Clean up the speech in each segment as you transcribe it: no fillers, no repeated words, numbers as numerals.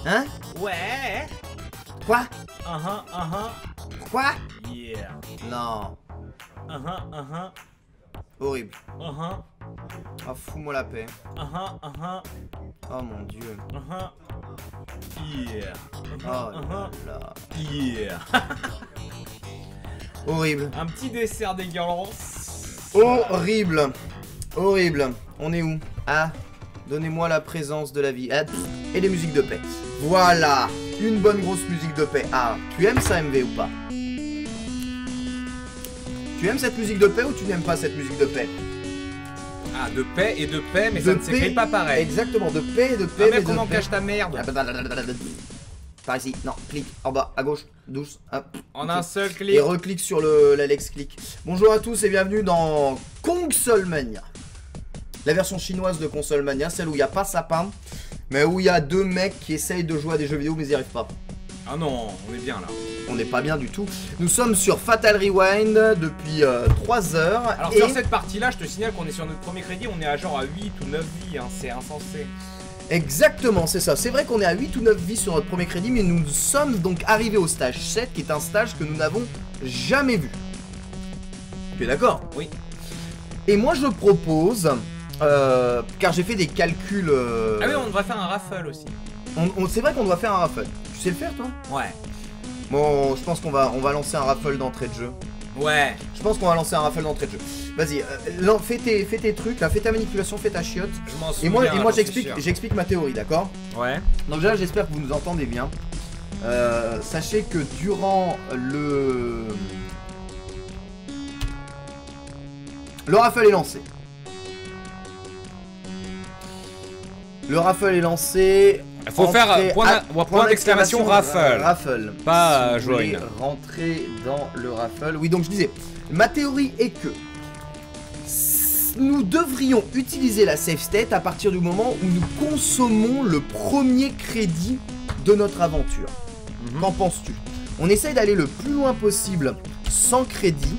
Hein? Ouais. Quoi? Quoi? Yeah. Non. Horrible. Ah, fous-moi la paix. Oh mon dieu. Yeah. Oh là là. Yeah. Horrible. Un petit dessert dégueulasse. Horrible. Horrible. On est où? Ah, donnez-moi la présence de la vie. Ah, et des musiques de paix. Voilà. Une bonne grosse musique de paix. Ah, tu aimes ça, MV, ou pas? Tu aimes cette musique de paix ou tu n'aimes pas cette musique de paix? Ah, de paix et de paix, mais de ça ne paix, s'écrit pas pareil. Exactement, de paix et de paix. Ah, mais mais de comment paix. cache ta merde? Par ici, non, clique en bas, à gauche, douce, hop. En un seul clic. Et reclique sur l'Alex Click. Bonjour à tous et bienvenue dans Consolemania. La version chinoise de Consolemania, celle où il n'y a pas sapin, mais où il y a deux mecs qui essayent de jouer à des jeux vidéo mais ils n'y arrivent pas. Ah non, on est bien là. On n'est pas bien du tout. Nous sommes sur Fatal Rewind depuis 3 heures. Alors sur cette partie-là, je te signale qu'on est sur notre premier crédit, on est à genre à 8 ou 9 vies, hein, c'est insensé. Exactement, c'est ça. C'est vrai qu'on est à 8 ou 9 vies sur notre premier crédit, mais nous sommes donc arrivés au stage 7, qui est un stage que nous n'avons jamais vu. Tu es d'accord? Oui. Et moi je propose, car j'ai fait des calculs... Ah oui, on devrait faire un raffle aussi. C'est vrai qu'on doit faire un raffle. Tu sais le faire toi? Ouais. Bon, je pense qu'on va lancer un raffle d'entrée de jeu. Ouais. Je pense qu'on va lancer un raffle d'entrée de jeu. Vas-y, fais tes trucs, là, fais ta manipulation, fais ta chiotte. Je m'en Et moi souviens, j'explique ma théorie, d'accord? Ouais. Donc là, j'espère que vous nous entendez bien. Sachez que durant le raffle est lancé. Le raffle est lancé. Il faut faire point d'exclamation raffle. Raffle. Pas si vous voulez join. rentrer dans le raffle. Oui, donc je disais, ma théorie est que nous devrions utiliser la save state à partir du moment où nous consommons le premier crédit de notre aventure. Qu'en penses-tu? On essaye d'aller le plus loin possible sans crédit.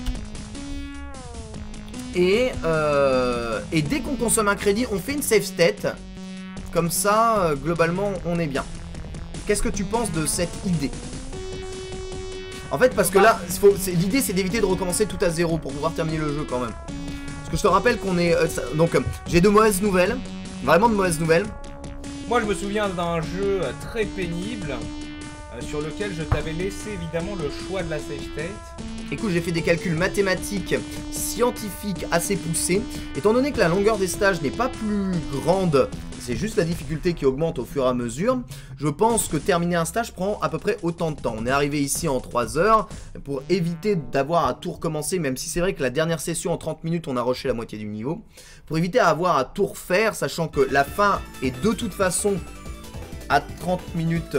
Et dès qu'on consomme un crédit, on fait une save state. Comme ça, globalement, on est bien. Qu'est-ce que tu penses de cette idée? En fait, parce que là, l'idée c'est d'éviter de recommencer tout à zéro pour pouvoir terminer le jeu quand même. Parce que je te rappelle qu'on est... donc, j'ai de mauvaises nouvelles. Vraiment de mauvaises nouvelles. Moi, je me souviens d'un jeu très pénible sur lequel je t'avais laissé évidemment le choix de la save state. Écoute, j'ai fait des calculs mathématiques, scientifiques assez poussés. Étant donné que la longueur des stages n'est pas plus grande, c'est juste la difficulté qui augmente au fur et à mesure, je pense que terminer un stage prend à peu près autant de temps. On est arrivé ici en 3 heures pour éviter d'avoir à tout recommencer, même si c'est vrai que la dernière session en 30 minutes, on a rushé la moitié du niveau. Pour éviter d'avoir à tout refaire, sachant que la fin est de toute façon à 30 minutes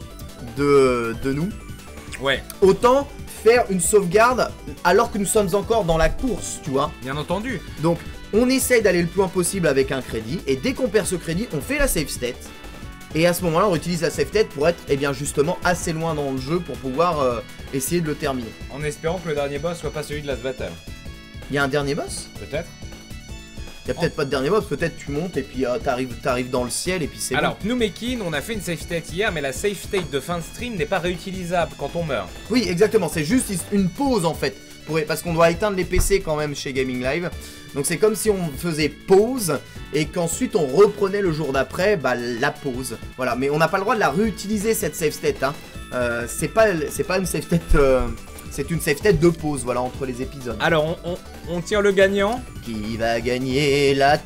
de nous. Ouais. Autant faire une sauvegarde alors que nous sommes encore dans la course, tu vois. Bien entendu. Donc on essaye d'aller le plus loin possible avec un crédit, et dès qu'on perd ce crédit, on fait la save state. Et à ce moment-là, on utilise la save state pour être justement assez loin dans le jeu pour pouvoir essayer de le terminer. En espérant que le dernier boss soit pas celui de Last Battle. Il y a un dernier boss? Peut-être. Il y a peut-être pas de dernier boss, peut-être tu montes et puis t'arrives dans le ciel et puis c'est bon. Alors, Pneumekin, on a fait une save state hier, mais la save state de fin de stream n'est pas réutilisable quand on meurt. Oui, exactement, c'est juste une pause en fait. Parce qu'on doit éteindre les PC quand même chez Gaming Live. Donc c'est comme si on faisait pause et qu'ensuite on reprenait le jour d'après la pause. Voilà, mais on n'a pas le droit de la réutiliser cette save state. Hein. C'est pas une save state, c'est une save state de pause, voilà, entre les épisodes. Alors on tire le gagnant. Qui va gagner la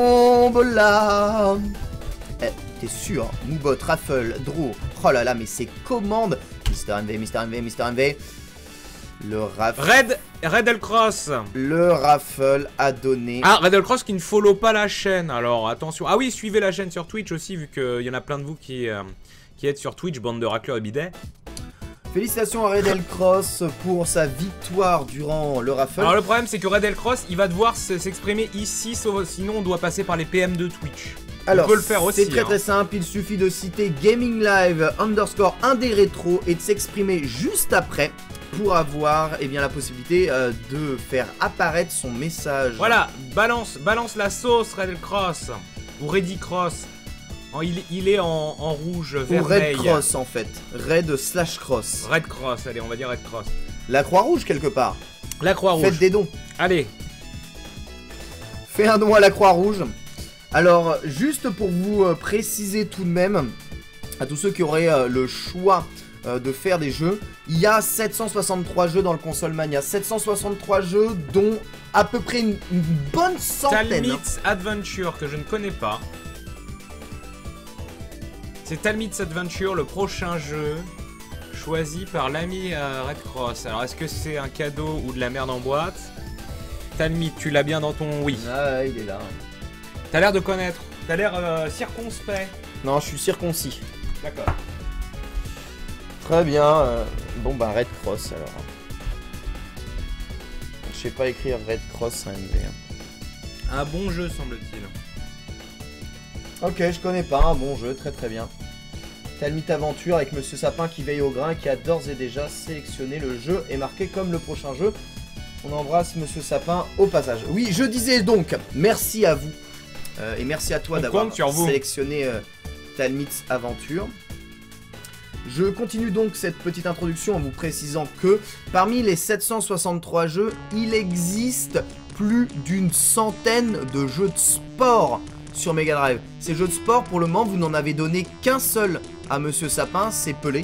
tombola? T'es sûr? Moobot, Raffle, Draw. Oh là là, mais ces commandes. Mister MV, Mister MV, Mister MV. Le raffle. Red Elcross. Le raffle a donné. Ah, Red Elcross qui ne follow pas la chaîne. Alors attention. Ah oui, suivez la chaîne sur Twitch aussi, vu qu'il y en a plein de vous qui êtes sur Twitch, bande de racleurs et bidets. Félicitations à Red Elcross pour sa victoire durant le raffle. Alors le problème c'est que Red Elcross il va devoir s'exprimer ici, sinon on doit passer par les PM de Twitch. Alors, on peut le faire aussi. C'est très simple, il suffit de citer Gaming Live _1D rétro et de s'exprimer juste après pour avoir la possibilité de faire apparaître son message. Voilà, balance la sauce Red Elcross ou Reddy Cross. Il est en rouge, Ou vermeil. Red Cross en fait. Red/Cross. Red Cross, allez, on va dire Red Cross. La Croix-Rouge quelque part. La Croix-Rouge. Faites des dons. Allez. Fais un don à la Croix-Rouge. Alors, juste pour vous préciser tout de même, à tous ceux qui auraient le choix de faire des jeux, il y a 763 jeux dans le Console Mania. 763 jeux dont à peu près une bonne centaine. Talmit's Adventure, que je ne connais pas. C'est Talmit's Adventure, le prochain jeu choisi par l'ami Red Cross. Alors, est-ce que c'est un cadeau ou de la merde en boîte? Talmit, tu l'as bien dans ton oui. Ah, il est là. T'as l'air de connaître. T'as l'air circonspect. Non, je suis circoncis. D'accord. Très bien. Bon, bah, Red Cross alors. Je sais pas écrire Red Cross en MV. Un bon jeu, semble-t-il. Ok, je connais pas. Un bon jeu, très très bien. Talmit Aventure avec Monsieur Sapin qui veille au grain, qui a d'ores et déjà sélectionné le jeu et marqué comme le prochain jeu. On embrasse Monsieur Sapin au passage. Oui, je disais donc, merci à vous. Et merci à toi d'avoir sélectionné Talmit's Aventure. Je continue donc cette petite introduction en vous précisant que parmi les 763 jeux, il existe plus d'une centaine de jeux de sport sur Mega Drive. Ces jeux de sport, pour le moment, vous n'en avez donné qu'un seul à Monsieur Sapin, c'est Pelé.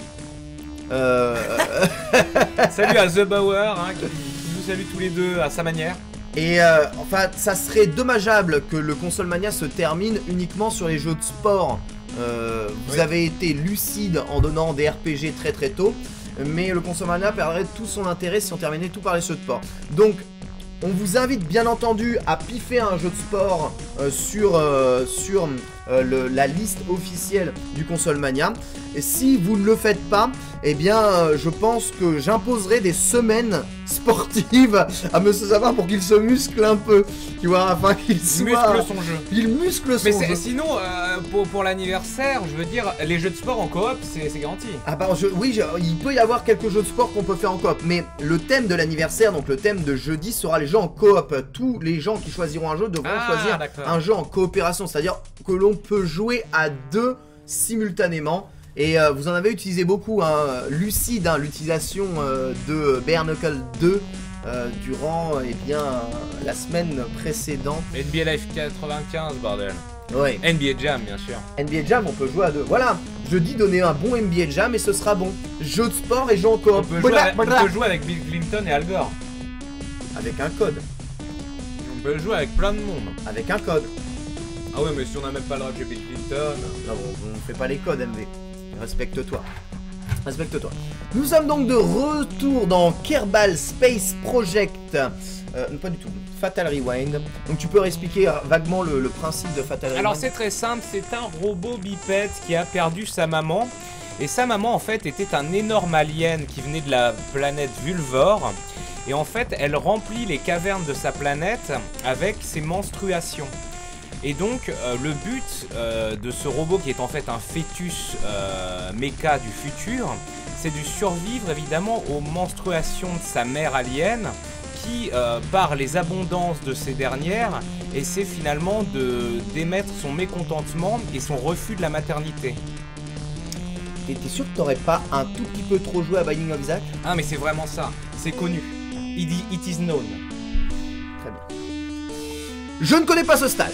Salut à The Bauer, hein, qui nous salue tous les deux à sa manière. Et enfin, ça serait dommageable que le Console Mania se termine uniquement sur les jeux de sport. Vous avez été lucide en donnant des RPG très très tôt, mais le Console Mania perdrait tout son intérêt si on terminait tout par les jeux de sport. Donc, on vous invite bien entendu à piffer un jeu de sport sur la liste officielle du Console Mania. Et si vous ne le faites pas, eh bien je pense que j'imposerai des semaines sportives à Monsieur Sapin pour qu'il se muscle un peu. Tu vois, afin qu'il muscle son jeu. Il muscle son mais jeu. Sinon, pour l'anniversaire, je veux dire, les jeux de sport en coop, c'est garanti. Ah bah oui, il peut y avoir quelques jeux de sport qu'on peut faire en coop, mais le thème de l'anniversaire, donc le thème de jeudi, sera les jeux en coop. Tous les gens qui choisiront un jeu devront choisir un jeu en coopération, c'est-à-dire que l'on peut jouer à deux simultanément. Et vous en avez utilisé beaucoup, hein, lucide, hein, l'utilisation de Bare Knuckle 2 durant la semaine précédente. NBA Live 95, bordel. Ouais. NBA Jam, bien sûr. NBA Jam, on peut jouer à deux. Voilà, je dis donner un bon NBA Jam et ce sera bon. Jeu de sport et jeu en coop. On peut jouer avec Bill Clinton et Al Gore. Avec un code. On peut jouer avec plein de monde. Avec un code. Ah ouais, mais si on n'a même pas le droit de jouer Bill Clinton. Non, on fait pas les codes, MV. Respecte-toi. Respecte-toi. Nous sommes donc de retour dans Kerbal Space Project. Pas du tout. Fatal Rewind. Donc tu peux expliquer vaguement le principe de Fatal Rewind. Alors c'est très simple, c'est un robot bipède qui a perdu sa maman. Et sa maman en fait était un énorme alien qui venait de la planète Vulvor. Et en fait elle remplit les cavernes de sa planète avec ses menstruations. Et donc le but de ce robot qui est en fait un fœtus méca du futur, c'est de survivre évidemment aux menstruations de sa mère alien qui, par les abondances de ces dernières, essaie finalement d'émettre son mécontentement et son refus de la maternité. Et t'es sûr que t'aurais pas un tout petit peu trop joué à Binding of Isaac? Ah mais c'est vraiment ça, c'est connu. It is known. Très bien. Je ne connais pas ce stage.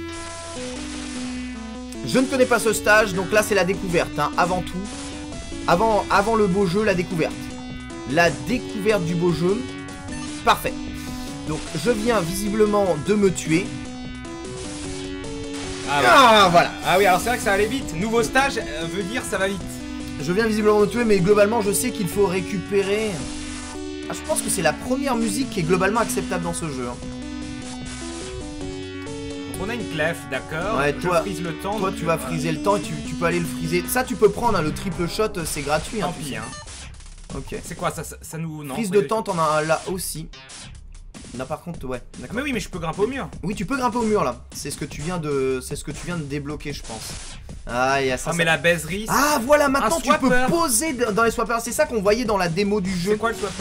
Je ne connais pas ce stage, donc là c'est la découverte, hein, avant tout. Avant le beau jeu, la découverte. La découverte du beau jeu. Parfait. Donc je viens visiblement de me tuer. Ah voilà. Ah oui, alors c'est vrai que ça allait vite. Nouveau stage veut dire ça va vite. Je viens visiblement de me tuer, mais globalement je sais qu'il faut récupérer... Ah, je pense que c'est la première musique qui est globalement acceptable dans ce jeu. Hein. On a une clef, d'accord. Ouais, je frise le temps. Toi, tu vas friser le temps et tu peux aller le friser. Ça, tu peux prendre, hein, le triple shot, c'est gratuit. Tant hein, pis, hein. Ok. C'est quoi, ça nous... Non, Frise de temps, t'en as un là aussi. Là, par contre, ouais. Ah, mais oui, mais je peux grimper au mur. Oui, tu peux grimper au mur, là. C'est ce que tu viens de débloquer, je pense. Ah, il y a ça. Ah, mais la baiserie... Ah, voilà, maintenant, tu peux poser dans les swappers. C'est ça qu'on voyait dans la démo du jeu. C'est quoi le swapper?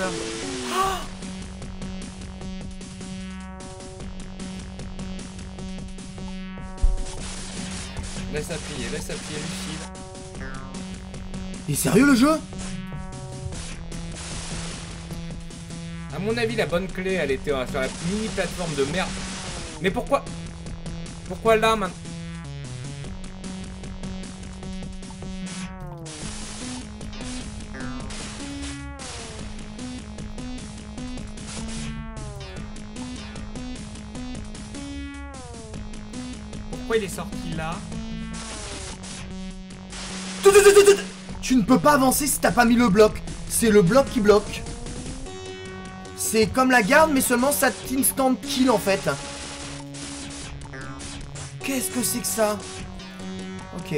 Laisse appuyer Lucide. Il est sérieux le jeu? À mon avis, la bonne clé, elle était sur la mini plateforme de merde. Mais pourquoi? Pourquoi là, maintenant? Pourquoi il est sorti là? Tu ne peux pas avancer si t'as pas mis le bloc. C'est le bloc qui bloque. C'est comme la garde, mais seulement ça t'instant kill en fait. Qu'est-ce que c'est que ça? Ok.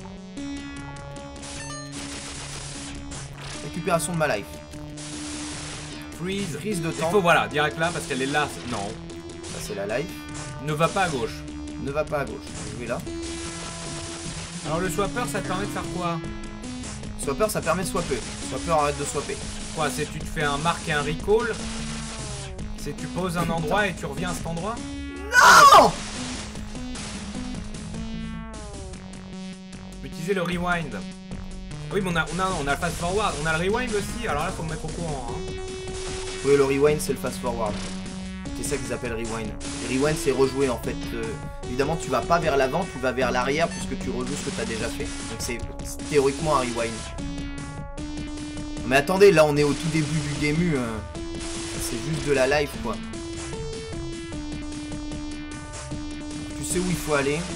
Récupération de ma life. Freeze. Prise de Il temps. faut, voilà, direct là, parce qu'elle est là. Non. Ça c'est la life. Ne va pas à gauche. Ne va pas à gauche. Je vais là. Alors le swapper, ça te permet de faire quoi? Swapper, ça permet de swapper. Swapper, arrête de swapper. Quoi, c'est tu te fais un marque et un recall? C'est tu poses un endroit et tu reviens à cet endroit? Non! Utiliser le rewind. Oui, mais on a le fast forward. On a le rewind aussi. Alors là, faut me mettre au courant. Hein. Oui, le rewind, c'est le fast forward. C'est ça qu'ils appellent rewind. Et rewind, c'est rejouer en fait. Évidemment, tu vas pas vers l'avant, tu vas vers l'arrière puisque tu rejoues ce que tu as déjà fait. Donc c'est théoriquement un rewind. Mais attendez, là on est au tout début du game. C'est juste de la live quoi. Tu sais où il faut aller.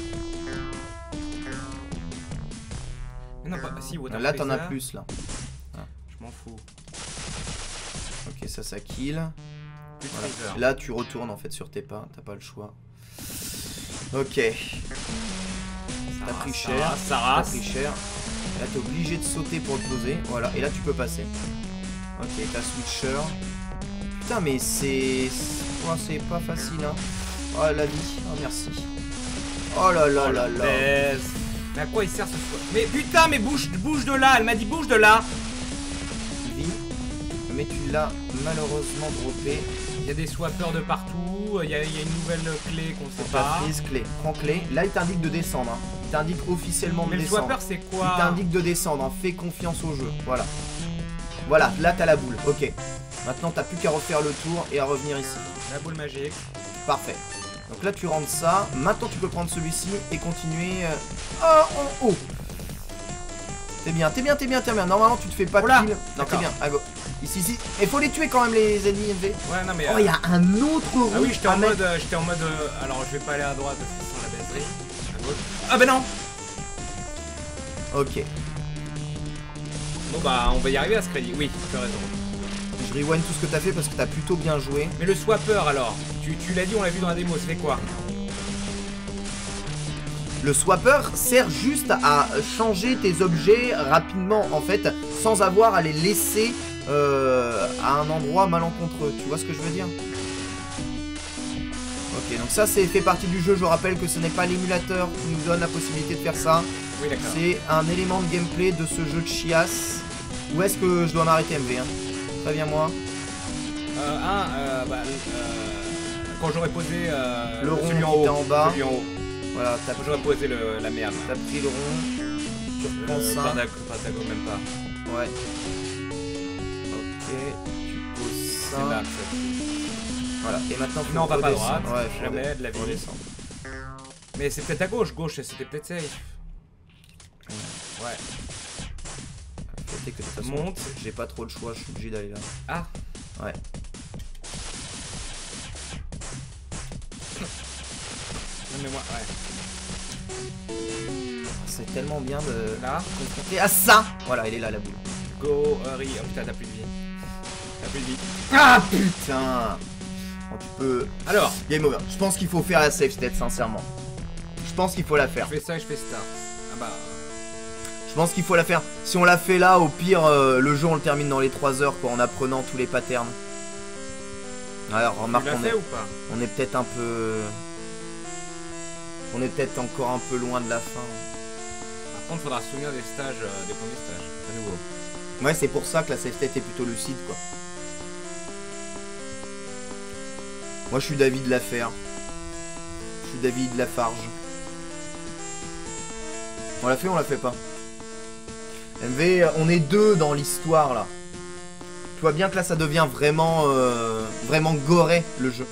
Mais non, pas si. Water Là t'en as Freezer. plus là. Je m'en fous. Ok, ça kill. Plus de Voilà. freezer. Là tu retournes en fait sur tes pas, t'as pas le choix. Ok. T'as pris cher. Ça T'as rase. pris cher. Là t'es obligé de sauter pour le poser. Voilà, et là tu peux passer. Ok, t'as switcher. Putain mais c'est pas facile hein. Oh la vie, oh merci. Oh là là là là. Baisse. Mais à quoi il sert ce swap? Mais putain, mais bouge de là. Elle m'a dit bouge de là. Vie. Mais tu l'as malheureusement droppé. Il y a des swappers de partout. Il y a une nouvelle clé qu'on sait T'as pas. prise clé. Prends clé. Là il t'indique de descendre. Hein. Il t'indique officiellement de Mais le descendre. swapper, c'est quoi? Il t'indique de descendre. Hein. Fais confiance au jeu. Voilà. Voilà, là t'as la boule. Ok. Maintenant t'as plus qu'à refaire le tour et à revenir ici. La boule magique. Parfait. Donc là tu rentres ça. Maintenant tu peux prendre celui-ci et continuer en haut. T'es bien. Normalement tu te fais pas Oula, kill. Non t'es d'accord. bien. Ah go. Ici. Il faut les tuer quand même les ennemis MV. Ouais, non, mais. Oh il y a un autre route. Ah oui, j'étais en à mettre. mode. Alors, je vais pas aller à droite parce que c'est la baiserie. À gauche. Ah, ben non! Ok. Bon, bah, on va y arriver à ce crédit. Oui, tu as raison. Je rewind tout ce que t'as fait parce que t'as plutôt bien joué. Mais le swapper, alors, tu l'as dit, on l'a vu dans la démo, c'est quoi? Le swapper sert juste à changer tes objets rapidement en fait, sans avoir à les laisser à un endroit malencontreux. Tu vois ce que je veux dire? Ok, donc ça c'est fait partie du jeu. Je rappelle que ce n'est pas l'émulateur qui nous donne la possibilité de faire ça. Oui, d'accord. C'est un élément de gameplay de ce jeu de chiasse. Où est-ce que je dois m'arrêter MV hein? Préviens-moi. Quand j'aurais posé Le rond celui en qui haut. était en bas. Celui en haut. Voilà, t'as Quand j'aurais posé la merde. pris le rond. Tu reprends ça. Pentago, même pas. Ouais. Ok, tu poses ça. C'est là. Voilà, et maintenant faut Non, on va pas à droite. redescendre. Ouais, faut Jamais de la vie. redescendre. Mais c'est peut-être à gauche. Gauche, c'était peut-être safe. Ouais. Peut-être que de toute façon, Monte. j'ai pas trop le choix, je suis obligé d'aller là. Ah. Ouais. Non, mais moi, ouais. C'est tellement bien de Là. confronter à ça. Voilà, elle est là la boule. Go, hurry. Oh putain, t'as plus de vie. T'as plus de vie. Ah putain. Bon, tu peux... Alors, Game over. Je pense qu'il faut faire la safe state, sincèrement. Je pense qu'il faut la faire. je fais ça et je fais ça. Ah bah. Je pense qu'il faut la faire. Si on la fait là, au pire, le jeu on le termine dans les 3 heures quoi, en apprenant tous les patterns. Alors remarque, Tu l'as fait ou pas? on est peut-être un peu... On est peut-être encore un peu loin de la fin. Par contre, faudra se souvenir des stages, des premiers stages, à nouveau. Ouais, c'est pour ça que la safe state est plutôt lucide quoi. Moi je suis d'avis de la faire. Je suis d'avis de la farge. On l'a fait ou on l'a fait pas? MV, on est 2 dans l'histoire là. Tu vois bien que là ça devient vraiment vraiment goré le jeu.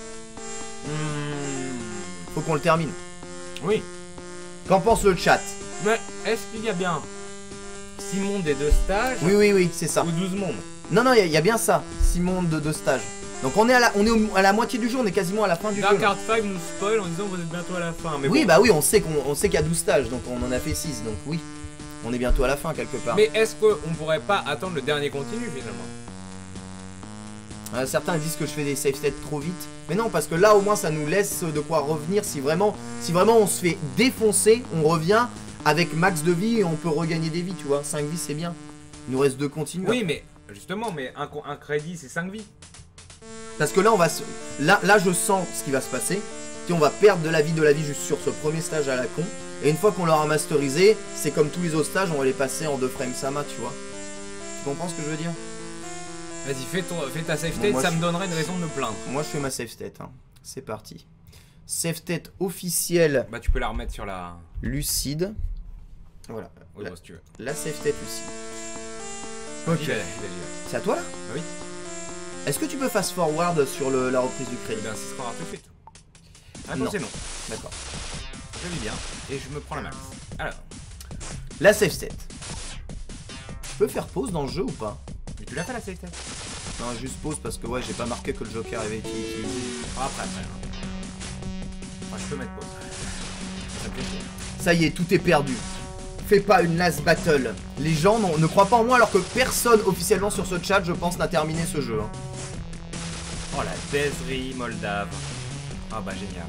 Faut qu'on le termine. Oui. Qu'en pense le chat? Mais est-ce qu'il y a bien 6 mondes et 2 stages? Oui, c'est ça. Ou 12 mondes? Non, il y a bien ça. 6 mondes de 2 stages. Donc on est à la moitié du jeu, on est quasiment à la fin du jeu. Dark Art 5 nous spoil en disant vous êtes bientôt à la fin. Mais oui, bon. bah oui, on sait qu'il y a 12 stages, donc on en a fait 6, donc oui. On est bientôt à la fin quelque part. Mais est-ce qu'on pourrait pas attendre le dernier continu finalement? Certains disent que je fais des save states trop vite. Mais non, parce que là au moins ça nous laisse de quoi revenir si vraiment on se fait défoncer, on revient avec max de vie et on peut regagner des vies, tu vois. 5 vies c'est bien. Il nous reste 2 continus. Oui, mais justement, mais un crédit c'est 5 vies. Parce que là on va se... Là je sens ce qui va se passer. Et on va perdre de la vie juste sur ce premier stage à la con. Et une fois qu'on l'aura masterisé, c'est comme tous les autres stages, on va les passer en 2 frames sama, tu vois. Tu comprends ce que je veux dire? Vas-y, fais ta save state, bon, ça me donnerait une raison de me plaindre. Moi je fais ma save state, hein. C'est parti. Save state officielle. Bah tu peux la remettre sur la... Lucide. Voilà. Oui, bon, si tu veux. La save state lucide. Ok. Ok. C'est à toi là? Oui. Est-ce que tu peux fast forward sur la reprise du crédit? Eh bien, c'est ce qu'on va tout de suite. Ah Non. non, c'est non. D'accord. Je vis bien et je me prends la max. Alors. La save state. Tu peux faire pause dans le jeu ou pas? Mais tu l'as fait la save state? Non, juste pause parce que ouais, j'ai pas marqué que le Joker avait été utilisé. Après. Enfin, je peux mettre pause. Ça me fait chier. Ça y est, tout est perdu. Fais pas une last battle. Les gens ne croient pas en moi alors que personne officiellement sur ce chat, je pense, n'a terminé ce jeu. Hein. Oh la baiserie moldave. Ah bah génial.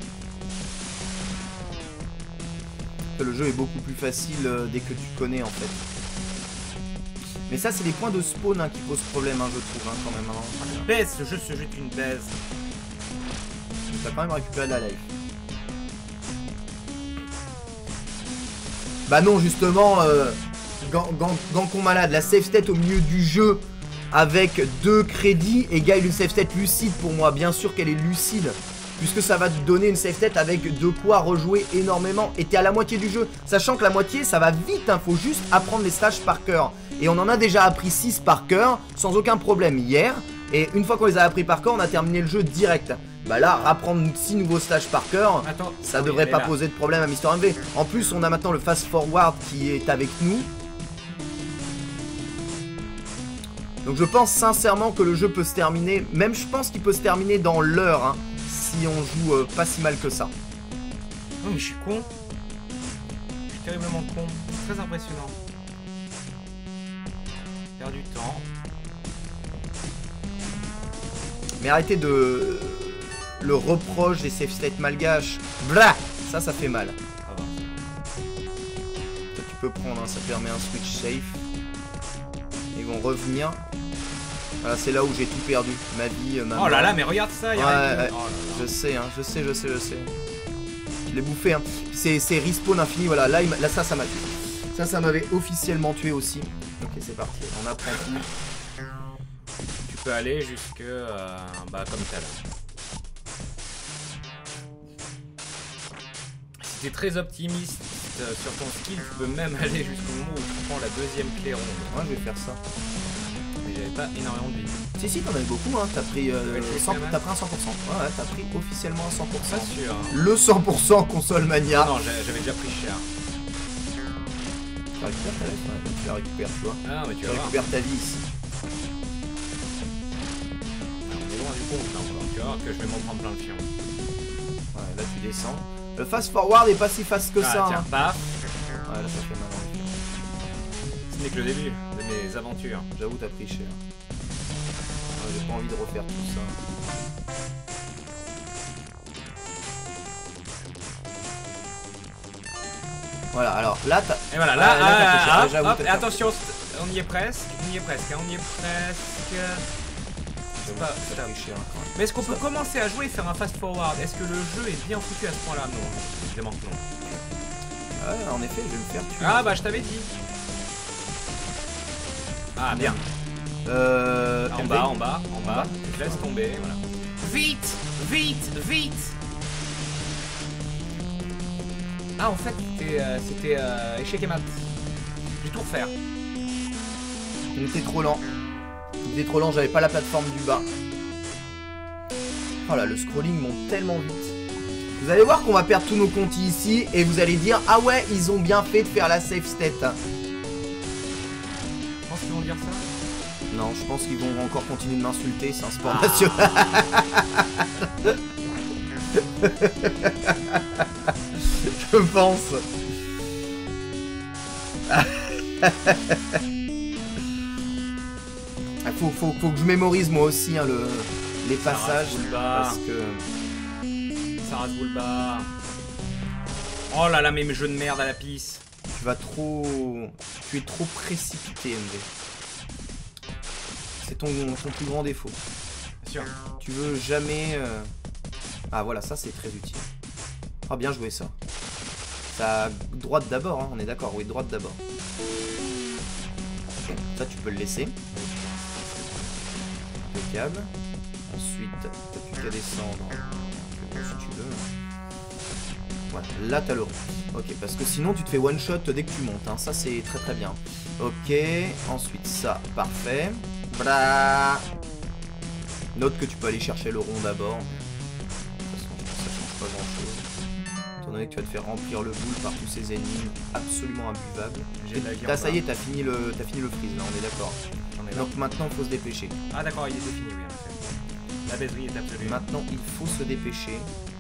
Le jeu est beaucoup plus facile dès que tu connais en fait. Mais ça c'est les points de spawn hein, qui posent problème hein, je trouve hein, quand même. Hein. Baise, ce jeu est une baise. T'as quand même récupéré de la life. Bah non justement Gancon malade, la save state au milieu du jeu avec 2 crédits égale une save state lucide pour moi. Bien sûr qu'elle est lucide. Puisque ça va te donner une save state avec de quoi rejouer énormément. Et t'es à la moitié du jeu. Sachant que la moitié, ça va vite. Hein, faut juste apprendre les stages par cœur. Et on en a déjà appris 6 par cœur. Sans aucun problème hier. Et une fois qu'on les a appris par cœur, on a terminé le jeu direct. Bah là, apprendre 6 nouveaux stages par cœur, ça devrait pas poser de problème à Mister MV. En plus, on a maintenant le fast forward qui est avec nous. Donc je pense sincèrement que le jeu peut se terminer. Même je pense qu'il peut se terminer dans l'heure. Hein. Si on joue pas si mal que ça. Non mais je suis con. Je suis terriblement con. C'est très impressionnant. Perds du temps. Mais arrêtez de le reproche des save states malgaches. Blah, ça fait mal. Ah bon. Ça tu peux prendre, hein, ça permet un switch safe. Ils vont revenir. Voilà, c'est là où j'ai tout perdu. Ma vie, ma Oh là là, mais regarde ça, il y a rien qui... ouais, oh là là. je sais, hein, je sais. Je l'ai bouffé, hein. C'est respawn infini, voilà. Là, ça m'a tué. Ça m'avait officiellement tué aussi. Ok, c'est parti. On apprend tout. Tu peux aller jusque... bah, comme tout à l'heure. Si t'es très optimiste sur ton skill, tu peux même aller jusqu'au moment où tu prends la 2ème clé ronde. Moi, je vais faire ça. Mais j'avais pas énormément de vie. Si, t'en avais beaucoup, hein. T'as pris, t'as pris un 100%. Ouais, t'as pris officiellement un 100%. Pas sûr. Hein. Le 100% console mania. Non, j'avais déjà pris cher. Tu récupères ta life, ouais, tu la récupères, tu vois. Ah, mais tu Tu vas voir. récupères ta vie ici. On est loin du compte là encore. Tu vas voir que je vais m'en prendre plein le fion. Ouais, là tu descends. Le fast forward est pas si fast que ça. Tiens, Hein. paf. Ouais, là ça fait mal. Ce n'est que le début de mes aventures. J'avoue, t'as pris cher. Ouais, j'ai pas envie de refaire tout ça. Voilà, alors là t'as. Et voilà, là, t'as pris cher. là, Là, j'avoue, hop, t'as et pris attention, on y est presque, on y est presque, on y est presque. cher. pas- T'as pris cher quand même. Mais est-ce qu'on peut commencer à jouer et faire un fast forward? Est-ce que le jeu est bien foutu à ce point-là? Non, évidemment que non. Ouais, en effet, je vais me faire tuer. Ah bah je t'avais dit. Ah bien. En bas, en bas, en bas. Je laisse tomber, voilà. Vite, vite, vite. Ah, en fait, c'était échec et mat. Je vais tout refaire. On était trop lent. On était trop lent, j'avais pas la plateforme du bas. Oh là, le scrolling monte tellement vite. Vous allez voir qu'on va perdre tous nos comptes ici et vous allez dire ah ouais, ils ont bien fait de faire la safe state. Je pense qu'ils vont dire ça. Non, je pense qu'ils vont encore continuer de m'insulter, c'est un sport national. Je pense. Faut que je mémorise moi aussi hein, les passages. Parce que... Ça rase boule bas. Oh là là, mais mes jeux de merde à la pisse. Tu vas trop... Tu es trop précipité, MV. C'est ton plus grand défaut. Bien sûr. Tu veux jamais... Ah voilà, ça c'est très utile. Ah bien joué ça. Ça droite d'abord, hein, on est d'accord, oui, droite d'abord. Ça tu peux le laisser. Impeccable. Ensuite, t'as plus qu'à descendre. Si tu veux. Voilà, là t'as le rond. Ok, parce que sinon tu te fais one shot dès que tu montes, hein. Ça c'est très très bien. Ok, ensuite ça, parfait. Voilà. Note que tu peux aller chercher le rond d'abord. De toute façon, ça change pas grand chose. Étant donné que tu vas te faire remplir le boule par tous ces ennemis absolument imbuvables. Là ça y est, t'as fini le freeze là, on est d'accord. Donc maintenant il faut se dépêcher. Ah d'accord, il est fini, oui en fait. La baiserie est absolue. Maintenant il faut se dépêcher.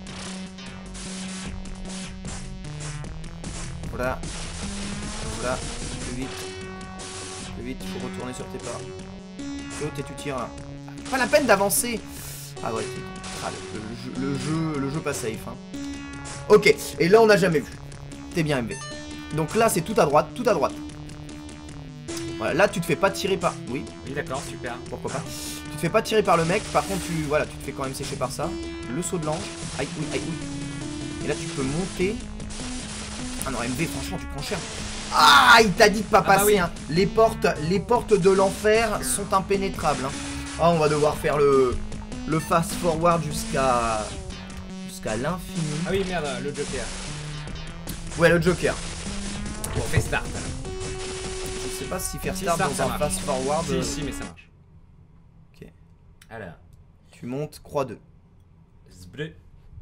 Voilà. Voilà. Plus vite. Plus vite, il faut retourner sur tes pas. Tu hautes et tu tires là. Pas la peine d'avancer. Ah ouais, le jeu pas safe. Hein. Ok, et là on n'a jamais vu. T'es bien MV. Donc là c'est tout à droite, tout à droite. Voilà, là tu te fais pas tirer par... Oui. Oui d'accord, super. Pourquoi pas. Tu te fais pas tirer par le mec, par contre tu te fais quand même sécher par ça. Le saut de l'ange. Aïe, oui, aïe, oui. Et là tu peux monter. Ah non, MV, franchement tu prends cher. Ah, il t'a dit de pas passer. Oui. Hein. Les portes de l'enfer sont impénétrables. Hein. Ah, on va devoir faire le fast forward jusqu'à l'infini. Ah oui, merde, le Joker. Ouais, le Joker. Bon, fais start. Je sais pas si faire start dans un fast forward. Si, mais ça marche. Ok. Alors. Tu montes croix 2. Zbleu.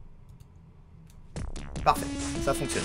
Parfait, ça fonctionne.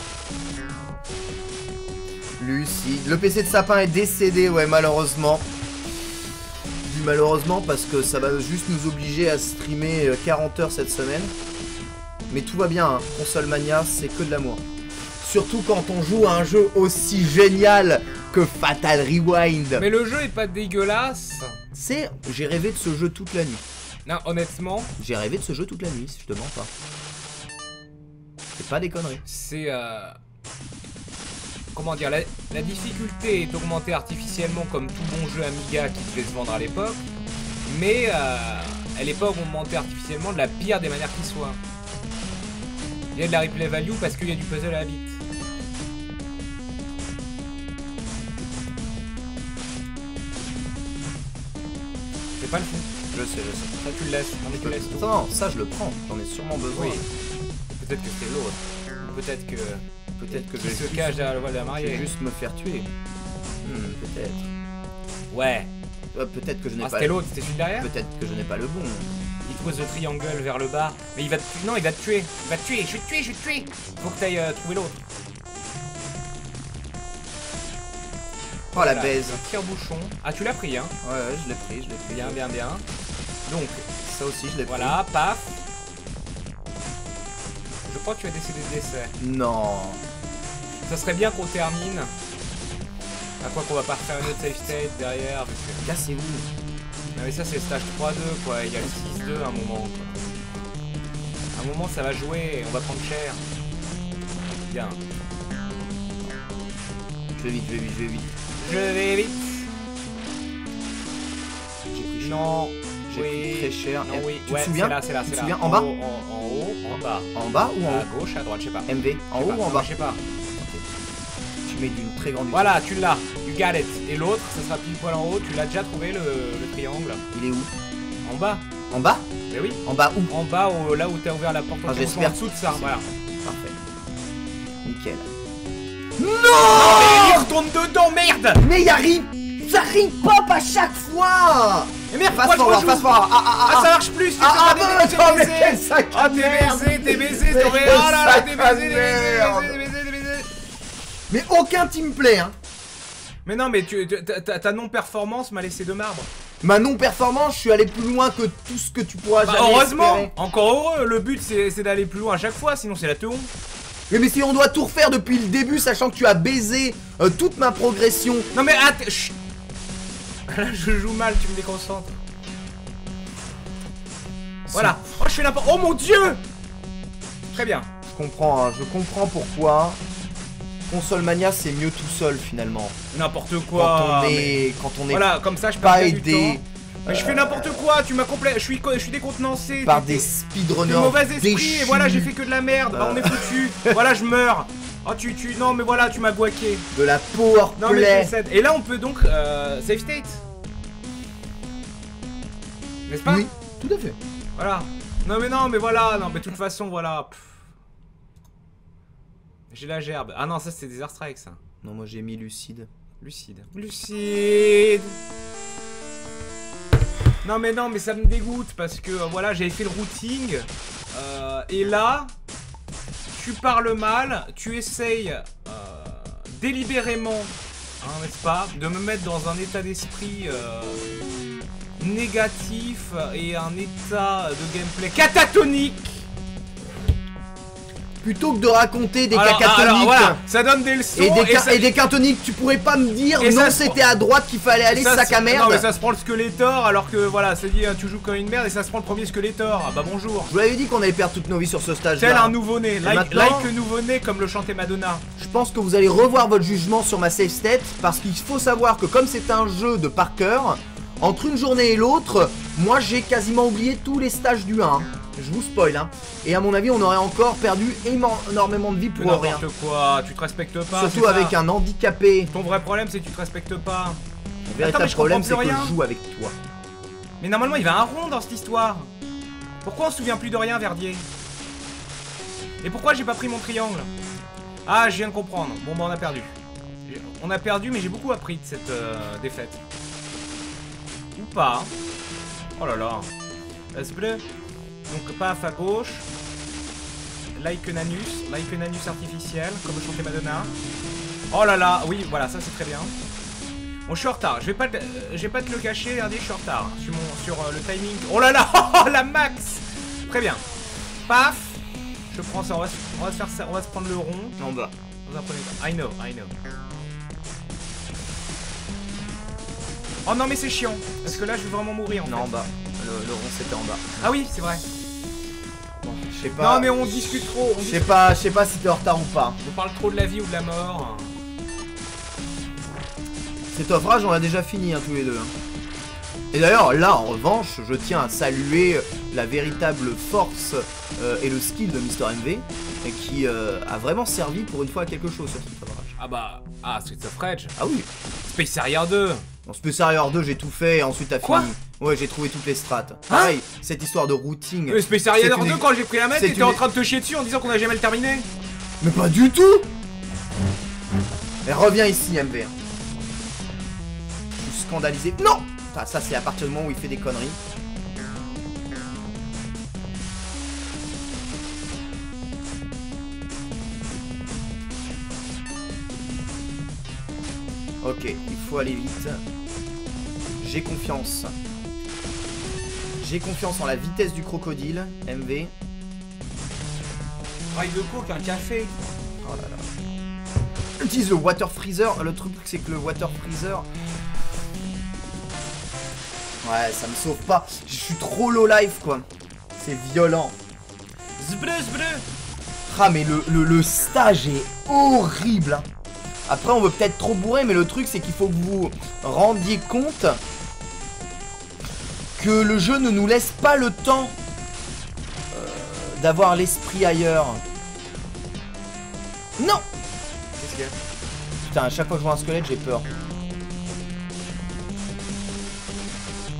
Lucie. Le PC de Sapin est décédé, ouais, malheureusement. Je dis malheureusement parce que ça va juste nous obliger à streamer 40 heures cette semaine. Mais tout va bien, hein. Console Mania, c'est que de l'amour. Surtout quand on joue à un jeu aussi génial que Fatal Rewind. Mais le jeu est pas dégueulasse. J'ai rêvé de ce jeu toute la nuit. Non, honnêtement. J'ai rêvé de ce jeu toute la nuit, si je te mens pas. C'est pas des conneries. C'est comment dire, la difficulté est augmentée artificiellement comme tout bon jeu Amiga qui devait se vendre à l'époque. Mais elle est pas augmentée artificiellement de la pire des manières qui soit. Il y a de la replay value parce qu'il y a du puzzle à la bite. C'est pas le fou. Je sais. Ça tu le laisses, non mais tu laisses tout. Non, ça je le prends, j'en ai sûrement besoin. Oui. Peut-être que c'est l'autre. Peut-être que je se cache derrière le voile de la mariée. Je vais juste me faire tuer. Peut-être. Ouais. Peut-être que je n'ai pas. C'était l'autre, c'était celui derrière. Peut-être que je n'ai pas le bon. Il pose le triangle vers le bas. Mais il va te tuer. Non, il va te tuer. Il va te tuer. Je vais te tuer. Faut que t'ailles trouver l'autre. Oh la baise. Tire-bouchon. Ah, tu l'as pris, hein. Ouais, je l'ai pris. Bien. Donc, ça aussi, je l'ai pris. Voilà, paf. Je crois que tu as décidé de décès. Non. Ça serait bien qu'on termine. À quoi qu'on va pas refaire une autre save state derrière. Là, c'est où? Non mais ça c'est stage 3-2 quoi, il y a le 6-2 à un moment quoi. À un moment ça va jouer, on va prendre cher. Bien. Je vais vite. Je vais vite. J'ai pris cher. Non. J'ai pris très cher. Non, oui. Tu te souviens? C'est là. Tu te souviens en bas? En haut, en bas. En bas ou en haut? À gauche, à droite, je sais pas. MV, en haut ou en bas? Je sais pas. Tu mets d'une très grande... Voilà, tu l'as. You got it. Et l'autre, ça sera pile poil en haut. Tu l'as déjà trouvé le triangle. Il est où? En bas. En bas? Mais oui. En bas où? En bas, là où t'as ouvert la porte. J'espère. En dessous de ça, voilà. Parfait. Nickel. Non mais il retourne dedans, merde. Mais ça ripop à chaque fois. Mais merde, Fast forward, fast forward. Ah, ça marche plus. Attends, mais quel sac Ah, à merde. t'es baisé, t'es baisé. Oh là là, t'es baisé. Mais aucun teamplay, hein. Mais non, mais ta non-performance m'a laissé de marbre. Ma non-performance, je suis allé plus loin que tout ce que tu pourras jamais heureusement, espérer. encore heureux, le but c'est d'aller plus loin à chaque fois, sinon c'est la teon. Mais si on doit tout refaire depuis le début, sachant que tu as baisé toute ma progression. Non mais attends, là je joue mal, tu me déconcentres. Voilà, oh je fais n'importe... Oh mon dieu. Très bien. Je comprends pourquoi. Console Mania c'est mieux tout seul finalement. N'importe quoi. Quand on est voilà, comme ça je pas perds aidé. du temps. Mais je fais n'importe quoi, tu m'as complet. Je suis décontenancé. Par des speedrunners. Mauvais esprit, déchus. et voilà, j'ai fait que de la merde. Bah on est foutu. Voilà, je meurs. Oh non mais voilà, tu m'as guaqué. De la power Non mais play. j'essaie. Et là on peut donc save state. N'est-ce pas? Oui, tout à fait. Voilà. Non mais voilà, non mais de toute façon voilà. J'ai la gerbe. Ah non, ça c'est des airstrikes ça. Non, moi j'ai mis lucide. Lucide. Non mais ça me dégoûte parce que voilà, j'avais fait le routing et là tu parles mal, tu essayes délibérément, hein, n'est-ce pas, de me mettre dans un état d'esprit négatif et un état de gameplay catatonique. Plutôt que de raconter des cacatoniques alors, voilà, ça donne des leçons et des cacatoniques, tu pourrais pas me dire non c'était à droite qu'il fallait aller, sac à merde. Non mais ça se prend le Skeletor alors que voilà, c'est dit tu joues comme une merde et ça se prend le premier Skeletor. Ah bah bonjour. Je vous avais dit qu'on allait perdre toutes nos vies sur ce stage là. Tel un nouveau-né, like nouveau-né comme le chantait Madonna. Je pense que vous allez revoir votre jugement sur ma save state parce qu'il faut savoir que comme c'est un jeu de par cœur, entre une journée et l'autre, moi j'ai quasiment oublié tous les stages du 1. Je vous spoil hein. Et à mon avis on aurait encore perdu énormément de vie pour rien. N'importe quoi, tu te respectes pas. Surtout avec un handicapé. Ton vrai problème c'est que tu te respectes pas. Le véritable problème c'est que je joue avec toi. Mais normalement il va un rond dans cette histoire. Pourquoi on se souvient plus de rien, Verdier? Et pourquoi j'ai pas pris mon triangle? Ah, je viens de comprendre. Bon bah on a perdu. On a perdu mais j'ai beaucoup appris de cette défaite. Ou pas. Oh là là. C'est bleu. Donc paf à gauche. Like Nanus artificiel, comme le chantait Madonna. Oh là là, oui, voilà, ça c'est très bien. Bon, je suis en retard, je vais pas te le cacher, regardez, je suis en retard sur le timing. Oh là là, la max. Très bien. Paf. Je prends ça, on va se faire ça, on va se prendre le rond. En bas. Dans un premier temps. I know. Oh non mais c'est chiant, parce que là je vais vraiment mourir en fait. Non, en bas. Le rond c'était en bas. Ah oui, c'est vrai. Bon, je sais pas. Non mais on discute trop. Je sais pas si t'es en retard ou pas. On parle trop de la vie ou de la mort. Cet offrage on l'a déjà fini hein, tous les deux. Et d'ailleurs là en revanche je tiens à saluer la véritable force et le skill de Mister MV qui a vraiment servi pour une fois à quelque chose sur cet ouvrage. Ah bah, Streets of Rage. Ah oui. Space Harrier 2. Dans Space Harrier 2 j'ai tout fait et ensuite t'as fini. Ouais j'ai trouvé toutes les strats. Pareil, cette histoire de routing. Space Harrier 2 quand j'ai pris la main t'étais en train de te chier dessus en disant qu'on a jamais le terminé. Mais pas du tout. Mais reviens ici MV. Je suis scandalisé. Non. Ça c'est à partir du moment où il fait des conneries. Ok, il faut aller vite. J'ai confiance. J'ai confiance en la vitesse du crocodile, MV. Rail de coke, un café. Oh là là. Utilise le water freezer. Le truc c'est que le water freezer... Ouais, ça me sauve pas. Je suis trop low life quoi. C'est violent. Zbreu. Ah mais le stage est horrible. Après on veut peut-être trop bourrer, mais le truc c'est qu'il faut que vous rendiez compte que le jeu ne nous laisse pas le temps d'avoir l'esprit ailleurs. Non. Qu'est-ce qu'il y a? Putain, à chaque fois que je vois un squelette j'ai peur.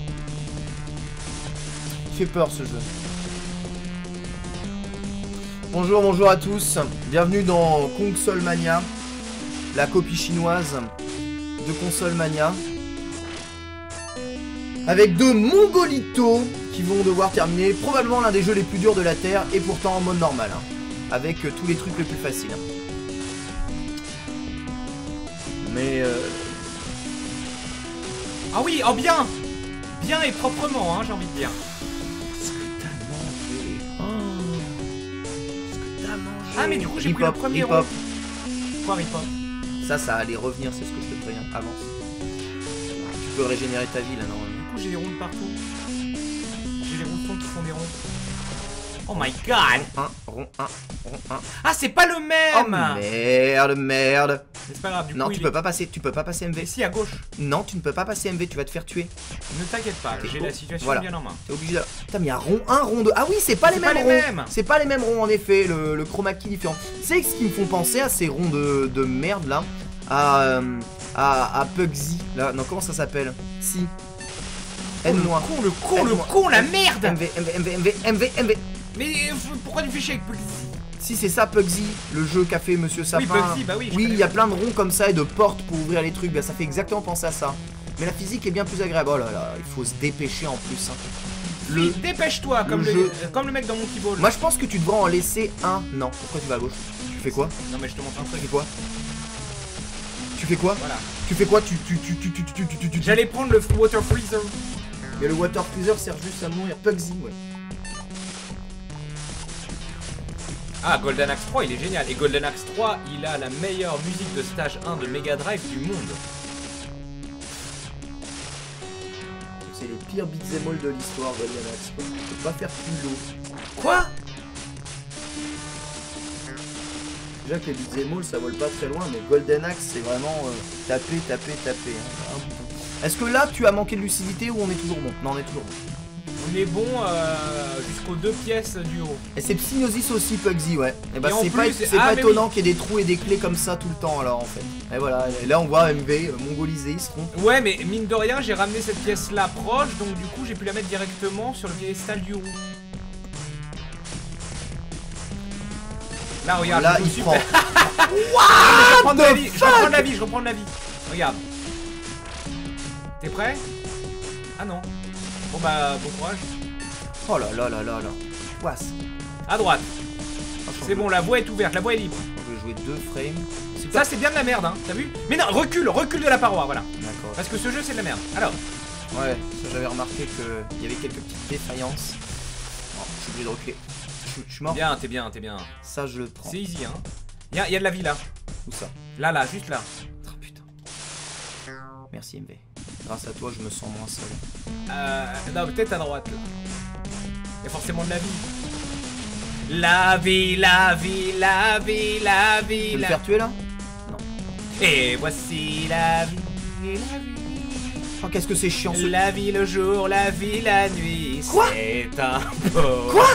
Il fait peur ce jeu. Bonjour à tous. Bienvenue dans Console Mania, la copie chinoise de Console Mania. Avec deux mongolitos qui vont devoir terminer probablement l'un des jeux les plus durs de la Terre et pourtant en mode normal. Hein, avec tous les trucs les plus faciles. Mais Ah oui, oh bien. Bien et proprement, hein, j'ai envie de dire. ce que t'as mangé. Oh. Ce que t'as mangé. Ah mais du coup j'ai pris le premier rond. Quoi rip-hop? Ça allait revenir, c'est ce que je te préviens. Avance. Tu peux régénérer ta vie là normalement. Du coup j'ai des ronds de partout. J'ai les routons qui font des ronds. Oh my god. Rond 1. Ah c'est pas le Oh même. merde. C'est pas grave, du Non, coup tu peux pas passer MV. Et si à gauche. Non, tu ne peux pas passer MV, tu vas te faire tuer. Ne t'inquiète pas, j'ai la situation Voilà. bien en main. T'es obligé de... Putain, mais il y a rond 1, rond 2. Ah oui, c'est pas les mêmes ronds. C'est pas les mêmes ronds en effet, le chroma key différent. C'est ce qui me font penser à ces ronds de merde là. À Pugsy. Là, non, comment ça s'appelle? Si. Aide-moi. Le con, la merde. MV. Mais pourquoi tu fais chier avec Pugsy? Si c'est ça Pugsy, le jeu qu'a fait Monsieur Sapin. Oui, Pugsy, bah oui. Oui, il y a plein de ronds comme ça et de portes pour ouvrir les trucs. Bah, ça fait exactement penser à ça. Mais la physique est bien plus agréable. Oh là là, il faut se dépêcher en plus. Hein. Dépêche-toi, comme le mec dans Monkey Ball. Moi je pense que tu devrais en laisser un. Non, pourquoi tu vas à gauche? Tu fais quoi? Non mais je te montre un Tu truc. fais quoi? Tu fais quoi? Voilà. Tu fais quoi? J'allais prendre le Water Freezer. Et le Water Freezer sert juste à mourir. Pugsy, ouais. Ah, Golden Axe 3, il est génial. Et Golden Axe 3, il a la meilleure musique de stage 1 de Mega Drive du monde. C'est les pires beat'em all de l'histoire, Golden Axe. Tu peux pas faire plus lourd. Quoi? Déjà que les beat'em all ça vole pas très loin, mais Golden Axe c'est vraiment taper. Hein. Est-ce que là tu as manqué de lucidité ou on est toujours bon? Non, on est toujours bon. On est bon jusqu'aux 2 pièces du haut. Et c'est Psygnosis aussi, Pugsy, ouais. Et bah Et en c'est pas, plus, c'est ah, pas mais étonnant qu'il y ait des trous et des clés comme ça tout le temps alors en fait. Et voilà, et là on voit MV mongolisé, il se trompe. Ouais, mais mine de rien, j'ai ramené cette pièce-là proche, donc du coup, j'ai pu la mettre directement sur le piédestal du haut. Là, regarde, Là je il prend. je reprends de la vie. Regarde. T'es prêt? Ah non. Bon bah, bon courage. Oh là. Ouas. À droite. Ah, C'est bon, la voie est ouverte, la voie est libre. On peut jouer 2 frames. Ça, c'est bien de la merde, hein, t'as vu? Mais non, recule de la paroi, voilà. D'accord. Parce que ce jeu, c'est de la merde. Alors. Ouais, ça j'avais remarqué qu'il y avait quelques petites défaillances. Oh, je suis obligé de reculer. Je suis mort. Bien, t'es bien. Ça je le prends. C'est easy, hein. Y a de la vie là. Où ça? Là, juste là. Oh putain. Merci MV. Grâce à toi, je me sens moins seul. Non, peut-être à droite là. Y a forcément de la vie. La vie. Tu veux me faire tuer là? Non. Et voici la vie. Oh, qu'est-ce que c'est chiant ce... La vie le jour, la vie la nuit. Quoi? C'est un beau. Quoi?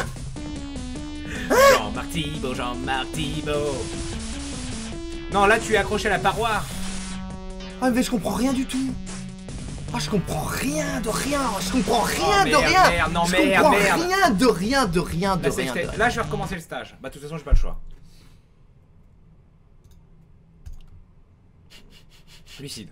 Jean-Marc Thibault. Non, là tu es accroché à la paroi. Ah mais je comprends rien du tout. Ah je comprends rien de rien. Je comprends rien de merde, rien. merde, non, je merde, comprends merde. rien de rien. Là je vais recommencer le stage. Bah de toute façon j'ai pas le choix. Lucide.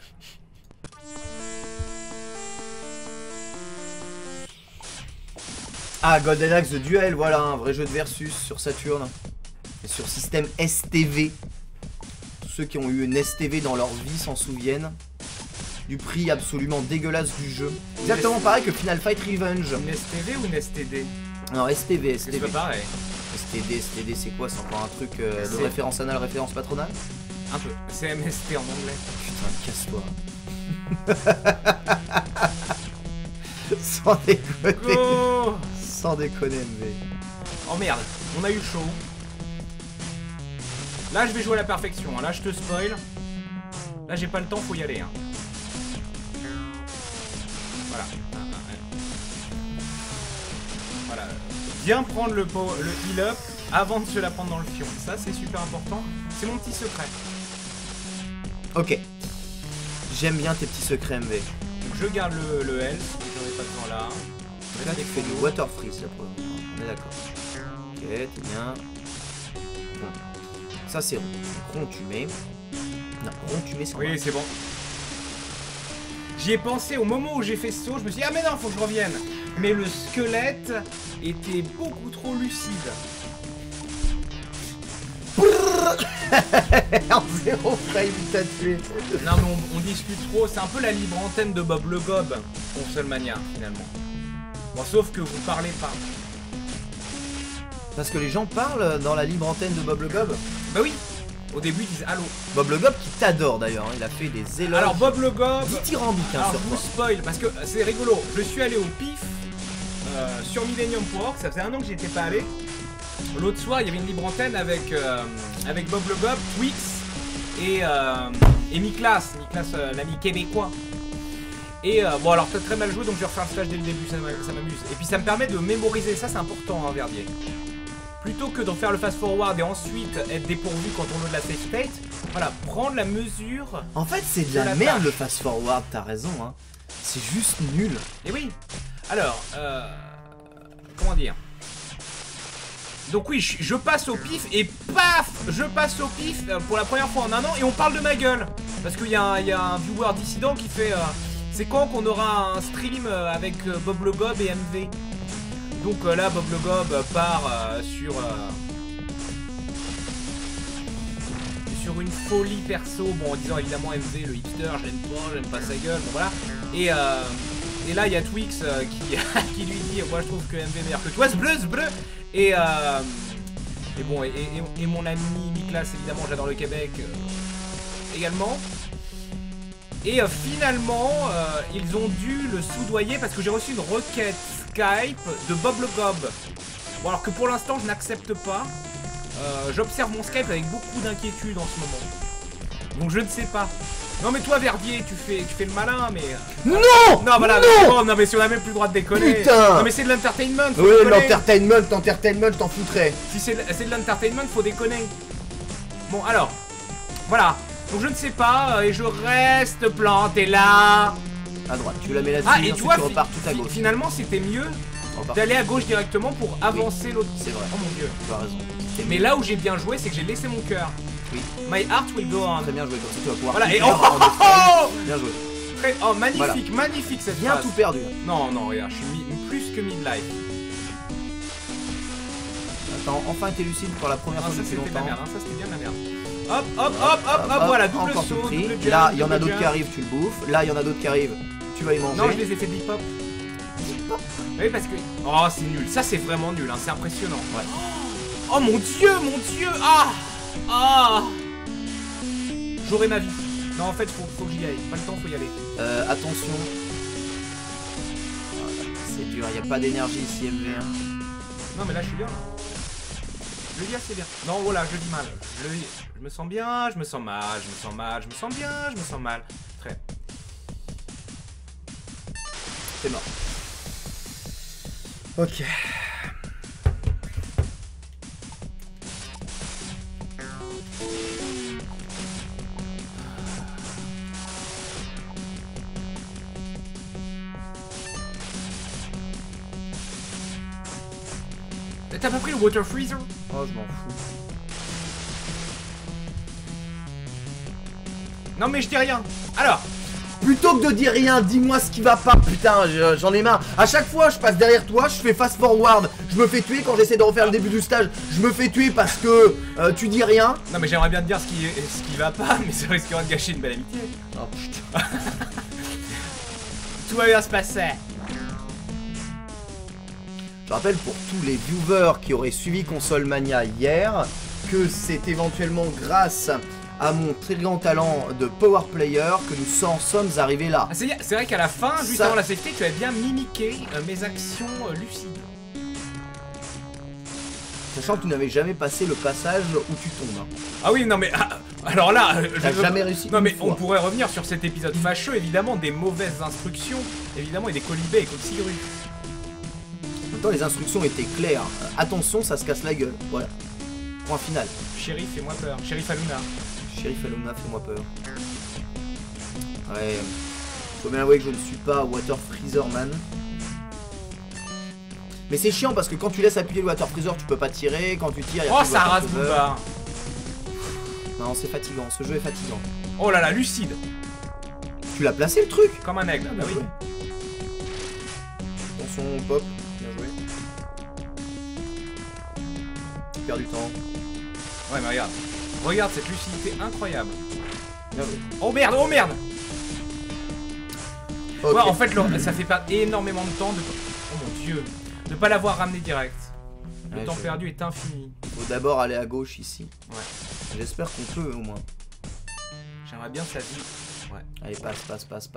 Ah, Golden Axe The Duel, voilà, un vrai jeu de versus sur Saturn. Et sur système STV. Tous ceux qui ont eu une STV dans leur vie s'en souviennent. Du prix absolument dégueulasse du jeu. Exactement pareil que Final Fight Revenge. Une STV ou une STD? Non, STV. C'est pas pareil. STD, c'est quoi? C'est encore un truc de référence anale, référence patronale? Un peu. C'est MST en anglais. Putain, casse-toi. Sans déconner. Go. Sans déconner, MV. Oh merde, on a eu chaud. Là je vais jouer à la perfection, hein. Là je te spoil. Là j'ai pas le temps, faut y aller, hein. Voilà. Voilà. Bien prendre le heal up avant de se la prendre dans le fion. Ça c'est super important. C'est mon petit secret. Ok. J'aime bien tes petits secrets, MV. Donc je garde le health, j'en ai pas besoin là. Là tu fais du water freeze là pour... On est d'accord. Ok, t'es bien. Ça c'est rond tu mets. Non, rond tu mets c'est Oui, c'est bon. J'y ai pensé au moment où j'ai fait ce saut, je me suis dit ah mais non, faut que je revienne. Mais le squelette était beaucoup trop lucide. En 0 frame il t'a tué. Non mais on discute trop, c'est un peu la libre antenne de Bob le Gob, Consolmania finalement. Bon, sauf que vous parlez pas. Parce que les gens parlent dans la libre antenne de Bob le Gob. Bah oui. Au début ils disent allô. Bob le Gob qui t'adore d'ailleurs, hein. Il a fait des éloges. Alors Bob le Gob. Dithyrambiques hein, Alors sur je vous toi. spoil parce que c'est rigolo. Je suis allé au pif sur Millennium Park, ça faisait un an que j'y étais pas allé. L'autre soir il y avait une libre antenne avec Bob le Gob, Twix et Miklas, l'ami québécois. Et bon alors t'as très mal joué donc je vais refaire le stage dès le début, ça m'amuse. Et puis ça me permet de mémoriser, ça c'est important hein, Verdier. Plutôt que d'en faire le fast forward et ensuite être dépourvu quand on est de la safe state, voilà, prendre la mesure. En fait c'est de la merde le fast forward, t'as raison hein. C'est juste nul. Et oui. Alors, comment dire? Donc oui, je passe au pif et paf, je passe au pif pour la première fois en un an et on parle de ma gueule. Parce qu'il y a un viewer dissident qui fait c'est quand qu'on aura un stream avec Bob le Gob et MV. Donc là, Bob le Gob part sur une folie perso, bon en disant évidemment MV le hipster, j'aime pas sa gueule, bon voilà. Et là il y a Twix qui lui dit moi je trouve que MV est meilleur que toi, c'est bleu. Et bon, et mon ami Miklas, évidemment, j'adore le Québec également. Et finalement, ils ont dû le soudoyer parce que j'ai reçu une requête Skype de Bob le Gob. Bon, alors que pour l'instant, je n'accepte pas. J'observe mon Skype avec beaucoup d'inquiétude en ce moment. Donc je ne sais pas. Non mais toi Verdier, tu fais le malin mais... Non. Non voilà, non, non mais si on a même plus le droit de déconner. Putain. Non mais c'est de l'entertainment. Oui l'entertainment, je t'en foutrais. Si c'est de l'entertainment, faut déconner. Bon alors, voilà. Donc je ne sais pas, et je reste planté là. À droite, tu la mets là-dessus, ah, et tu vois, repars tout à gauche. Finalement c'était mieux d'aller à gauche directement pour avancer l'autre. C'est vrai. Oh mon dieu. Tu as raison. Mais là où j'ai bien joué, c'est que j'ai laissé mon cœur. Oui. My heart will go on. Très bien joué, comme ça tu vas pouvoir. Voilà, et oh, bien joué. Très, oh magnifique, voilà. Magnifique cette bien phrase. tout perdu. Non, non, regarde, je suis plus que midlife. Attends, enfin été lucide pour la première fois depuis longtemps. La merde, hein, ça c'était bien la merde. Hop, voilà, double encore saut, pris. double jump. Là, il y en a d'autres qui arrivent, tu le bouffes. Là, il y en a d'autres qui arrivent, tu vas y manger. Non, je les ai fait big pop. Oui, parce que... Oh, c'est nul. Ça, c'est vraiment nul, hein. C'est impressionnant. Ouais. Oh, mon dieu, mon dieu. Ah. J'aurai ma vie. Non, en fait, faut que j'y aille. Pas le temps, faut y aller. Attention. C'est dur, il n'y a pas d'énergie ici, MV1. Non, mais là, je suis bien. Je le dis assez bien. Non, voilà, je le dis mal. Je me sens bien, je me sens mal, je me sens mal, je me sens bien, je me sens mal. Très. C'est mort. Ok. T'as pas pris le Water Freezer? Oh, je m'en fous. Non mais je dis rien. Alors, plutôt que de dire rien, dis-moi ce qui va pas, putain, j'en ai marre. À chaque fois, je passe derrière toi, je fais fast forward. Je me fais tuer quand j'essaie de refaire le début du stage. Je me fais tuer parce que tu dis rien. Non mais j'aimerais bien te dire ce qui va pas, mais ça risquerait de gâcher une belle amitié. Oh putain. Tout va bien se passer. Je rappelle pour tous les viewers qui auraient suivi Consolmania hier que c'est éventuellement grâce à mon très grand talent de power player que nous en sommes arrivés là. Ah, c'est vrai qu'à la fin, juste avant la safety, tu avais bien mimiqué mes actions lucides. Sachant que tu n'avais jamais passé le passage où tu tombes. Hein. Ah oui, non mais alors là, t'as jamais réussi. Non mais on pourrait revenir sur cet épisode fâcheux, évidemment, des mauvaises instructions, évidemment, et des colibés et coxigrues. Pourtant les instructions étaient claires. Attention, ça se casse la gueule. Voilà. Point final. Shérif, fais-moi peur. Shérif Aluna. Shérif Aluna, fais-moi peur. Ouais. Faut bien avouer que je ne suis pas Water Freezer Man. Mais c'est chiant parce que quand tu laisses appuyer le Water Freezer, tu peux pas tirer. Quand tu tires, il y a oh, plus de ça water rase cover. boulevard. Non, c'est fatigant, ce jeu est fatigant. Oh là là, lucide. Tu l'as placé le truc? Comme un aigle, bah oui. Attention, pop, bien joué. Tu perds du temps. Ouais, mais regarde. Regarde cette lucidité incroyable. Bien joué. Oh merde, oh merde. Okay. Ouais, en fait, ça fait perdre énormément de temps de... Oh mon dieu. De pas l'avoir ramené direct. Le temps perdu est infini. Faut d'abord aller à gauche ici. Ouais. J'espère qu'on peut au moins. J'aimerais bien sa vie. Ouais. Allez, passe. Passe.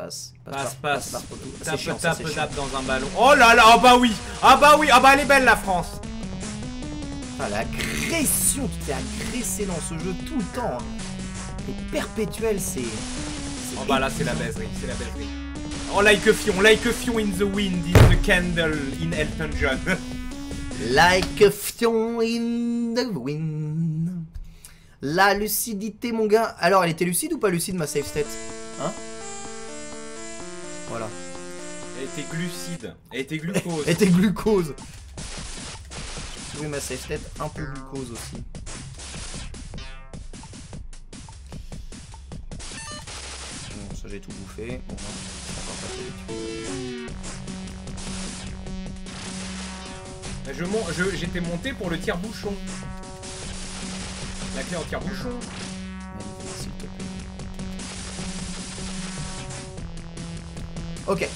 Tape dans un ballon. Oh là là, ah bah oui. Ah bah oui, ah bah elle est belle la France. Ah, l'agression, tu t'es agressé dans ce jeu tout le temps. Hein. Et perpétuel, c'est... Oh bah là, c'est la baiserie, Oh, like a fion in the wind is the candle in Elton John. Like a fion in the wind. La lucidité, mon gars. Alors, elle était lucide ou pas lucide, ma save state? Hein? Voilà. Elle était glucide. Elle était glucose. Elle était glucose. Oui, ma save state, un peu glucose aussi. Bon, ça j'ai tout bouffé. Bon, J'étais monté pour le tire-bouchon. La clé en tire-bouchon. S'il te plaît. Ok.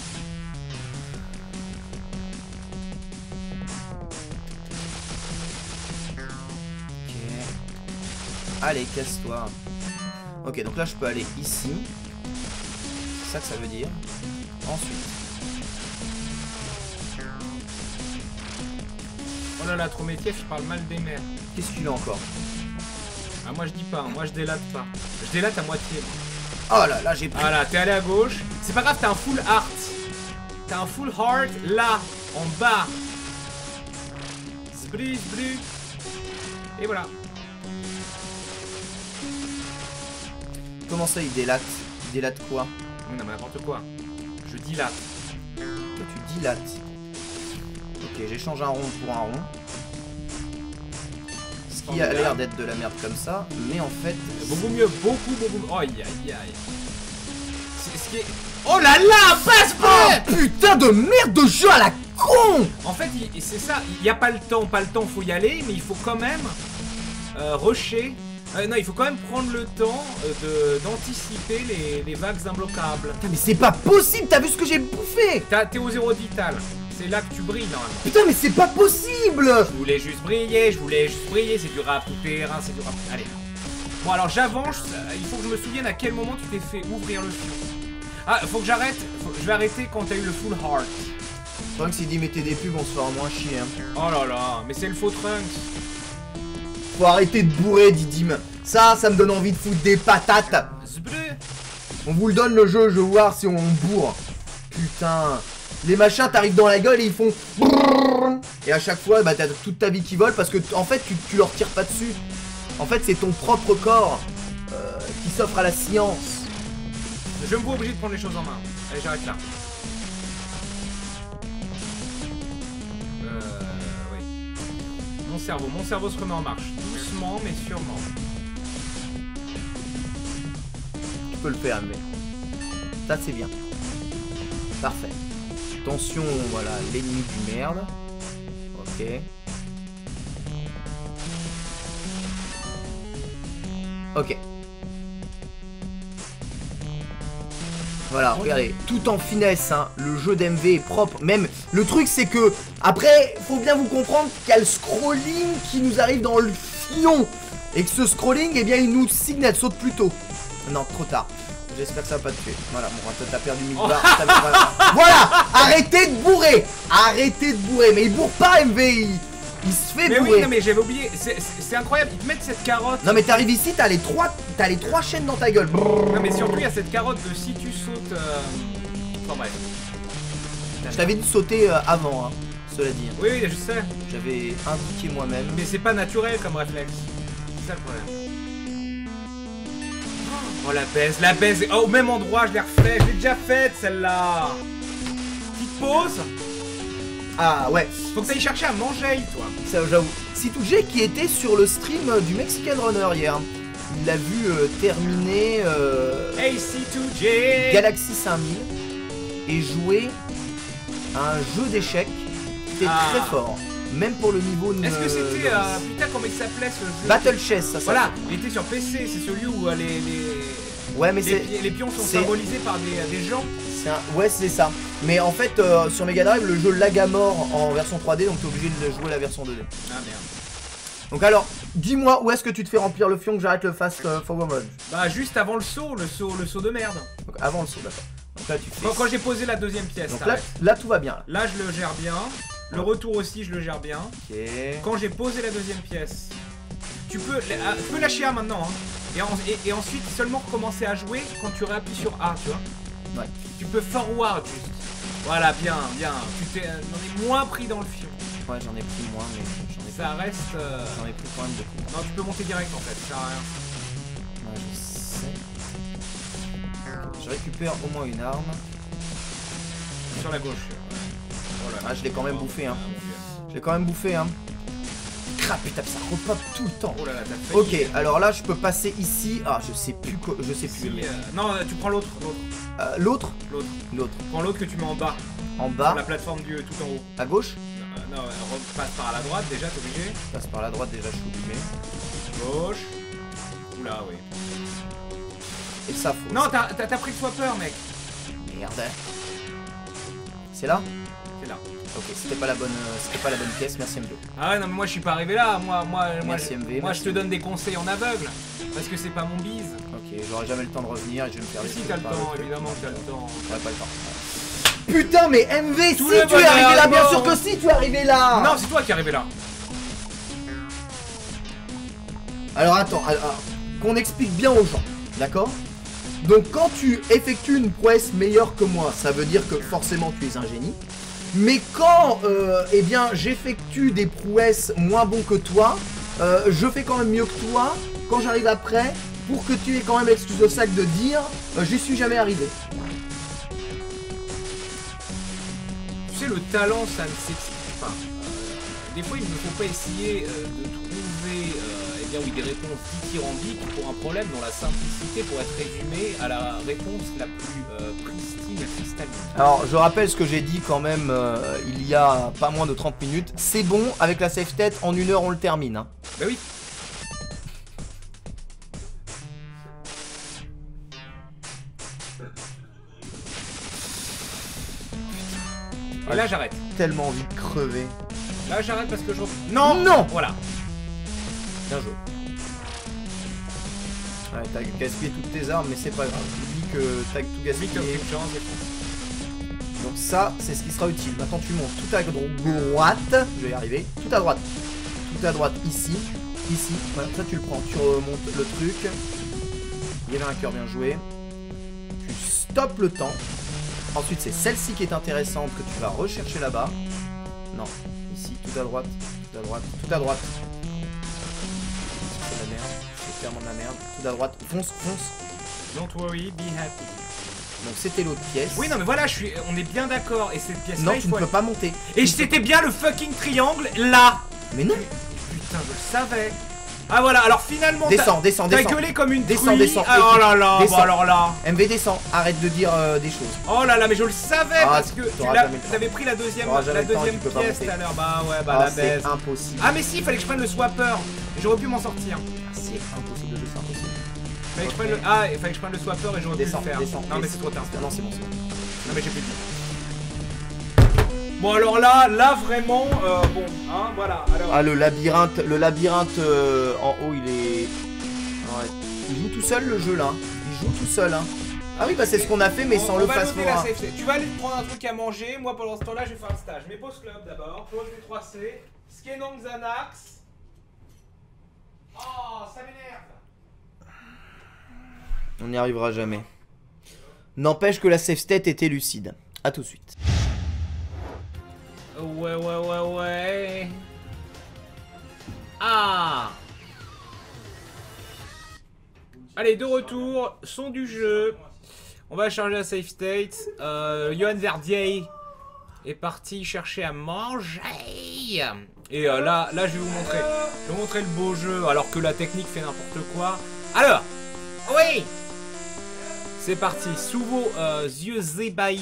Allez, casse-toi. Ok, donc là je peux aller ici. C'est ça que ça veut dire. Ensuite. Oh là là, trop métier, je parle mal des mères. Qu'est-ce que tu veux encore? Ah, moi je dis pas, moi je délate pas. Je délate à moitié. Oh là là, j'ai pris. Voilà, t'es allé à gauche. C'est pas grave, t'as un full heart. T'as un full heart là, en bas. Zblu. Et voilà. Comment ça, il délate? Il délate quoi? Non, mais n'importe quoi. Je dilate. Toi, tu dilates. Ok, j'échange un rond pour un rond. Ce qui a l'air d'être de la merde comme ça, mais en fait... Beaucoup mieux, beaucoup. Oh, aïe. C'est ce qui est... Oh là là, passe pas. Oh, putain de merde de jeu à la con. En fait, c'est ça, il n'y a pas le temps, faut y aller, mais il faut quand même rusher. Non, il faut quand même prendre le temps d'anticiper les vagues imbloquables. Putain, mais c'est pas possible, t'as vu ce que j'ai bouffé? T'es au 0 vital. C'est là que tu brilles normalement. Putain, mais c'est pas possible. Je voulais juste briller, c'est du rap tout terrain, c'est du rap. Allez. Bon, alors j'avance, il faut que je me souvienne à quel moment tu t'es fait ouvrir le feu. Ah, faut que j'arrête, je vais arrêter quand t'as eu le full heart. Trunks il dit mettez des pubs, on se fera moins chier. Hein. Oh là là, mais c'est le faux Trunks. Faut arrêter de bourrer, Didim. Ça me donne envie de foutre des patates. On vous le donne le jeu, je veux voir si on bourre. Putain. Les machins t'arrivent dans la gueule et ils font... Et à chaque fois, bah t'as toute ta vie qui vole parce que en fait tu leur tires pas dessus. En fait c'est ton propre corps qui s'offre à la science. Je me vois obligé de prendre les choses en main. Allez, j'arrête là. Oui. Mon cerveau se remet en marche. Doucement mais sûrement. Tu peux le faire, mais... Ça c'est bien. Parfait. Attention, voilà, l'ennemi du merde. Ok. Ok. Voilà, regardez, tout en finesse, hein, le jeu d'MV est propre. Même, le truc c'est que, après, faut bien vous comprendre qu'il y a le scrolling qui nous arrive dans le fion. Et que ce scrolling, eh bien, il nous signe, elle saute plus tôt. Non, trop tard. J'espère que ça va pas te tuer. Voilà, bon, t'as perdu 1000 barres. Voilà, arrêtez de bourrer. Arrêtez de bourrer. Mais il bourre pas, MV, il se fait bourrer. Mais oui, non, mais j'avais oublié, c'est incroyable, ils te mettent cette carotte. Non mais t'arrives ici, t'as les trois chaînes dans ta gueule. Non mais surtout il y a cette carotte de si tu sautes... Enfin bref. Je t'avais dit de sauter avant, hein, cela dit. Oui, oui, je sais. J'avais indiqué moi-même. Mais c'est pas naturel comme réflexe. C'est ça le problème. Oh la baise, oh, au même endroit je l'ai refait, je l'ai déjà faite celle-là. Petite pause. Ah ouais. Faut que t'ailles chercher à manger toi. Ça j'avoue. C'est tout G qui était sur le stream du Mexican Runner hier. il l'a vu terminer AC2J Galaxy 5000 et jouer à un jeu d'échecs qui était très fort. Même pour le niveau de... Est-ce que c'était... putain, comment il s'appelait ce jeu? Battle Chess, ça. Voilà, il était sur PC, c'est celui où ouais, mais les pions sont symbolisés par des gens. Ouais, c'est ça. Mais en fait, sur Mega Drive, le jeu lag à mort en version 3D, donc t'es obligé de jouer la version 2D. Ah merde. Donc alors, dis-moi où est-ce que tu te fais remplir le fion que j'arrête le fast forward mode? Bah juste avant le saut de merde. Donc avant le saut, d'accord. Donc là tu fais... Quand j'ai posé la deuxième pièce. Donc là tout va bien. Là je le gère bien. Le retour aussi je le gère bien. Ok. Quand j'ai posé la deuxième pièce, tu peux lâcher A maintenant hein. Et ensuite seulement recommencer à jouer quand tu réappuies sur A, tu vois. Ouais. Tu peux forward juste. Voilà, bien. Tu t'en es moins pris dans le fion. Ouais, j'en ai pris moins, mais ça reste... J'en ai pris quand même beaucoup. Non, tu peux monter direct en fait, ça sert à rien. Ouais, je sais. Je récupère au moins une arme. Sur la gauche. Oh là. Ah, je l'ai quand même bouffé, hein. Je l'ai quand même bouffé, hein. Crap, putain, ça repop tout le temps. Oh là là, t'as failli. Ok, alors là, je peux passer ici. Ah, je sais plus quoi. Je sais plus. Non, tu prends l'autre. L'autre. Prends l'autre que tu mets en bas. En bas. Sur la plateforme tout en haut. À gauche. Non, passe par la droite déjà, t'es obligé. Passe par la droite déjà, je suis obligé. Gauche. Oula, oui. Et ça faut. Non, t'as pris le swapper, mec. Merde. C'est là? C'est là. Ok, c'était pas la bonne pièce, merci MV. Ah ouais, non, mais moi je suis pas arrivé là. Moi, je te donne des conseils en aveugle. Parce que c'est pas mon bise. Ok, j'aurai jamais le temps de revenir et je vais me faire Si t'as le temps, évidemment que t'as le temps. J'aurai pas le temps. Putain, mais MV, Tout si tu es arrivé là, bien sûr que si tu es arrivé là. Non, c'est toi qui es arrivé là. Alors attends, qu'on explique bien aux gens, d'accord? Donc quand tu effectues une prouesse meilleure que moi, ça veut dire que forcément tu es un génie. Mais quand eh bien j'effectue des prouesses moins bons que toi, je fais quand même mieux que toi quand j'arrive après, pour que tu aies quand même l'excuse au sac de dire j'y suis jamais arrivé. Tu sais, le talent, ça ne s'explique pas. Des fois, il ne faut pas essayer de trouver eh bien, oui, des réponses dithyrambiques pour un problème dont la simplicité pourrait être résumée à la réponse la plus pristine et cristalline. Alors, je rappelle ce que j'ai dit quand même il y a pas moins de 30 minutes. C'est bon, avec la safe tête, en 1 heure, on le termine. Hein. Bah oui. Et là j'arrête. Tellement envie de crever. Là j'arrête parce que je... Non. Voilà. Bien joué. Ouais, t'as gaspillé toutes tes armes, mais c'est pas grave. Oublie que t'as tout gaspillé. Donc ça, c'est ce qui sera utile. Maintenant tu montes tout à droite. Je vais y arriver. Tout à droite. Tout à droite, ici. Ici. Voilà, ça tu le prends. Tu remontes le truc. Il y avait un cœur, bien joué. Tu stoppes le temps. Ensuite, c'est celle-ci qui est intéressante que tu vas rechercher là-bas. Non, ici, tout à droite, tout à droite, tout à droite. C'est de la merde, c'est clairement de la merde. Tout à droite, fonce. Don't worry, be happy. Donc c'était l'autre pièce. Oui, non, mais voilà, on est bien d'accord. Et cette pièce-là, non, tu ne peux pas monter. Et c'était bien le fucking triangle là. Mais non. Putain, je le savais. Ah voilà, alors finalement descends. T'as gueulé comme une descends. Ah, oh là là, bon, alors là. MV descend, arrête de dire des choses. Oh là là, mais je le savais parce que t'avais pris la deuxième pièce tout à l'heure. Bah ouais, bah la baisse. C'est impossible. Ah mais si, il fallait que je prenne le swapper. J'aurais pu m'en sortir. C'est impossible de le faire, impossible. Il fallait que je prenne le swapper et j'aurais pu le faire. Non mais c'est trop tard. Non, c'est bon. Non mais j'ai plus de vie. Bon alors là vraiment, bon, hein, voilà. Alors... Ah le labyrinthe en haut il est... Ouais. Il joue tout seul le jeu là, il joue tout seul hein. Ah oui bah c'est ce qu'on a fait mais sans le fast-forward. Tu vas aller te prendre un truc à manger, moi pendant ce temps là je vais faire un stage. Mais pause club d'abord, pause les 3C, Skenong Xanax. Oh ça m'énerve. On n'y arrivera jamais. N'empêche que la safe state était lucide. A tout de suite. Ouais. Ah. Allez, de retour, son du jeu. On va charger la safe state. Johan Verdier est parti chercher à manger. Et là, je vais vous montrer. Je vais vous montrer le beau jeu, alors que la technique fait n'importe quoi. Alors, oui. C'est parti, sous vos yeux ébahis.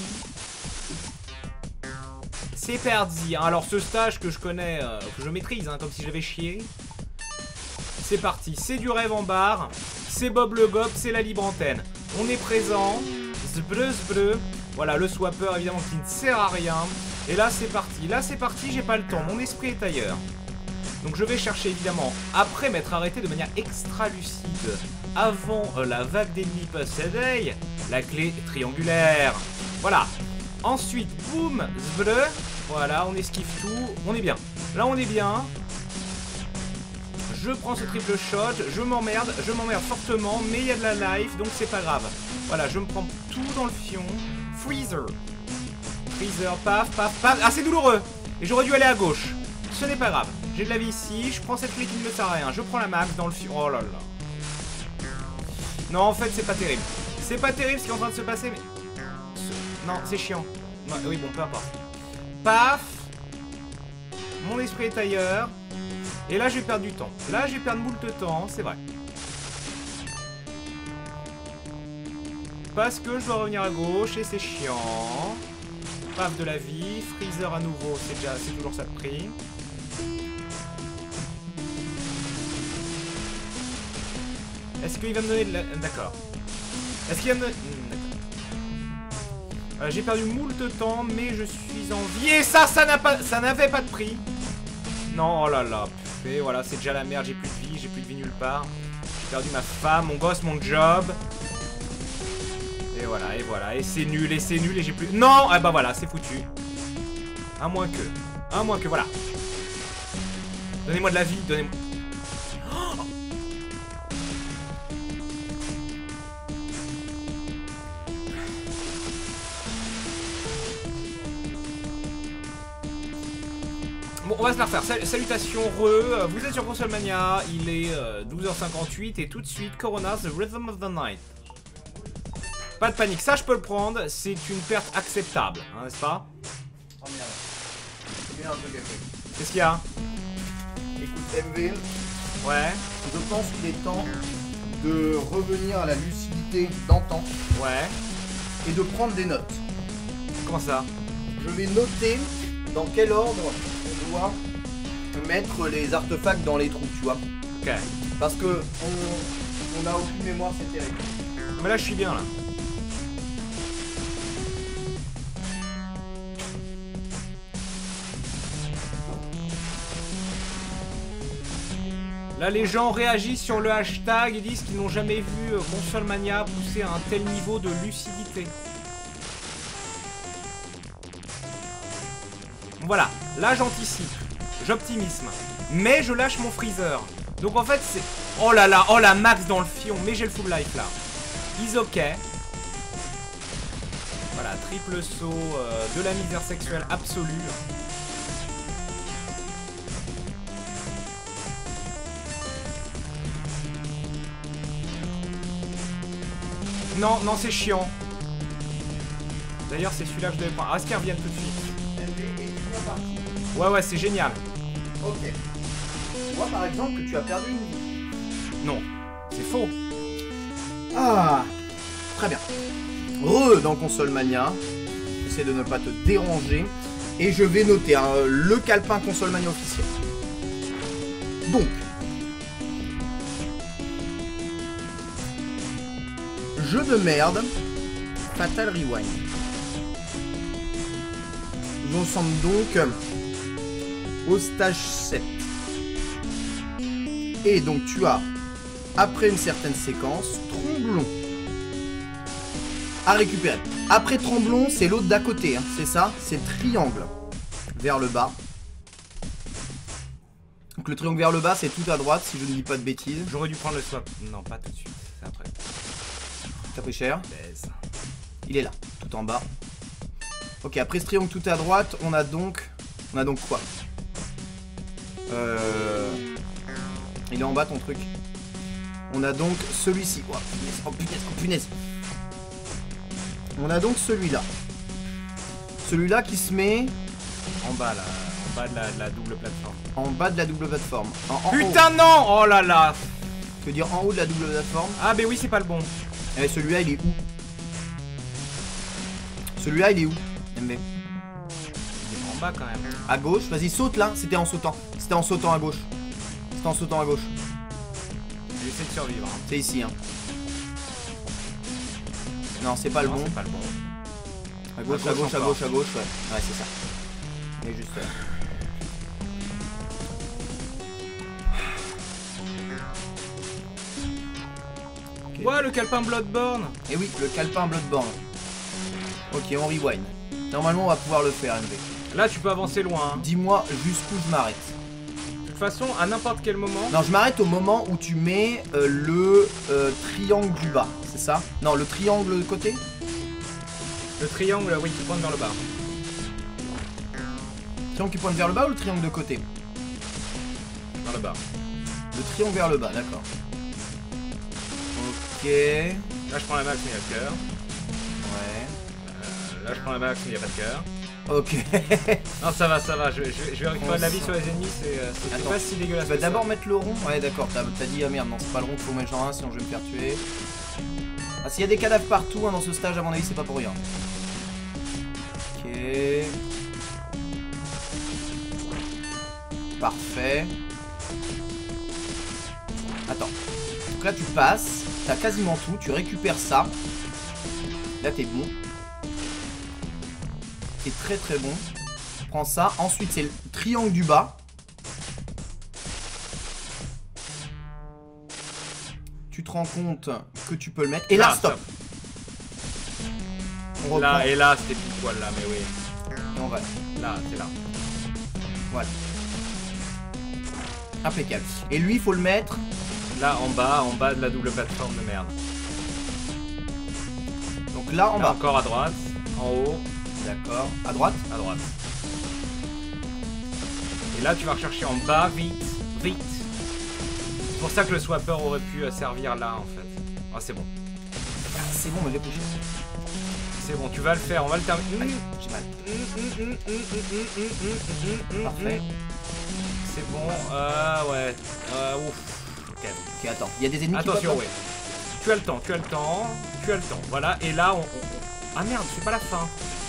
C'est parti. Alors ce stage que je connais, que je maîtrise, hein, comme si j'avais chié. C'est parti, c'est du rêve en barre. C'est Bob le Gop, c'est la libre antenne. On est présent. Zbleu. Voilà, le swapper évidemment qui ne sert à rien. Et là c'est parti, j'ai pas le temps, mon esprit est ailleurs. Donc je vais chercher évidemment, après m'être arrêté de manière extra lucide, avant la vague d'ennemis possédés, la clé triangulaire. Voilà. Ensuite, boum, zbleu. Voilà, on esquive tout, on est bien. Là on est bien. Je prends ce triple shot, je m'emmerde fortement, mais il y a de la life, donc c'est pas grave. Voilà, je me prends tout dans le fion. Freezer, paf. Ah, c'est douloureux. Et j'aurais dû aller à gauche. Ce n'est pas grave. J'ai de la vie ici, je prends cette clé qui ne me sert à rien. Je prends la max dans le fion. Oh là là. Non, en fait, c'est pas terrible. C'est pas terrible ce qui est en train de se passer, mais... Non, c'est chiant. Non, oui, bon, peu importe. Paf. Mon esprit est ailleurs. Et là, je vais perdre du temps. Là, je vais perdre moult de temps, c'est vrai. Parce que je dois revenir à gauche et c'est chiant. Paf de la vie. Freezer à nouveau, c'est toujours ça de prix. Est-ce qu'il va me donner de la... D'accord. Est-ce qu'il va me donner... D'accord. J'ai perdu moult de temps, mais je suis en vie. Et ça n'avait pas de prix. Non, oh là là. Et voilà, c'est déjà la merde, j'ai plus de vie nulle part. J'ai perdu ma femme, mon gosse, mon job. Et voilà, et c'est nul, et j'ai plus... Non. Ah bah voilà, c'est foutu. À moins que, voilà. Donnez-moi de la vie, donnez-moi... Oh, bon, on va se la refaire. Salutations, vous êtes sur Console Mania, il est 12h58 et tout de suite, Corona, The Rhythm of the Night. Pas de panique, ça je peux le prendre, c'est une perte acceptable, hein, n'est-ce pas? Oh merde. Qu'est-ce qu'il y a? Écoute, MV. Ouais. Je pense qu'il est temps de revenir à la lucidité d'antan. Ouais. Et de prendre des notes. Comment ça? Je vais noter dans quel ordre on doit mettre les artefacts dans les trous, tu vois. Ok. Parce que on a aucune mémoire, c'est terrible. Mais là je suis bien là. Là les gens réagissent sur le hashtag et disent qu'ils n'ont jamais vu Console Mania pousser à un tel niveau de lucidité. Voilà, là j'anticipe, j'optimisme, mais je lâche mon freezer. Donc en fait c'est... Oh là là, oh la max dans le fion, mais j'ai le full life là. Is ok. Voilà, triple saut de la misère sexuelle absolue. Non, non c'est chiant. D'ailleurs c'est celui-là que je devais prendre. Ah, est-ce qu'il revient tout de suite? Ouais, c'est génial. Ok. Tu vois par exemple que tu as perdu une vie. Non, c'est faux. Ah, très bien. Dans Console Mania. J'essaie de ne pas te déranger. Et je vais noter hein, le calepin Console Mania officiel. Donc. Jeu de merde. Fatal Rewind. Nous en sommes donc au stage 7. Et donc tu as, après une certaine séquence, Tromblon à récupérer. Après Tromblon, c'est l'autre d'à côté, hein, c'est ça? C'est triangle vers le bas. Donc le triangle vers le bas, c'est tout à droite, si je ne dis pas de bêtises. J'aurais dû prendre le swap. Non, pas tout de suite, c'est après. T'as pris cher? Baise. Il est là, tout en bas. Ok, après ce triangle tout à droite, on a donc quoi? Il est en bas ton truc. On a donc celui-ci. Oh punaise, oh punaise, oh punaise. On a donc celui-là. Celui-là qui se met en bas là, en bas de la double plateforme. En bas de la double plateforme. Putain non! Oh là là! Je veux dire en haut de la double plateforme. Ah, mais oui, c'est pas le bon. Et celui-là, il est où? Celui-là, il est où? MV. Il est en bas quand même. À gauche, vas-y, saute là. C'était en sautant. C'était en sautant à gauche. C'était en sautant à gauche. J'essaie de survivre. Hein. C'est ici, hein. Non, c'est pas le bon. C'est pas le bon. À gauche, à gauche, à gauche, à gauche, ouais. Ouais, c'est ça. Mais juste là. Okay. Ouais, le calepin Bloodborne. Et oui, le calepin Bloodborne. Ok, on rewind. Normalement, on va pouvoir le faire, MV. Là, tu peux avancer loin. Hein. Dis-moi jusqu'où je m'arrête. De toute façon, à n'importe quel moment... Non, je m'arrête au moment où tu mets le triangle du bas, c'est ça? Non, le triangle de côté? Le triangle, oui, qui pointe vers le bas. Le triangle qui pointe vers le bas ou le triangle de côté? Vers le bas. Le triangle vers le bas, d'accord. Ok. Là, je prends la max, mais il y a le cœur. Ouais. Là, je prends la max, mais il n'y a pas de cœur. Ok. Non, ça va, ça va. Je vais récupérer de la vie sur les ennemis, c'est pas si dégueulasse. Tu vas d'abord mettre le rond? Ouais, d'accord. T'as dit, ah merde, non, c'est pas le rond, faut mettre genre 1, sinon je vais me faire tuer. Ah, s'il y a des cadavres partout hein, dans ce stage, à mon avis, c'est pas pour rien. Ok. Parfait. Attends. Donc là, tu passes. T'as quasiment tout. Tu récupères ça. Là, t'es bon. T'es très très bon. Prends ça. Ensuite, c'est le triangle du bas. Tu te rends compte que tu peux le mettre. Et là, stop. On reprend. Là, et là, c'était pile poil là, mais oui. Et on va. Là, c'est là. Voilà. Impeccable. Et lui, il faut le mettre. Là, en bas de la double plateforme de merde. Donc là, en là, bas. Encore à droite, en haut. D'accord. À droite? À droite. Et là, tu vas rechercher en bas, vite, vite. C'est pour ça que le swapper aurait pu servir là, en fait. Ah, c'est bon. Ah, c'est bon, mais j'ai poussé. C'est bon, tu vas le faire, on va le terminer. J'ai mal. Parfait. C'est bon, ouais. Ouf. Ok. Ok, attends. Il y a des ennemis Attention, qui ouais. Tu as le temps, tu as le temps, tu as le temps. Voilà, et là, Ah merde, c'est pas la fin.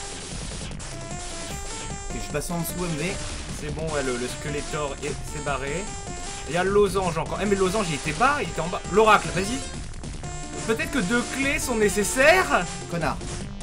Ok, je suis passé en dessous, MV. C'est bon, ouais, le Skeletor s'est barré. Il y a le losange encore. Eh, mais le losange, il était bas, il était en bas. L'oracle, vas-y. Peut-être que 2 clés sont nécessaires. Connard.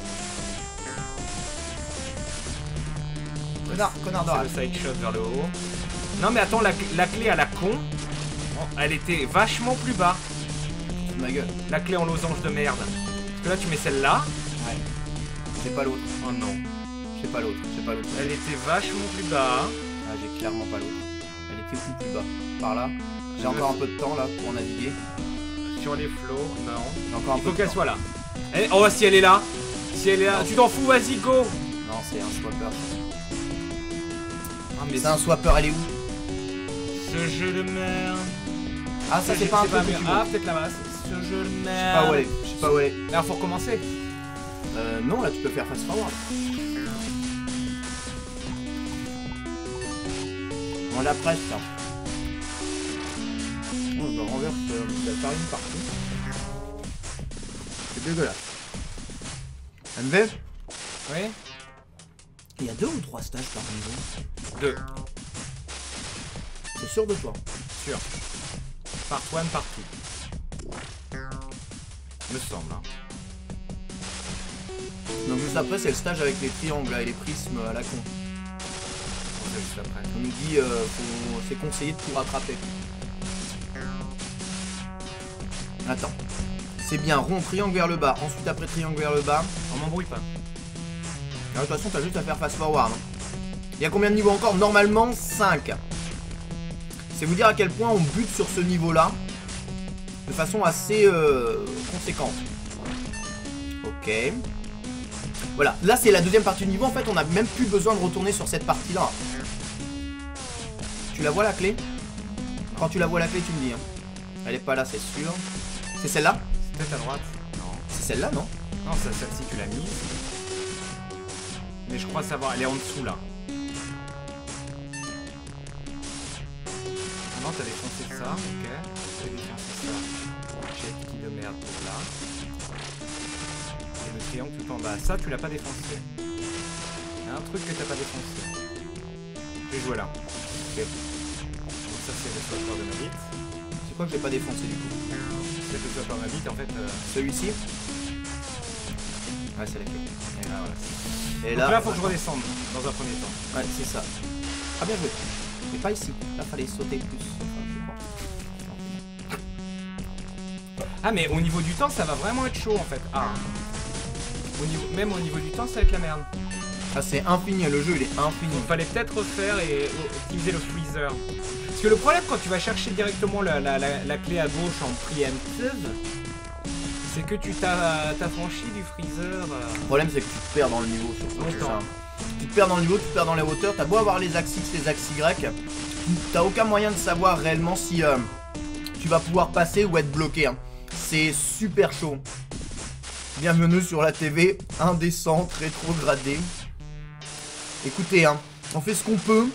Connard d'oracle. C'est le side shot vers le haut. Non, mais attends, la clé à la con, elle était vachement plus bas. Ma gueule. La clé en losange de merde. Parce que là, tu mets celle-là. Ouais. J'ai pas l'autre. Oh non. J'ai pas l'autre. J'ai pas l'autre. Elle était vachement plus bas. Ah, j'ai clairement pas l'autre. Elle était où plus bas? Par là. J'ai encore un peu de temps là pour naviguer. Sur les flots, non. J'ai encore un Il peu faut de qu'elle temps. soit là. Oh, si elle est là. Si elle est là. Non. Tu t'en fous, vas-y, go. Non, c'est un swapper. Ah, mais C'est un swapper, elle est où? ce jeu de merde. Ah, ça c'est pas un peu merde. Ah, peut-être là-bas. Ce jeu de Je sais merde. pas où elle est. Je sais pas où elle est. Alors, faut recommencer. Non, là tu peux faire fast forward. On l'a presque. Hein. Oh, je me renverse de la farine partout. C'est dégueulasse. MV, Oui. il y a 2 ou 3 stages par niveau? 2. T'es sûr de toi? Sûr. Part 1, partout. Me semble. Hein. Donc juste après c'est le stage avec les triangles là, et les prismes à la con. C'est juste après. On nous dit c'est conseillé de tout rattraper. Attends. C'est bien rond, triangle vers le bas. Ensuite après triangle vers le bas. On m'embrouille pas. De toute façon t'as juste à faire fast forward. Il y a combien de niveaux encore? Normalement 5. C'est vous dire à quel point on bute sur ce niveau là. De façon assez conséquente. Ok. Voilà, là c'est la deuxième partie du niveau. En fait on a même plus besoin de retourner sur cette partie là. Tu la vois la clé? Quand tu la vois la clé tu me dis hein. Elle est pas là c'est sûr. C'est celle-là? C'est peut-être à droite. Non. C'est celle-là non? Non, celle-ci tu l'as mise. Mais je crois savoir, elle est en dessous là. Non, t'as défoncé ça, ok. T'as défoncé ça. merde pour là. Et le triangle tout en bas. Ça, tu l'as pas défoncé. Il y a un truc que t'as pas défoncé. Je vais jouer là. Ok. Donc ça, c'est le swapper de ma bite. C'est quoi que j'ai pas défoncé du coup? C'est le swapper de ma bite, en fait. Celui-ci? Ouais, c'est l'effet. Et là, voilà. Et Donc là, faut que je redescende dans un premier temps. Ouais, c'est ça. Ah, bien joué. Mais pas ici. Là, fallait sauter plus. Enfin, je crois. Ah, mais au niveau du temps, ça va vraiment être chaud en fait. Ah. Même au niveau du temps, ça va être la merde. Ah, c'est infini. Le jeu, il est infini. Donc, fallait peut-être refaire et optimiser le freezer. Parce que le problème, quand tu vas chercher directement la clé à gauche en preemptive, c'est que tu t'as franchi du freezer. Le problème, c'est que tu te perds dans le niveau. Surtout, c'est Longtemps. ça. Tu te perds dans le niveau, tu te perds dans les hauteurs. T'as beau avoir les axes X, les axes Y, t'as aucun moyen de savoir réellement si tu vas pouvoir passer ou être bloqué. Hein. C'est super chaud. Bienvenue sur la TV, indécente, rétrogradée. Écoutez, hein, on fait ce qu'on peut.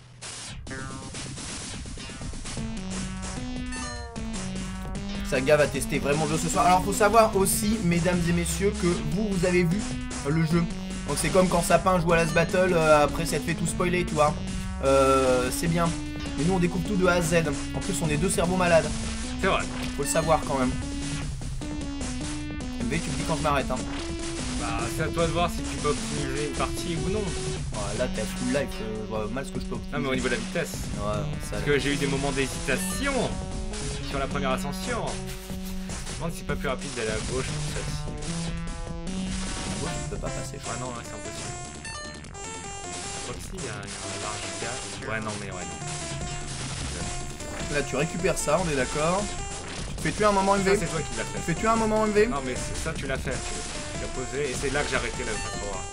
Saga va tester vraiment le jeu ce soir. Alors faut savoir aussi, mesdames et messieurs, que vous avez vu le jeu. Donc c'est comme quand Sapin joue à Last Battle, après ça te fait tout spoiler, tu vois. C'est bien. Mais nous on découvre tout de A à Z. En plus on est deux cerveaux malades. C'est vrai. Faut le savoir quand même. MV, tu me dis quand je m'arrête, hein. Bah, c'est à toi de voir si tu peux optimiser une partie ou non. Là t'es à full life, je vois mal ce que je peux optimiser. Ah, mais au niveau de la vitesse. Ouais, ça. Parce que j'ai eu des moments d'hésitation sur la première ascension. Je me demande si c'est pas plus rapide d'aller à gauche pour celle-ci. Ouais, tu peux pas passer, je crois. Ah non, ouais, c'est impossible. Je crois que si, il y a un large gap. Ouais, non, mais ouais, non. Là tu récupères ça, on est d'accord. Tu fais tuer un moment Ça, MV. c'est toi qui l'as Tu fait. fais tuer un moment MV. Non, mais ça, tu l'as fait. Tu l'as posé et c'est là que j'ai arrêté le fast-forward.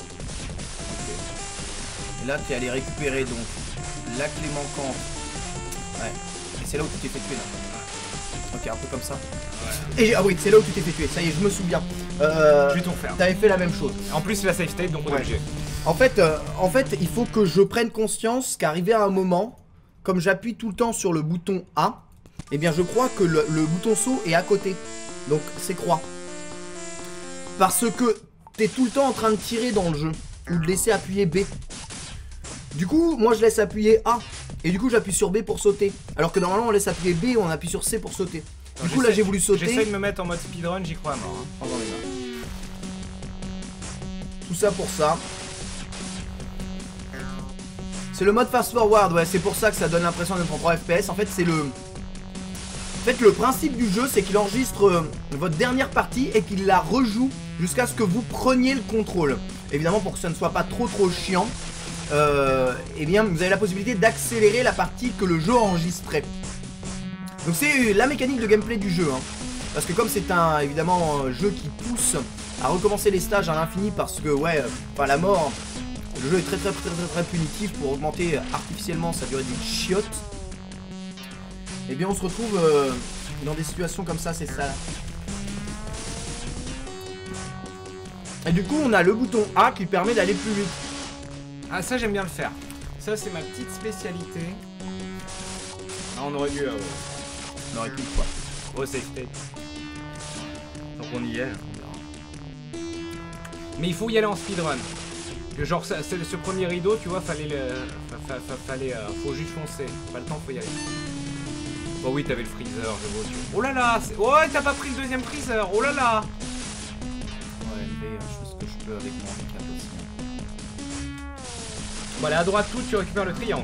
Et là tu es allé récupérer donc la clé manquante. Ouais. Et c'est là où tu t'es fait tuer là. Ok, un peu comme ça. Ouais. Et ah oui, c'est là où tu t'es fait tuer. Ça y est, je me souviens. Je vais tout refaire. T'avais fait la même chose. En plus, c'est la safe state, donc on est Ouais. obligé. En fait, il faut que je prenne conscience qu'arrivé à un moment, comme j'appuie tout le temps sur le bouton A, eh bien je crois que le bouton saut est à côté. Donc c'est croix. Parce que t'es tout le temps en train de tirer dans le jeu. Ou de laisser appuyer B. Du coup, moi je laisse appuyer A. Et du coup j'appuie sur B pour sauter. Alors que normalement on laisse appuyer B et on appuie sur C pour sauter. Du coup là j'ai voulu sauter. J'essaie de me mettre en mode speedrun, j'y crois à mort. Hein. Tout ça pour ça. C'est le mode fast forward, ouais, c'est pour ça que ça donne l'impression d'être en 3 FPS. En fait, c'est le... En fait, le principe du jeu, c'est qu'il enregistre votre dernière partie et qu'il la rejoue jusqu'à ce que vous preniez le contrôle. Évidemment, pour que ça ne soit pas trop chiant, eh bien, vous avez la possibilité d'accélérer la partie que le jeu a enregistrée. Donc c'est la mécanique de gameplay du jeu, hein. Parce que comme c'est un, évidemment, un jeu qui pousse à recommencer les stages à l'infini parce que, ouais, enfin la mort... Le jeu est très punitif pour augmenter artificiellement sa durée d'une chiotte. Et bien on se retrouve dans des situations comme ça, c'est ça. Et du coup on a le bouton A qui permet d'aller plus vite. Ah, ça j'aime bien le faire. Ça c'est ma petite spécialité. Ah, on aurait dû... On aurait pu quoi. Oh, safe state. Donc on y est. Mais il faut y aller en speedrun. Genre ce premier rideau, tu vois, fallait faut juste foncer. Pas le temps, faut y aller. Oh oui, t'avais le freezer, je vois. Oh là là, ouais, t'as pas pris le deuxième freezer. Oh là là. Ouais, je fais ce que je peux avec mon handicap aussi. Bon, allez, à droite tout, tu récupères le triangle.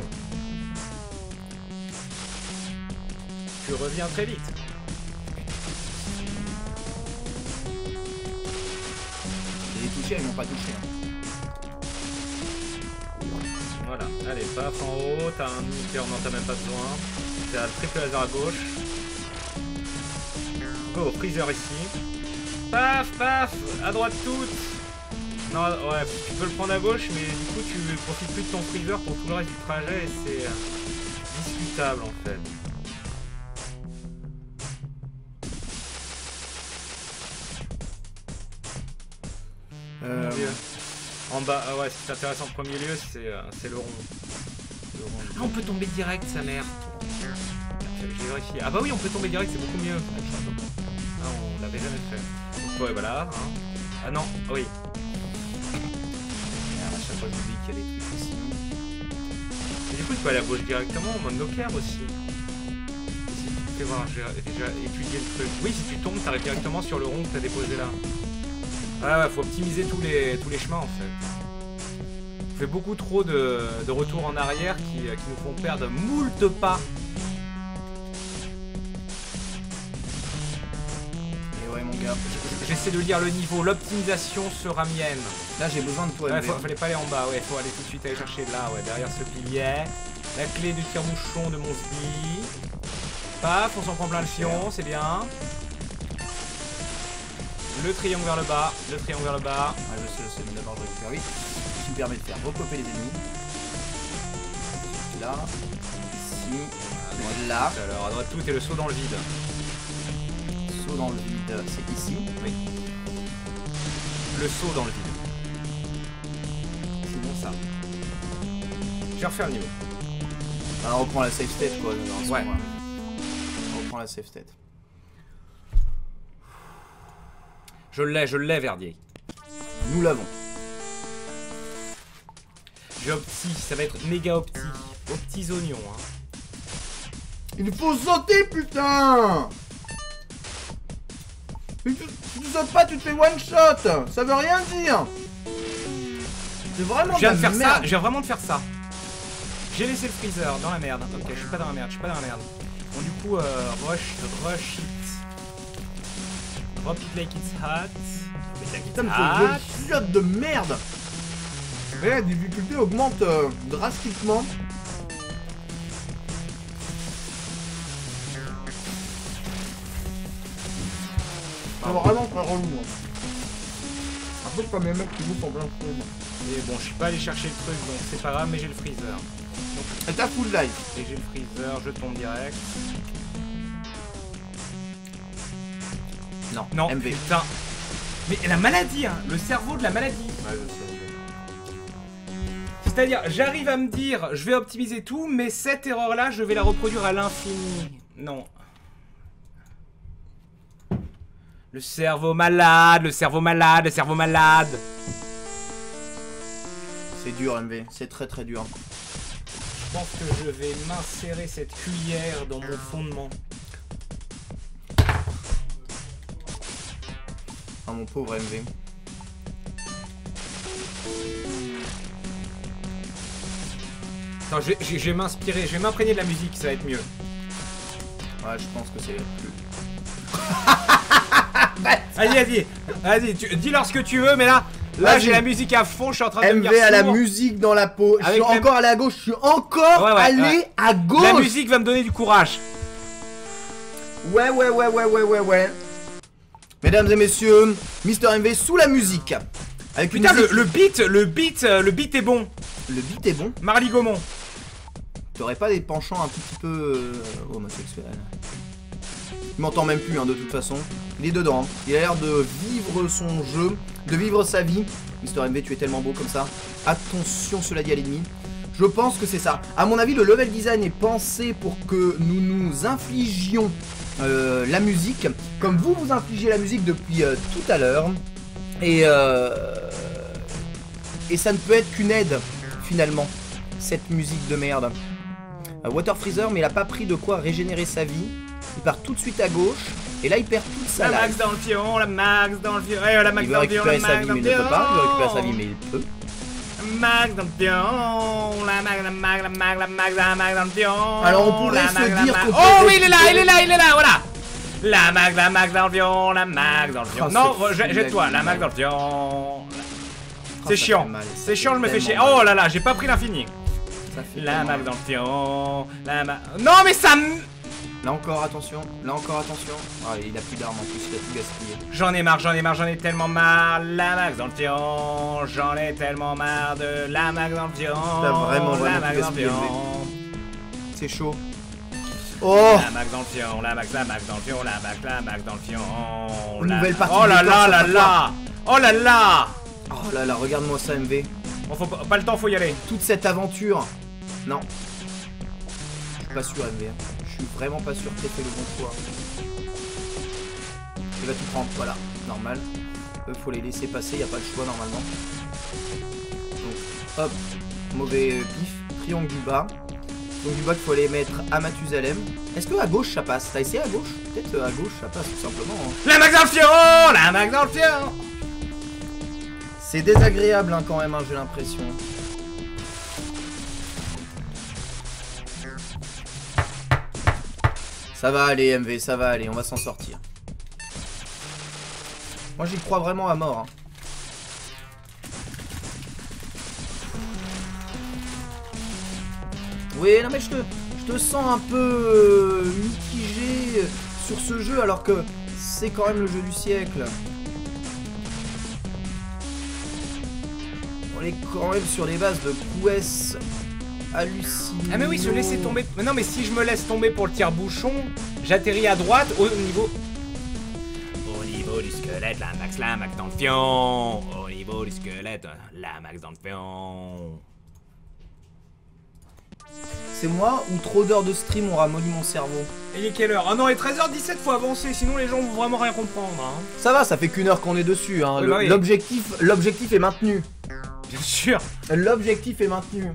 Tu reviens très vite. Je les ai touchés, ils m'ont pas touché. Hein. Voilà, allez, paf en haut, t'as un minuteur, non t'as même pas besoin. T'as le triple laser à gauche. Go, freezer ici. Paf, paf, à droite toute. Non, ouais, tu peux le prendre à gauche, mais du coup tu profites plus de ton freezer pour tout le reste du trajet et c'est discutable en fait. En bas, ah ouais, ce qui t'intéresse en premier lieu, c'est le rond. Ah, on peut tomber direct, sa mère. J'ai vérifié. Ah bah oui, on peut tomber direct, c'est beaucoup mieux. Ah, on l'avait jamais fait. Donc, ouais, voilà. Hein. Ah non, oui. À chaque fois, je me dis qu'il y a des trucs ici. Et du coup, tu peux aller à gauche directement en mode Nokia aussi. Fais voir, j'ai déjà étudié le truc. Oui, si tu tombes, t'arrives directement sur le rond que t'as déposé là. Ah ouais, faut optimiser tous les chemins en fait. On fait beaucoup trop de retours en arrière qui nous font perdre moult pas. Et ouais, mon gars. J'essaie de lire le niveau, l'optimisation sera mienne. Là, j'ai besoin de toi, Ouais, MV. fallait pas aller en bas, ouais, faut aller tout de suite aller chercher là, ouais, derrière ce pilier. La clé du tire-bouchon de mon sbi. Paf, on s'en prend plein le fion, c'est bien. Le triangle vers le bas, le triangle vers le bas. Ah, je sais, d'abord je récupère vite. Qui me permet de faire repopper les ennemis. Là, ici, là. Alors à droite tout et le saut dans le vide. Saut dans le vide, c'est ici. Oui. Le saut dans le vide. C'est bon ça. Je vais refaire le niveau. Alors, on reprend la safe state quoi. Dans ce Ouais. moment-là. On reprend la safe state. Je l'ai, Verdier. Nous l'avons. Je vais opti, ça va être méga opti. Aux petits oignons, hein. Il faut sauter, putain! Si tu sautes pas, tu te fais one shot! Ça veut rien dire! C'est vraiment Je viens de faire merde. ça, je viens vraiment de faire ça. J'ai laissé le freezer dans la merde. Ok, je suis pas dans la merde, je suis pas dans la merde. Bon, du coup, rush it. Drop it like it's hot. Putain, mais ce jeu de merde! Et la difficulté augmente drastiquement. C'est vraiment très relou. Un peu comme les mecs qui bouffent en plein feu. Et bon, je suis pas allé chercher le truc, donc c'est pas grave, mais j'ai le freezer. Et t'as full life. Et j'ai le freezer, je tombe direct. Non, Non, MV. putain. Mais la maladie, hein, le cerveau de la maladie. Ouais, je sais. C'est-à-dire, j'arrive à me dire, je vais optimiser tout, mais cette erreur-là, je vais la reproduire à l'infini. Non. Le cerveau malade, le cerveau malade, le cerveau malade. C'est dur, MV. C'est très très dur. Je pense que je vais m'insérer cette cuillère dans mon fondement. Ah, mon pauvre MV. Attends, je vais m'inspirer, je vais m'imprégner de la musique, ça va être mieux. Ouais, je pense que c'est plus. Vas-y, dis-leur ce que tu veux, mais là j'ai la musique à fond, je suis en train de me dire MV à la sourd. musique dans la peau. Je suis Avec encore allé à gauche. Je suis encore allé à gauche. La musique va me donner du courage. Ouais. Mesdames et messieurs, Mister MV sous la musique. Avec Putain, une musique... le beat est bon. Le beat est bon. Marly Gaumont. T'aurais pas des penchants un tout petit peu homosexuels? Il m'entend même plus, hein, de toute façon. Il est dedans. Hein. Il a l'air de vivre son jeu, de vivre sa vie. Mister MV, tu es tellement beau comme ça. Attention, cela dit à l'ennemi. Je pense que c'est ça. À mon avis, le level design est pensé pour que nous nous infligions la musique, comme vous infligez la musique depuis tout à l'heure. Et ça ne peut être qu'une aide, finalement, cette musique de merde. Water Freezer, mais il a pas pris de quoi régénérer sa vie. Il part tout de suite à gauche, et là il perd toute sa La life. max dans le fion, la max dans le fion, la max Il veut dans le fion, récupérer la sa max vie, dans mais le il ne peut pas. Il veut récupérer sa vie, fion. mais il peut. Max dans le fion, la max dans le fion. Alors on pourrait se dire qu'on peut Oh oui, il est récupérer- là, voilà. La max dans le fion, la max dans le fion. Oh, Non, c'est fou, jette-toi, la la vie. max dans le fion. Oh, C'est ça chiant, fait mal, c'est chiant, je me fais chier. tellement Oh mal. là là, j'ai pas pris l'infini. Ça fait La tellement max mal. dans le fion, la max. Non mais ça me... Là encore attention, là encore attention. Ah, il a plus d'armes en plus, il a tout gaspillé. J'en ai marre, j'en ai tellement marre. La max dans le fion, j'en ai tellement marre de la max dans le fion. T'as vraiment la max tout dans le gaspillé, fion. C'est chaud. Oh, La max dans le fion, la max dans le fion, la max dans le fion. Nouvelle partie Oh là du là corps, là cette là. Oh là là. oh là là, regarde-moi ça MV. Bon, faut pas le temps, faut y aller. Toute cette aventure. Non. Je suis pas sûr MV. Je suis vraiment pas sûr que t'aies fait le bon choix. Il va tout prendre, voilà, normal. Faut les laisser passer, y a pas le choix normalement. Donc, hop, mauvais pif, triangle du bas. Donc du bas qu'il faut aller mettre à Mathusalem. Est-ce que à gauche ça passe? T'as essayé à gauche? Peut-être à gauche ça passe tout simplement. Hein. La max dans le fion! La max dans le fion! C'est désagréable hein, quand même, hein, j'ai l'impression. Ça va aller MV, ça va aller, on va s'en sortir. Moi j'y crois vraiment à mort. Hein. Oui, non mais je te sens un peu mitigé sur ce jeu alors que c'est quand même le jeu du siècle. On est quand même sur des bases de prouesses hallucinantes. Ah mais oui, se laisser tomber... Mais non mais si je me laisse tomber pour le tire-bouchon, j'atterris à droite au niveau... Au niveau du squelette, la max dans le fion. Au niveau du squelette, la max dans le fion. C'est moi ou trop d'heures de stream ont ramolli mon cerveau? Et il est quelle heure? Ah non, il est 13h17, faut avancer, sinon les gens vont vraiment rien comprendre. Hein. Ça va, ça fait qu'une heure qu'on est dessus. Hein. Oui, bah oui. L'objectif est maintenu. Bien sûr. L'objectif est maintenu.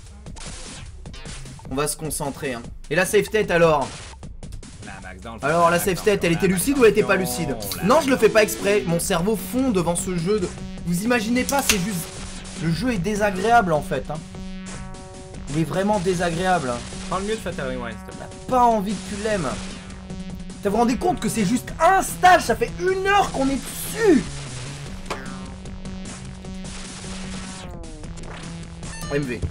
On va se concentrer. Hein. Et la safe tête alors? Alors la safe tête, elle était lucide ou elle était pas lucide? Non, je le fais pas exprès. Mon cerveau fond devant ce jeu. Vous imaginez pas, c'est juste... Le jeu est désagréable en fait. Hein. Il est vraiment désagréable. Hein. Parle mieux de Fatal Rewind, s'il te plaît. Pas envie que tu l'aimes. Vous vous rendez compte que c'est juste un stage? Ça fait 1 heure qu'on est dessus. MV.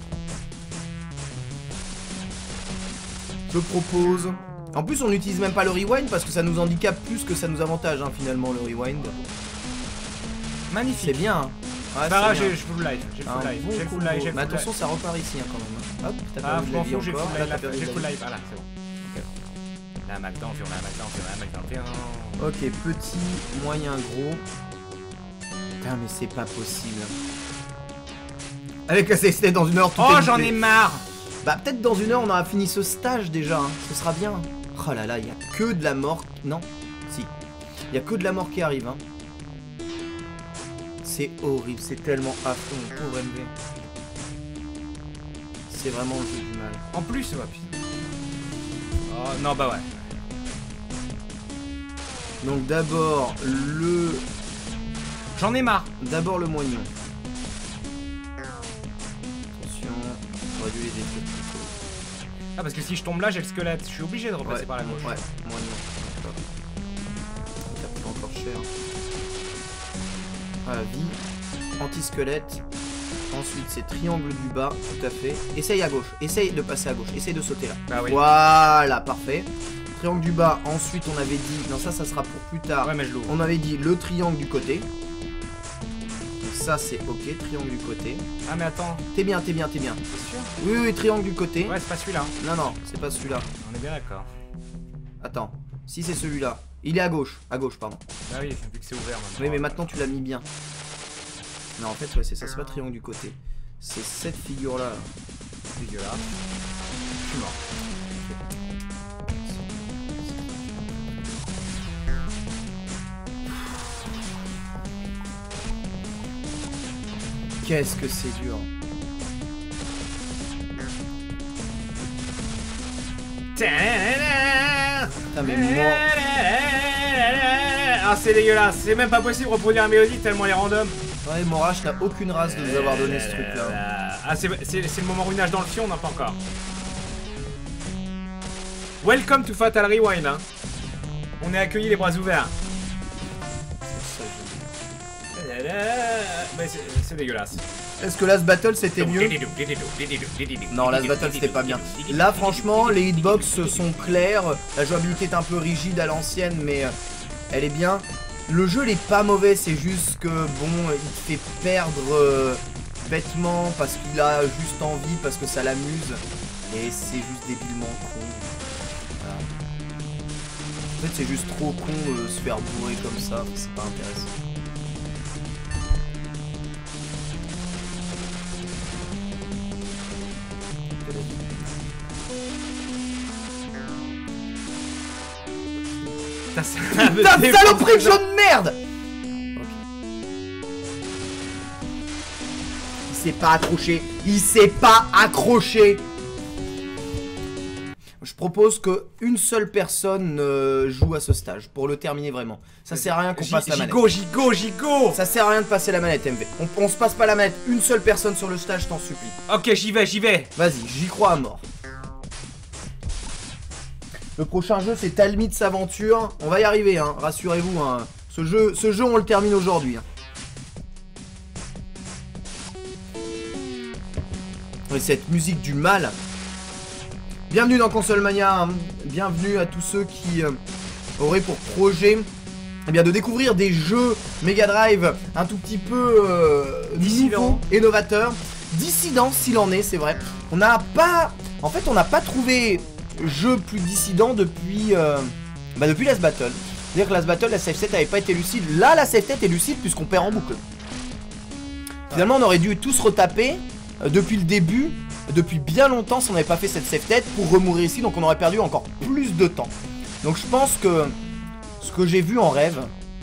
Je propose... En plus on n'utilise même pas le rewind parce que ça nous handicape plus que ça nous avantage hein, finalement le rewind. Magnifique. C'est bien. Hein. Ouais, bah j'ai full life, j'ai full life, bon j'ai full life, j'ai mais attention ça repart ici hein, quand même. Hop, t'as ah, perdu la vie j'ai encore. full life, voilà c'est bon. Okay. La max dans le fion, la max dans le fion, la max dans le fion. Ok, petit, moyen, gros. Putain mais c'est pas possible. Avec la CST dans 1 heure tout est Oh j'en ai marre. Bah peut-être dans 1 heure on aura fini ce stage déjà, hein. Ce sera bien. Oh là là, il y a que de la mort. Non, si. Il y a que de la mort qui arrive. Hein. C'est horrible, c'est tellement affreux, mon pauvre MV. C'est vraiment le jeu du mal. En plus, ouais, putain. Oh non, bah ouais. Donc d'abord le... J'en ai marre. D'abord le moignon. Attention, on aurait dû les détruire. Ah parce que si je tombe là, j'ai le squelette. Je suis obligé de repasser par la gauche. Ouais, moignon. Ça coûte encore cher. Voilà, vie, anti-squelette. Ensuite c'est triangle du bas, tout à fait. Essaye à gauche, essaye de passer à gauche, essaye de sauter là. Bah oui. Voilà, parfait. Triangle du bas, ensuite on avait dit... Non ça sera pour plus tard. Ouais mais je l'ouvre. On avait dit le triangle du côté. Donc ça c'est ok, triangle du côté. Ah mais attends. T'es bien, t'es bien, t'es bien. C'est sûr? Oui, oui, triangle du côté. Ouais c'est pas celui-là. Non, non, c'est pas celui-là. On est bien d'accord. Attends, si c'est celui-là. Il est à gauche, pardon. Bah oui, vu que c'est ouvert maintenant. Oui mais maintenant tu l'as mis bien. Non en fait ouais c'est ça, c'est pas triangle du côté. C'est cette figure là. Dégueulasse. Je suis mort. Qu'est-ce que c'est dur. Putain mais moi... Ah c'est dégueulasse, c'est même pas possible de reproduire la mélodie tellement elle est random. Ouais, Morache n'a aucune race de nous avoir donné ce truc là. Ah c'est le moment ruinage dans le fion, on n'a pas encore. Welcome to Fatal Rewind hein. On est accueillis les bras ouverts. C'est dégueulasse. Est-ce que Last Battle c'était mieux? Non, Last Battle c'était pas bien. Là franchement les hitbox sont clairs. La jouabilité est un peu rigide à l'ancienne mais elle est bien. Le jeu il est pas mauvais, c'est juste que bon il te fait perdre bêtement parce qu'il a juste envie, parce que ça l'amuse. Et c'est juste débilement con. Voilà. En fait c'est juste trop con se faire bourrer comme ça, c'est pas intéressant. Putain, c'est Putain de saloperie de jeu de merde. Il s'est pas accroché. Il s'est pas accroché. Je propose que une seule personne joue à ce stage pour le terminer vraiment. Ça sert à rien qu'on passe la manette. Gigo. Ça sert à rien de passer la manette, MV. On se passe pas la manette. Une seule personne sur le stage, je t'en supplie. Ok, j'y vais. Vas-y, j'y crois à mort. Le prochain jeu, c'est Talmid's Aventure. On va y arriver, hein. Rassurez-vous. Hein. Ce jeu, on le termine aujourd'hui. Hein. Et cette musique du mal. Bienvenue dans Console Mania. Hein. Bienvenue à tous ceux qui auraient pour projet de découvrir des jeux Mega Drive un tout petit peu nouveaux, innovateurs. Dissidents s'il en est, c'est vrai. On n'a pas trouvé jeu plus dissident depuis depuis Last Battle. C'est-à-dire que Last Battle, la save set avait pas été lucide. Là, la save set est lucide puisqu'on perd en boucle. Finalement, on aurait dû tous retaper depuis le début, depuis bien longtemps, si on n'avait pas fait cette save set pour remourir ici. Donc on aurait perdu encore plus de temps. Donc je pense que ce que j'ai vu en rêve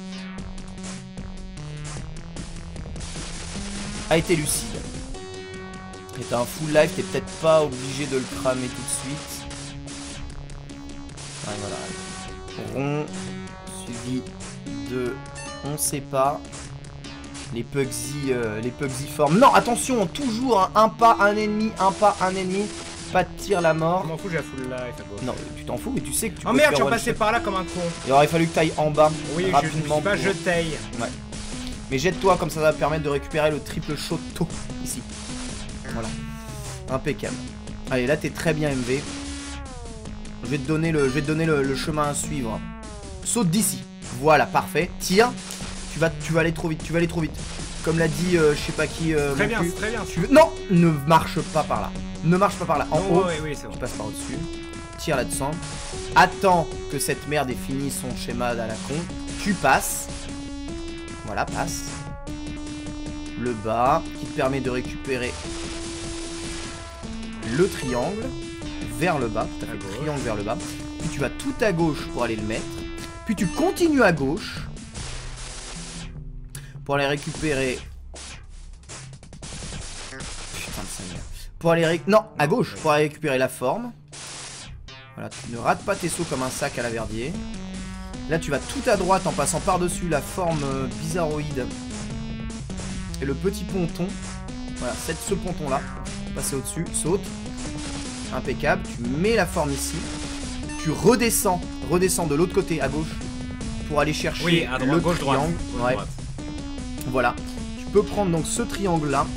a été lucide. Et t'as un full life, t'es peut-être pas obligé de le cramer tout de suite. Ouais, voilà. Rond, suivi de on sait pas. Les Pugsy forment. Non, attention, toujours un pas, un ennemi, un pas, un ennemi. Pas de tir, la mort. Je m'en fous, j'ai la full life. Non, tu t'en fous, mais tu sais que tu oh merde, je suis passé par là comme un con. Il aurait fallu que tu ailles en bas. Oui, rapidement. je taille. Ouais. Mais jette-toi, comme ça va permettre de récupérer le triple shoto ici. Voilà. Impeccable. Allez, là t'es très bien, MV. Je vais te donner le chemin à suivre. Saute d'ici. Voilà, parfait. Tire. Tu vas aller trop vite, Comme l'a dit je sais pas qui. Très bien, très bien. Non, ne marche pas par là. Ne marche pas par là. En haut, oui, c'est bon. tu passes par au-dessus. Tire là-dessus. Attends que cette merde ait fini son schéma à la con. Tu passes. Voilà, passe. Le bas qui te permet de récupérer le triangle vers le bas. Tout à fait, triangle vers le bas. Puis tu vas tout à gauche pour aller le mettre. Puis tu continues à gauche pour aller récupérer. Putain de Seigneur. Pour aller non, à gauche pour aller récupérer la forme. Voilà, tu ne rates pas tes sauts comme un sac à la Verdier. Là tu vas tout à droite en passant par-dessus la forme bizarroïde et le petit ponton. Voilà, ce ponton là. Passer au-dessus, saute. Impeccable, tu mets la forme ici. Tu redescends de l'autre côté à gauche pour aller chercher à droite, le gauche, triangle. Droite. Ouais. Voilà, tu peux prendre donc ce triangle là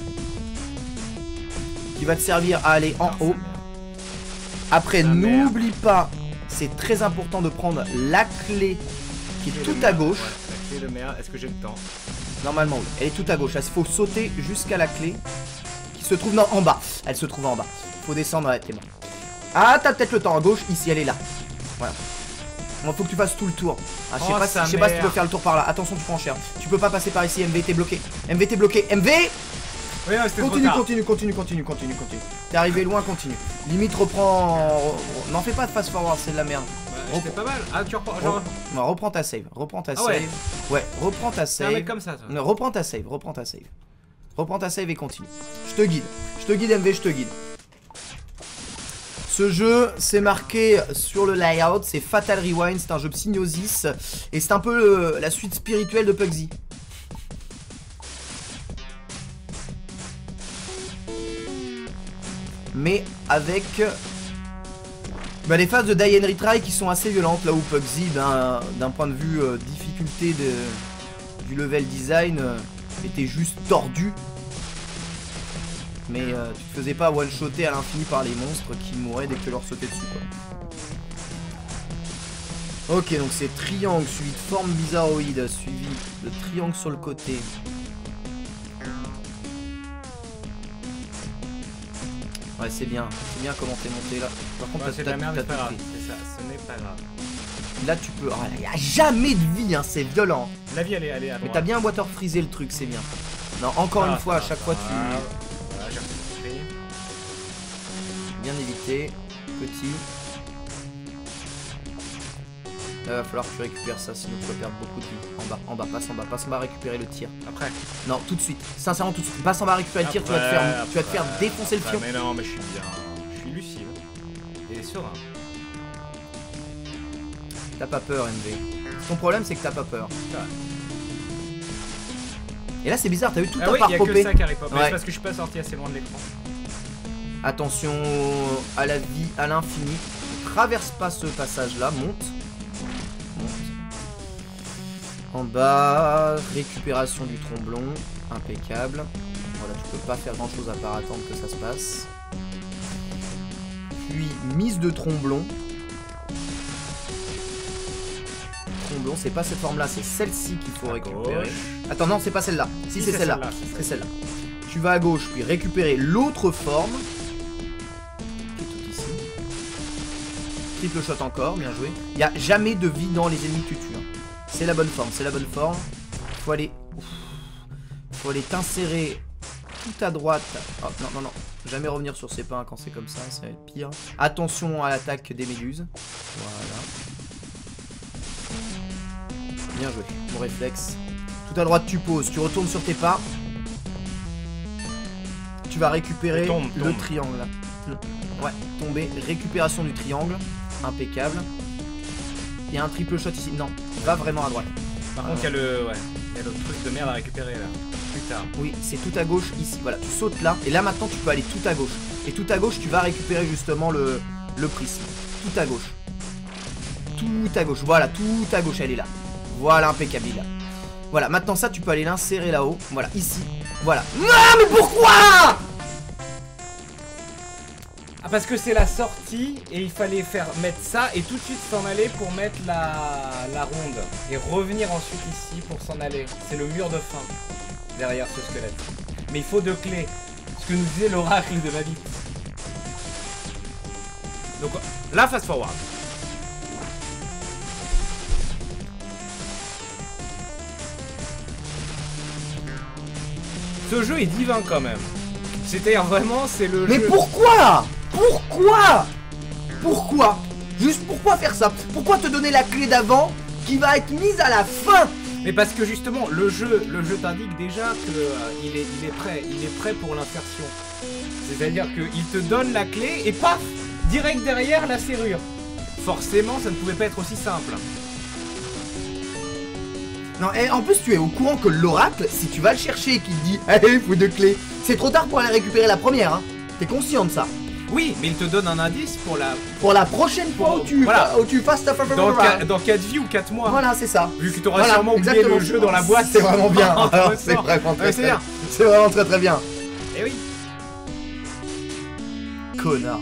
qui va te servir à aller en haut. Après, n'oublie pas, c'est très important de prendre la clé qui est tout à gauche. Ouais, la clé de merde, est-ce que j'ai le temps? Normalement oui, elle est tout à gauche. Il faut sauter jusqu'à la clé qui se trouve en bas. Elle se trouve en bas. Faut descendre, ouais, t'es bon. Ah, t'as peut-être le temps à gauche, ici elle est là. Voilà. Bon, faut que tu fasses tout le tour. Ah, je sais pas si tu peux faire le tour par là. Attention, tu prends cher. Tu peux pas passer par ici, MV, t'es bloqué. MV, t'es bloqué. MV! Oui, non, continue. T'es arrivé loin, continue. Limite, reprends. N'en fais pas de fast forward, c'est de la merde. Ouais, c'était pas mal. Ah, tu reprends. Non, reprends ta save. Ouais, reprends ta save. C'est un mec comme ça, toi. Non, reprends ta save. Reprends ta save et continue. Je te guide, MV, je te guide. Ce jeu, c'est marqué sur le layout, c'est Fatal Rewind, c'est un jeu Psygnosis et c'est un peu la suite spirituelle de Pugsy. Mais avec les phases de Die and Retry qui sont assez violentes, là où Pugsy, d'un point de vue difficulté du level design, était juste tordu. Mais tu te faisais pas one-shotter à l'infini par les monstres qui mouraient dès que tu leur sautais dessus, quoi. Ok, donc c'est triangle suivi de forme bizarroïde, suivi de triangle sur le côté. Ouais, c'est bien comment t'es monté là. Par contre, c'est de la merde, c'est pas grave. C'est ça, ce n'est pas grave. Là, tu peux. Oh, il n'y a jamais de vie, hein, c'est violent. La vie, elle est à droite. Mais t'as bien water freezé le truc, c'est bien. Non, encore une fois, à chaque fois, tu. Bien évité, petit. Va falloir que tu récupères ça, sinon tu vas perdre beaucoup de vie. En bas, passe en bas, récupérer le tir. Après. Non, tout de suite. Sincèrement, tout de suite. Passe en bas, récupérer le tir, tu vas te faire défoncer le fion. Mais non, mais je suis bien. Je suis lucide. Et serein. T'as pas peur, MV. Ton problème, c'est que t'as pas peur. Et là, c'est bizarre, t'as vu tout un par popé. Que ça qui arrive pas. Mais c'est parce que je suis pas sorti assez loin de l'écran. Attention à la vie, à l'infini. Traverse pas ce passage-là, monte. En bas, récupération du tromblon, impeccable. Voilà, tu peux pas faire grand chose à part attendre que ça se passe. Puis mise de tromblon. Tromblon, c'est pas cette forme là, c'est celle-ci qu'il faut récupérer. Attends, non, c'est pas celle-là. Si, c'est celle-là. C'est celle-là. Tu vas à gauche, puis récupérer l'autre forme. Qui est tout ici. Triple shot encore, bien joué. Il n'y a jamais de vie dans les ennemis que tu tues. C'est la bonne forme, c'est la bonne forme. Faut aller t'insérer tout à droite. Oh, non. Jamais revenir sur ces pins quand c'est comme ça va être pire. Attention à l'attaque des méduses. Voilà. Bien joué, bon réflexe. Tout à droite tu poses, tu retournes sur tes pas. Tu vas récupérer le triangle là. Ouais, tomber, récupération du triangle. Impeccable. Il y a un triple shot ici. Non, va vraiment à droite. Par contre, il y a le truc de merde à récupérer là. Plus tard. Oui, c'est tout à gauche ici. Voilà, tu sautes là. Et là maintenant, tu peux aller tout à gauche. Et tout à gauche, tu vas récupérer justement le prisme. Tout à gauche. Tout à gauche. Voilà, tout à gauche, elle est là. Voilà, impeccable. Là. Voilà, maintenant ça, tu peux aller l'insérer là-haut. Voilà, ici. Voilà. Non, mais pourquoi ? Ah, parce que c'est la sortie et il fallait mettre ça et tout de suite s'en aller pour mettre la ronde et revenir ensuite ici pour s'en aller. C'est le mur de fin derrière ce squelette. Mais il faut 2 clés. Ce que nous disait l'oracle de ma vie. Donc là, fast forward. Ce jeu est divin quand même. C'est-à-dire vraiment, c'est le jeu... Mais pourquoi ? Pourquoi ? Juste pourquoi faire ça? Pourquoi te donner la clé d'avant qui va être mise à la fin? Mais parce que justement, le jeu t'indique déjà que il est prêt pour l'insertion. C'est-à-dire qu'il te donne la clé et paf, direct derrière la serrure. Forcément, ça ne pouvait pas être aussi simple. Non, et en plus tu es au courant que l'oracle, si tu vas le chercher et qu'il te dit allez, il faut 2 clés, c'est trop tard pour aller récupérer la première, hein. T'es conscient de ça? Oui, mais il te donne un indice pour la prochaine fois où tu fasses ta dans 4 vies ou 4 mois. Voilà, c'est ça. Vu que tu auras sûrement oublié le jeu dans la boîte. C'est vraiment bien. Alors, c'est vraiment très bien. Eh oui. Connard.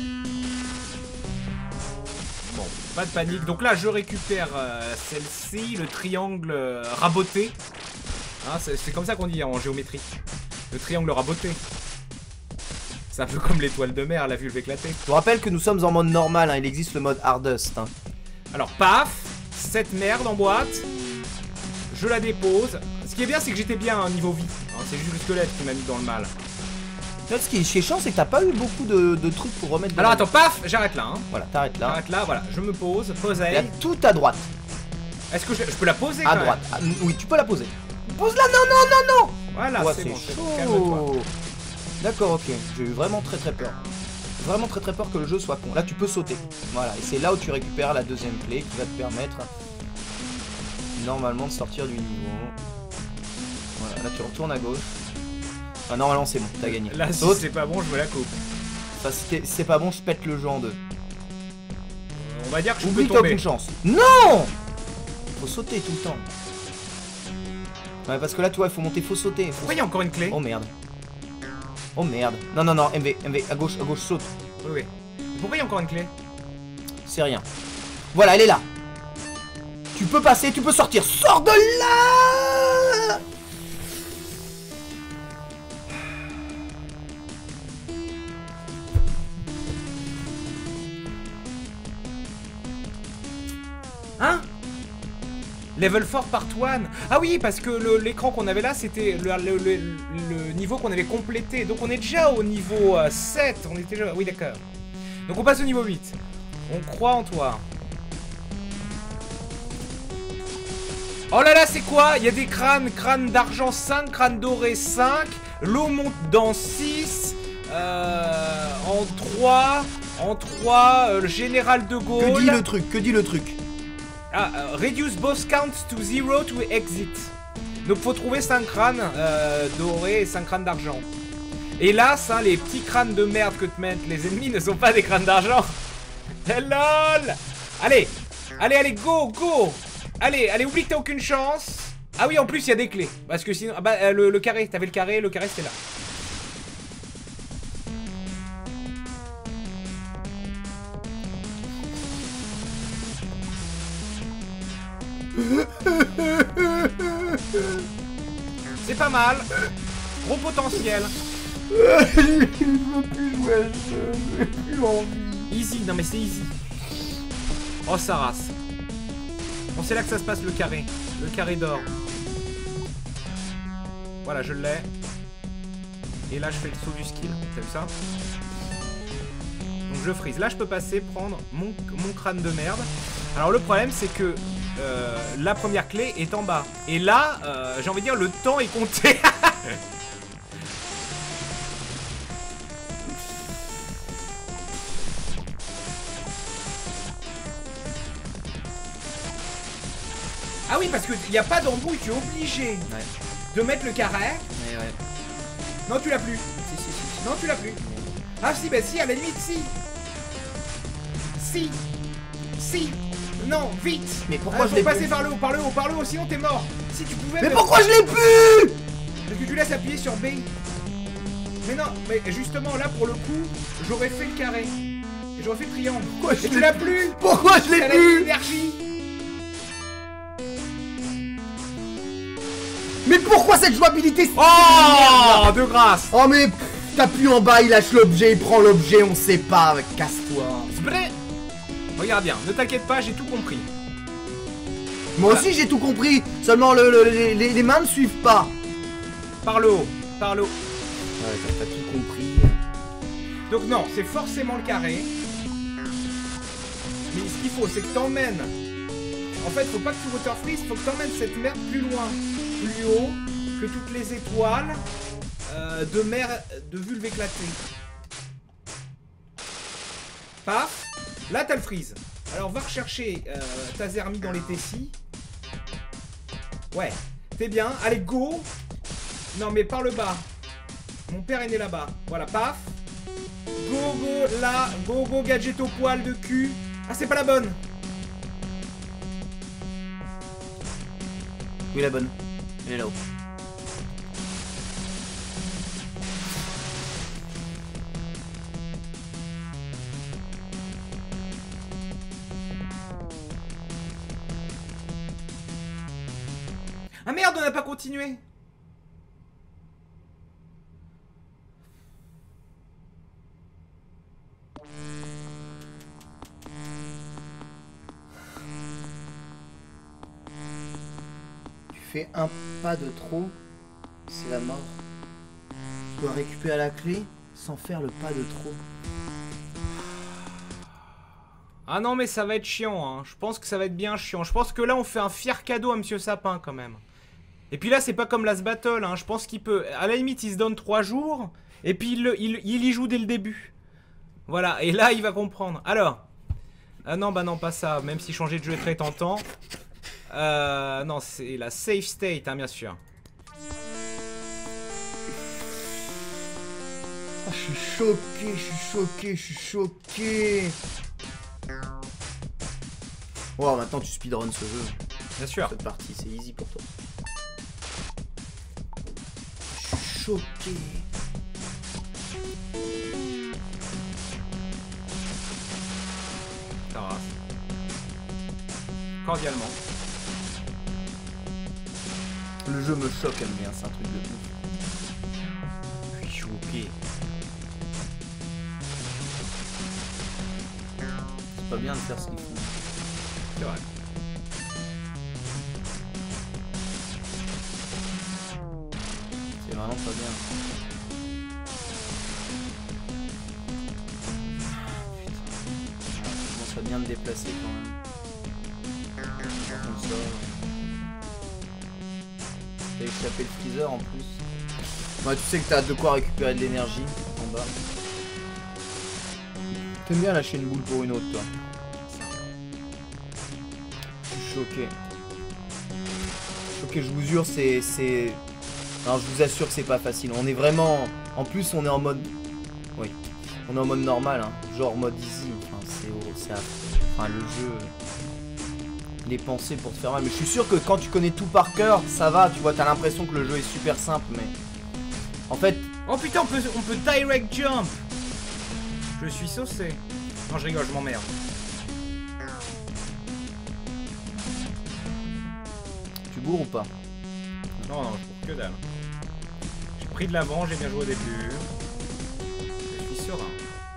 Bon, pas de panique. Donc là, je récupère celle-ci, le triangle raboté. Hein, c'est comme ça qu'on dit en géométrie. Le triangle raboté. C'est un peu comme l'étoile de mer, la vulve éclatée. Je vous rappelle que nous sommes en mode normal, hein. Il existe le mode hardest. Hein. Alors, paf, cette merde en boîte. Je la dépose. Ce qui est bien, c'est que j'étais bien à un niveau vie. Hein, c'est juste le squelette qui m'a mis dans le mal. Là, ce qui est chiant, c'est que t'as pas eu beaucoup de trucs pour remettre. Alors attends, paf, j'arrête là. Hein. Voilà, t'arrêtes là. J'arrête là, voilà. Je me pose, pose Elle. Tout à droite. Est-ce que je peux la poser à droite. Ah, oui, tu peux la poser. Pose-la, non. Voilà, ouais, c'est bon, chaud. Calme-toi. D'accord, ok. J'ai eu vraiment très peur. Vraiment très peur que le jeu soit con. Là, tu peux sauter. Voilà, et c'est là où tu récupères la deuxième clé qui va te permettre normalement de sortir du niveau. Voilà, là tu retournes à gauche. Enfin, normalement c'est bon, t'as gagné. Là, si c'est pas bon, je me la coupe. Enfin, si c'est pas bon, je pète le jeu en 2. On va dire que je oublie peux que t'as tomber. aucune chance. Non! Faut sauter tout le temps. Ouais, parce que là, toi, il faut monter, faut sauter. Pourquoi il y a encore une clé? Oh merde. Oh merde. Non, MV, à gauche, saute. Oui. Pourquoi il y a encore une clé? C'est rien. Voilà, elle est là. Tu peux passer, tu peux sortir. Sors de là! Hein? Level 4 part 1. Ah oui, parce que l'écran qu'on avait là, c'était le niveau qu'on avait complété. Donc on est déjà au niveau 7. On était déjà... Oui, d'accord. Donc on passe au niveau 8. On croit en toi. Oh là là, c'est quoi? Il y a des crânes. Crâne d'argent 5, crâne doré 5. L'eau monte dans 6. En 3. En 3, le général de Gaulle. Que dit le truc? Que dit le truc? Ah, reduce both counts to 0 to exit. Donc faut trouver 5 crânes dorés et 5 crânes d'argent. Hélas, hein, les petits crânes de merde que te mettent les ennemis ne sont pas des crânes d'argent. LOL. Allez, allez, allez, go, go. Allez, allez, oublie que t'as aucune chance. Ah oui, en plus il y a des clés. Parce que sinon, ah bah le carré, t'avais le carré c'était là. C'est pas mal. Gros potentiel. Je veux plus jouer à ce jeu, j'ai plus envie. Easy, non mais c'est easy. Oh sa race. Bon, c'est là que ça se passe le carré. Le carré d'or. Voilà, je l'ai. Et là je fais le saut du skill. T'as vu ça? Donc je freeze. Là je peux passer, prendre mon crâne de merde. Alors le problème c'est que la première clé est en bas. Et là, j'ai envie de dire, le temps est compté. Ah oui, parce qu'il n'y a pas d'embrouille, tu es obligé de mettre le carré. Ouais. Non, tu l'as plus. Si. Non, tu l'as plus. Ah si, bah si, à la limite, si. Si. Non, vite. Mais pourquoi je l'ai l'ai passer plus? par le haut, sinon t'es mort. Si tu pouvais... Mais pourquoi je l'ai plus? Parce que tu laisses appuyer sur B. Mais non, mais justement, là, pour le coup, j'aurais fait le carré. Et j'aurais fait le triangle. Pourquoi Et tu l'as plus? Pourquoi je l'ai plus? L'énergie. Mais pourquoi cette jouabilité? Oh, de grâce. Oh mais t'appuies en bas, il lâche l'objet, il prend l'objet, on sait pas, casse-toi. Zbré. Regarde bien, ne t'inquiète pas, j'ai tout compris. Moi aussi j'ai tout compris, seulement les mains ne suivent pas. Par le haut, par le haut. Ouais, t'as tout compris. Donc non, c'est forcément le carré. Mais ce qu'il faut, c'est que t'emmènes. En fait, faut pas que tu water freeze, faut que t'emmènes cette merde plus loin, plus haut, que toutes les étoiles de mer de vulve éclatée. Paf. Là, t'as le freeze. Alors, va rechercher ta Zermie dans les Tessis. Ouais, t'es bien. Allez, go. Non, mais par le bas. Mon père est né là-bas. Voilà, paf. Go, go, là. Go, go, gadget au poil de cul. Ah, c'est pas la bonne. Oui, la bonne. Elle est là-haut. Ah merde, on n'a pas continué. Tu fais un pas de trop, c'est la mort. Tu dois récupérer la clé sans faire le pas de trop. Ah non, mais ça va être chiant, hein. Je pense que ça va être bien chiant. Je pense que là, on fait un fier cadeau à Monsieur Sapin, quand même. Et puis là, c'est pas comme Last Battle, hein. Je pense qu'il peut... À la limite, il se donne 3 jours, et puis il y joue dès le début. Voilà, et là, il va comprendre. Alors... Ah non, bah non, pas ça. Même si changer de jeu est très tentant. Non, c'est la safe state, hein, bien sûr. Oh, je suis choqué, je suis choqué, je suis choqué. Wow, maintenant tu speedrun ce jeu. Bien sûr. Cette partie, c'est easy pour toi. Je suis choqué. Ça va. Cordialement. Le jeu me choque, elle bien, c'est un truc de ouf. Je suis choqué. C'est pas bien de faire ce qu'il faut. C'est vrai. C'est vraiment pas bien. Je commence à bien me déplacer quand même. Comme ça. T'as échappé le freezer en plus. Ouais, tu sais que t'as de quoi récupérer de l'énergie en bas. T'aimes bien lâcher une boule pour une autre, toi. Je suis choqué. Choqué, je vous jure, c'est... Non, je vous assure que c'est pas facile. On est vraiment... En plus, on est en mode... Oui. On est en mode normal, hein. Genre mode easy. Enfin, enfin, le jeu... Il est pensé pour te faire mal. Mais je suis sûr que quand tu connais tout par cœur, ça va. Tu vois, t'as l'impression que le jeu est super simple, mais... En fait... Oh putain, on peut direct jump. Je suis saucé. Non, je rigole, je m'emmerde. Tu bourres ou pas? Non, non, je bourre que dalle. J'ai pris de l'avant, j'ai bien joué au début. Je suis serein.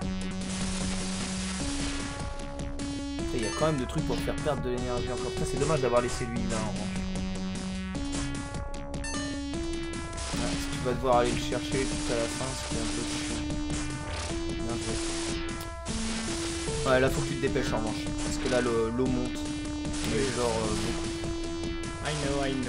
Il y a quand même de trucs pour te faire perdre de l'énergie encore. Ça, c'est dommage d'avoir laissé lui là en revanche. Ouais, si tu vas devoir aller le chercher tout à la fin, c'est un peu chiant. Bien joué. Ouais, là faut que tu te dépêches en revanche. Parce que là l'eau monte. Mais genre beaucoup. I know.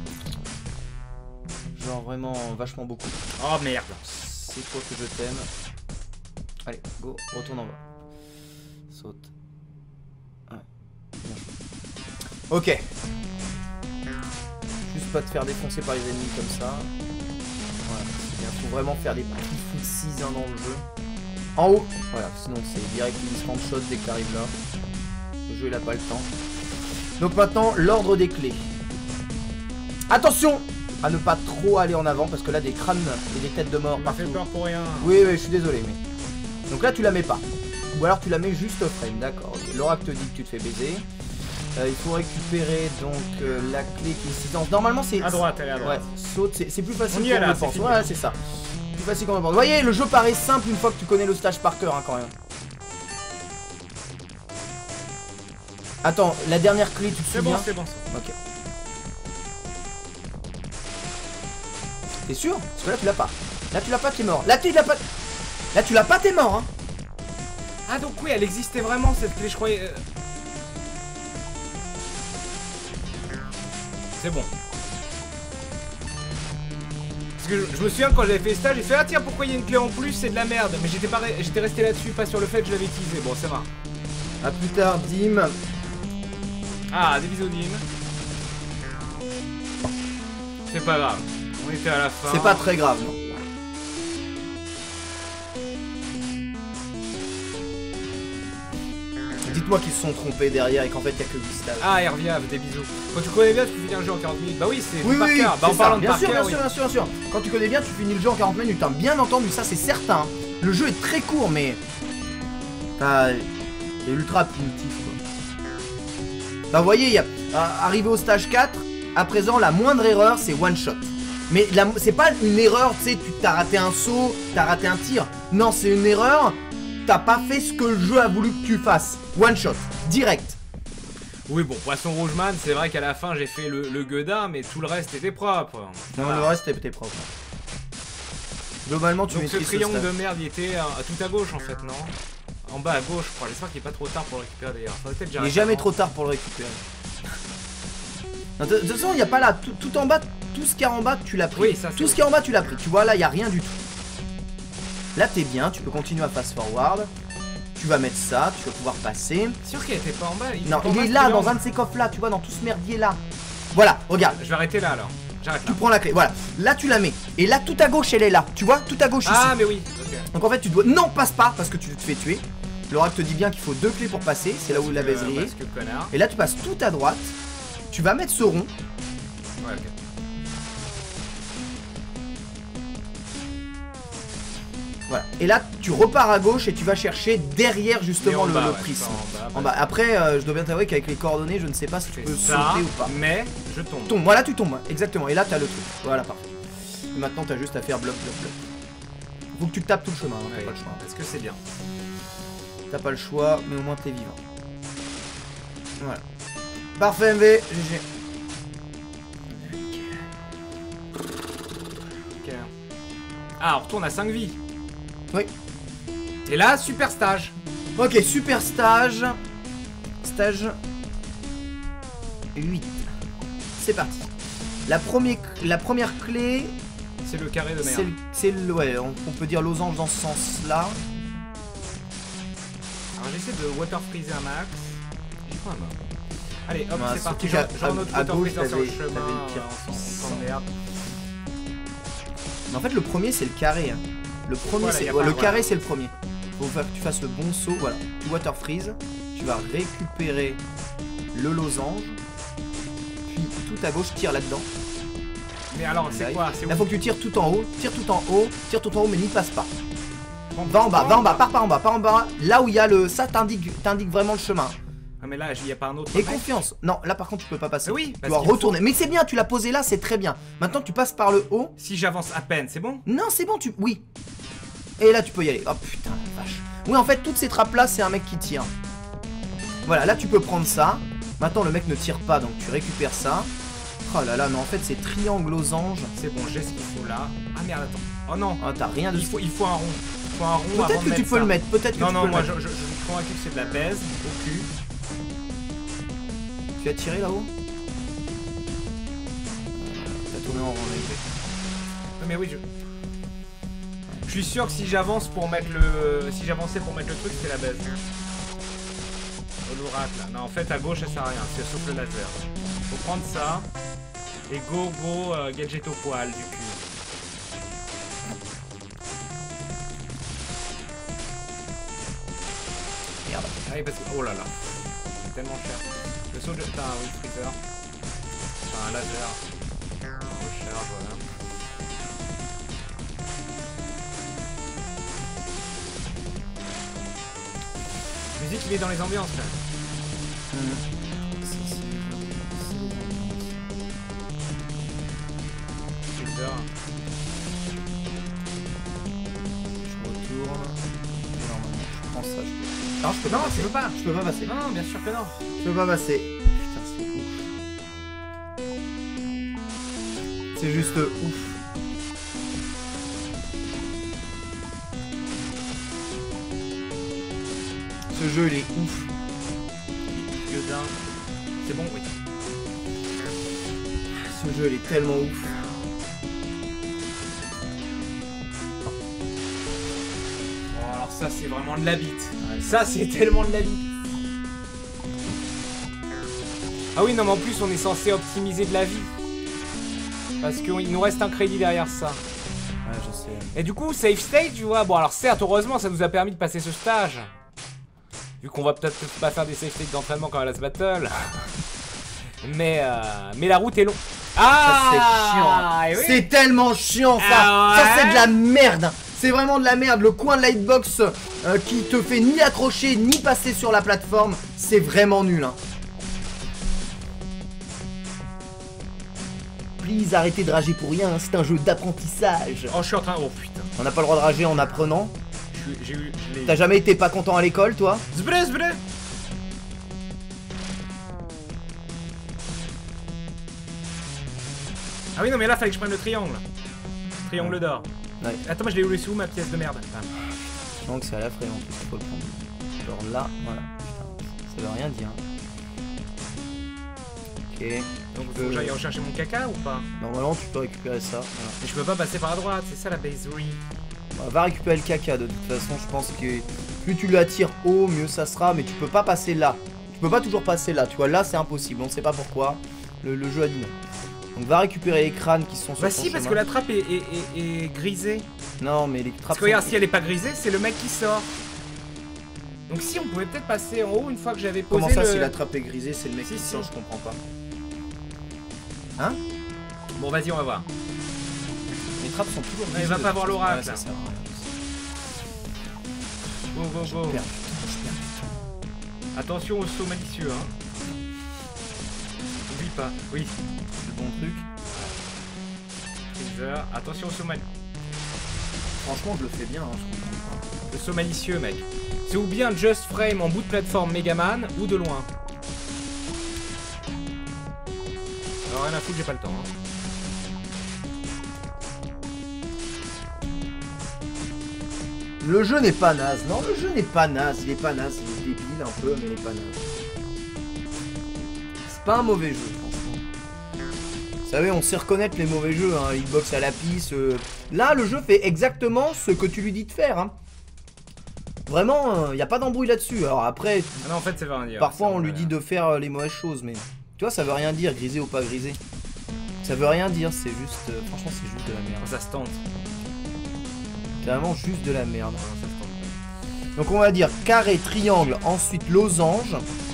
Genre vraiment vachement beaucoup. Oh merde. C'est toi que je t'aime. Allez, go, retourne en bas. Saute. Ouais. Bien joué. Ok. Juste pas te faire défoncer par les ennemis comme ça. Voilà, c'est bien. Faut vraiment faire des petits footsies dans le jeu. En haut. Voilà, sinon c'est direct instant shot dès que t'arrives là. Le jeu il a pas le temps. Donc maintenant, l'ordre des clés. Attention à ne pas trop aller en avant parce que là des crânes et des têtes de mort partout. Ça fait peur pour rien. Oui, je suis désolé mais. Donc là tu la mets pas. Ou alors tu la mets juste au frame, d'accord. Okay. L'oracle te dit que tu te fais baiser. Il faut récupérer donc la clé qui est ici. Normalement c'est... À droite, elle est à droite. Ouais, saute, c'est plus facile qu'on le pense. Ouais, c'est ça. Plus facile qu'on le pense. Vous voyez, le jeu paraît simple une fois que tu connais le stage par cœur hein, quand même. Attends, la dernière clé, tu te souviens? C'est bon. Ok. T'es sûr? Parce que là tu l'as pas. Là tu l'as pas, t'es mort. Là tu l'as pas. Là tu l'as pas, t'es mort hein. Ah donc oui, elle existait vraiment cette clé, je croyais... C'est bon. Parce que je me souviens quand j'avais fait le stage, j'ai fait ah tiens pourquoi il y a une clé en plus, c'est de la merde. Mais j'étais resté là-dessus, pas sur le fait que je l'avais utilisé. Bon, ça va. A plus tard, Dim. Ah, des bisous Dim. C'est pas grave. On était à la fin. C'est pas très grave, non. Dites-moi qu'ils se sont trompés derrière et qu'en fait il n'y a que 8 stages. Ah, Herviave, des bisous. Quand tu connais bien, tu finis un jeu en 40 minutes. Bah oui, c'est oui, par cœur. Bah en parlant de bien par sûr, cœur, bien sûr. Quand tu connais bien, tu finis le jeu en 40 minutes. Hein. Bien entendu, ça c'est certain. Le jeu est très court, mais... c'est ultra punitif, quoi. Bah vous voyez, arrivé au stage 4, à présent, la moindre erreur, c'est one shot. Mais c'est pas une erreur, tu sais, t'as raté un saut, t'as raté un tir. Non, c'est une erreur, t'as pas fait ce que le jeu a voulu que tu fasses. One shot, direct. Oui, bon, Poisson Rouge Man, c'est vrai qu'à la fin, j'ai fait le gueudin, mais tout le reste était propre. Non, le reste était propre. Globalement, tu donc ce maîtrises triangle de merde, il était tout à gauche, en fait, non? En bas à gauche, je crois. J'espère qu'il est pas trop tard pour le récupérer, d'ailleurs. Il est jamais trop tard pour le récupérer. De toute façon, il n'y a pas là. Tout en bas, tout ce qu'il y a en bas, tu l'as pris. Oui, ça, tout ce qu'il y a en bas, tu l'as pris. Tu vois, là, il n'y a rien du tout. Là, t'es bien. Tu peux continuer à fast forward. Tu vas mettre ça. Tu vas pouvoir passer. Sûr qu'il était pas en bas. Non, il est là, dans un de ces coffres là. Tu vois, dans tout ce merdier là. Voilà, regarde. Je vais arrêter là, alors. J'arrête là. Tu prends la clé. Voilà. Là, tu la mets. Et là, tout à gauche, elle est là. Tu vois, tout à gauche ici. Ah, mais oui. Okay. Donc en fait, tu dois. Non, passe pas parce que tu te fais tuer. L'oracle te dit bien qu'il faut 2 clés pour passer. C'est là où la baiserie est. Et là, tu passes tout à droite. Tu vas mettre ce rond. Ouais, ok. Voilà. Et là, tu repars à gauche et tu vas chercher derrière justement le prisme. En bas. Après, je dois bien t'avouer qu'avec les coordonnées, je ne sais pas si tu peux sauter ou pas. Mais je tombe. Voilà, tu tombes. Exactement. Et là, t'as le truc. Voilà, parfait. Et maintenant, t'as juste à faire bloc. Faut que tu tapes tout le chemin. Hein, ouais, t'as pas le choix. Est-ce que c'est bien? T'as pas le choix, mais au moins t'es vivant. Voilà. Parfait, MV. GG. Ok. Ah, on retourne à 5 vies. Oui. Et là, super stage. Ok, super stage. Stage 8. C'est parti. La première clé... C'est le carré de merde. Ouais, on peut dire losange dans ce sens-là. Alors j'essaie de water freezer max. J'y prends un mort. Allez, hop, c'est parti. Genre notre water freezer sur le chemin. Sans merde. Mais en fait, le premier, c'est le carré. Hein. Le premier, voilà, c'est le carré, c'est le premier. Faut faire que tu fasses le bon saut. Voilà. Tu water freeze. Tu vas récupérer le losange. Puis tout à gauche, tire là-dedans. Mais alors, c'est quoi? Là, faut que tu tires tout en haut. Tire tout en haut. Tire tout en haut, mais n'y passe pas. Va en bas, va en bas, pars par en bas, pas en bas. Là où il y a le... Ça t'indique vraiment le chemin. Ah mais là, il n'y a pas un autre. Et confiance. Non, là par contre, tu peux pas passer. Oui, tu dois retourner. Mais c'est bien, tu l'as posé là, c'est très bien. Maintenant, tu passes par le haut. Si j'avance à peine, c'est bon? Non, c'est bon, tu... Oui. Et là, tu peux y aller. Oh putain, la vache. Oui, en fait, toutes ces trappes-là, c'est un mec qui tire. Voilà, là, tu peux prendre ça. Maintenant, le mec ne tire pas, donc tu récupères ça. Oh là là, mais en fait, c'est triangle losange. C'est bon, j'ai ce qu'il faut là. Ah merde, attends. Oh non. Ah, t'as rien de... Il faut un rond. Peut-être que tu peux le mettre, peut-être que tu peux le mettre. Non, moi, je suis convaincu que c'est de la baise au cul. Tu as tiré là-haut? T'as tourné en rond, mais oui, je suis sûr que si j'avance pour mettre le... Si j'avançais pour mettre le truc, c'était la baise. L'oracle là. Non, en fait, à gauche, ça sert à rien. C'est sauf le laser. Faut prendre ça. Et go, gadget au poil du cul. Merde. Ah oui, parce que... Oh là là. C'est tellement cher. Le saut de... T'as un freezer. Enfin, un laser. Recharge, voilà. Musique, il est dans les ambiances, là. Freezer. Je retourne. Normalement, je prends ça, je peux... Non, je peux pas. Non, tu peux pas. Je peux pas passer. Non, bien sûr que non. Je peux pas passer. Putain, c'est ouf. C'est juste ouf. Ce jeu, il est ouf. C'est bon, oui. Ce jeu, il est tellement ouf. Bon, alors ça, c'est vraiment de la bite. Ouais, ça, c'est tellement de la bite. Ah oui, non, mais en plus, on est censé optimiser de la vie. Parce qu'il nous reste un crédit derrière ça. Ouais, je sais. Et du coup, save state, tu vois. Bon, alors certes, heureusement, ça nous a permis de passer ce stage. Vu qu'on va peut-être pas faire des save states d'entraînement quand à la battle. mais la route est longue. Ah, c'est chiant. Oui. C'est tellement chiant, ça. Ah ouais. Ça, c'est de la merde. C'est vraiment de la merde. Le coin de la hitbox qui te fait ni accrocher, ni passer sur la plateforme. C'est vraiment nul, hein. Please, arrêtez de rager pour rien, c'est un jeu d'apprentissage. Oh, je suis en train... Oh, putain. On n'a pas le droit de rager en apprenant. J'ai eu... T'as jamais été pas content à l'école, toi? Zbré. Ah oui, non, mais là, fallait que je prenne le triangle. Triangle d'or. Ouais. Attends, moi, je l'ai eu sous ma pièce de merde. Ah. Je sens que c'est à la fraie, en plus, faut le prendre. Genre là, voilà. Putain, ça veut rien dire. Ok. Donc, faut que j'aille rechercher mon caca ou pas? Normalement, tu peux récupérer ça. Voilà. Mais je peux pas passer par la droite, c'est ça la baserie. Va récupérer le caca, de toute façon, je pense que plus tu l'attires haut, mieux ça sera, mais tu peux pas passer là. Tu peux pas toujours passer là, tu vois, là c'est impossible, on sait pas pourquoi. Le jeu a dit non. Donc va récupérer les crânes qui sont sur Bah ton si, parce chemin. que la trappe est grisée. Non, mais les trappes parce que regarde, si elle est pas grisée, c'est le mec qui sort. Donc si, on pouvait peut-être passer en haut une fois que j'avais posé. Comment ça, si la trappe est grisée, c'est le mec qui sort, je comprends pas. Hein? Bon, vas-y, on va voir. Les trappes sont toujours grisées. Il va pas voir l'oracle. Ouais, ça Go. Attention au saut malicieux, hein. N'oublie pas. Oui. C'est le bon truc. Freezer. Attention au saut malicieux. Franchement, je le fais bien, hein, je comprends pas. Le saut malicieux, mec. C'est ou bien Just Frame en bout de plateforme Megaman, ou de loin. Alors rien à foutre, j'ai pas le temps, hein. Le jeu n'est pas naze. Non, le jeu n'est pas naze. Il est pas naze. Il est débile un peu, mais il est pas naze. C'est pas un mauvais jeu, franchement. Vous savez, on sait reconnaître les mauvais jeux, hein. Hitbox à la pisse. Là, le jeu fait exactement ce que tu lui dis de faire. Hein. Vraiment, y a pas d'embrouille là-dessus. Alors après, Ah non, en fait, ça veut rien dire. parfois on lui dit de faire les mauvaises choses, mais tu vois, ça veut rien dire, grisé ou pas grisé. Ça veut rien dire, c'est juste. Franchement, c'est juste de la merde. Ça se tente. C'est vraiment juste de la merde. Non, ça se tente pas. Donc on va dire carré, triangle, ensuite losange.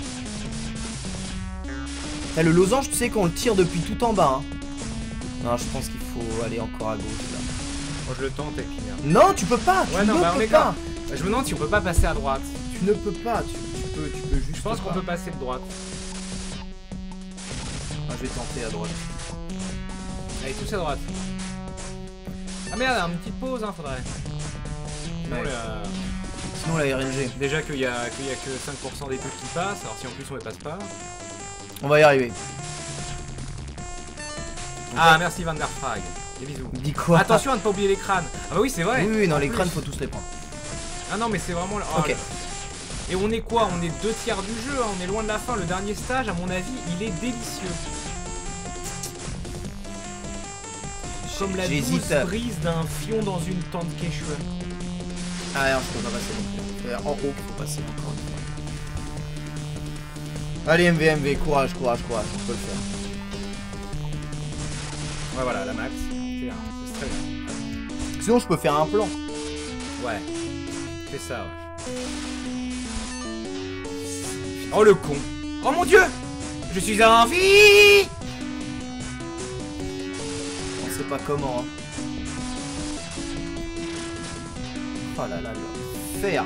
Là, le losange, tu sais qu'on le tire depuis tout en bas. Hein. Non, je pense qu'il faut aller encore à gauche là. Moi, je le tente et puis merde. Non, tu peux pas. Ouais, Tu non, ne bah on peux est pas. grave. Je me demande si on peut pas passer à droite. Tu ne peux pas. Tu peux juste. Je pense qu'on pas. peut passer de droite. Ah, je vais tenter à droite. Allez, tous à droite. Ah merde, une petite pause, hein, faudrait. Sinon, Ouais. Sinon la RNG. déjà qu'il y a que 5% des trucs qui passent, alors si en plus on les passe pas. On va y arriver. Ah, merci Van der Frag. Des bisous. Dis quoi? Attention à ne pas oublier les crânes. Ah bah oui, c'est vrai. Oui, oui, non, En les plus. crânes, faut tous les prendre. Ah non, mais c'est vraiment... Oh, Ok. Et on est quoi? On est 2 tiers du jeu, hein. On est loin de la fin. Le dernier stage, à mon avis, il est délicieux. Comme la J'hésite. douce brise d'un fion dans une tente quechua. Ah non, je peux pas passer non plus. En haut, faut passer encore une fois. Allez, MV, courage, on peut le faire. Ouais, voilà, la max. C'est très bien. Sinon, je peux faire un plan. Ouais. C'est ça, ouais. Oh le con. Oh mon dieu. Je suis en vie. On sait pas comment. Hein. Oh là là, faire.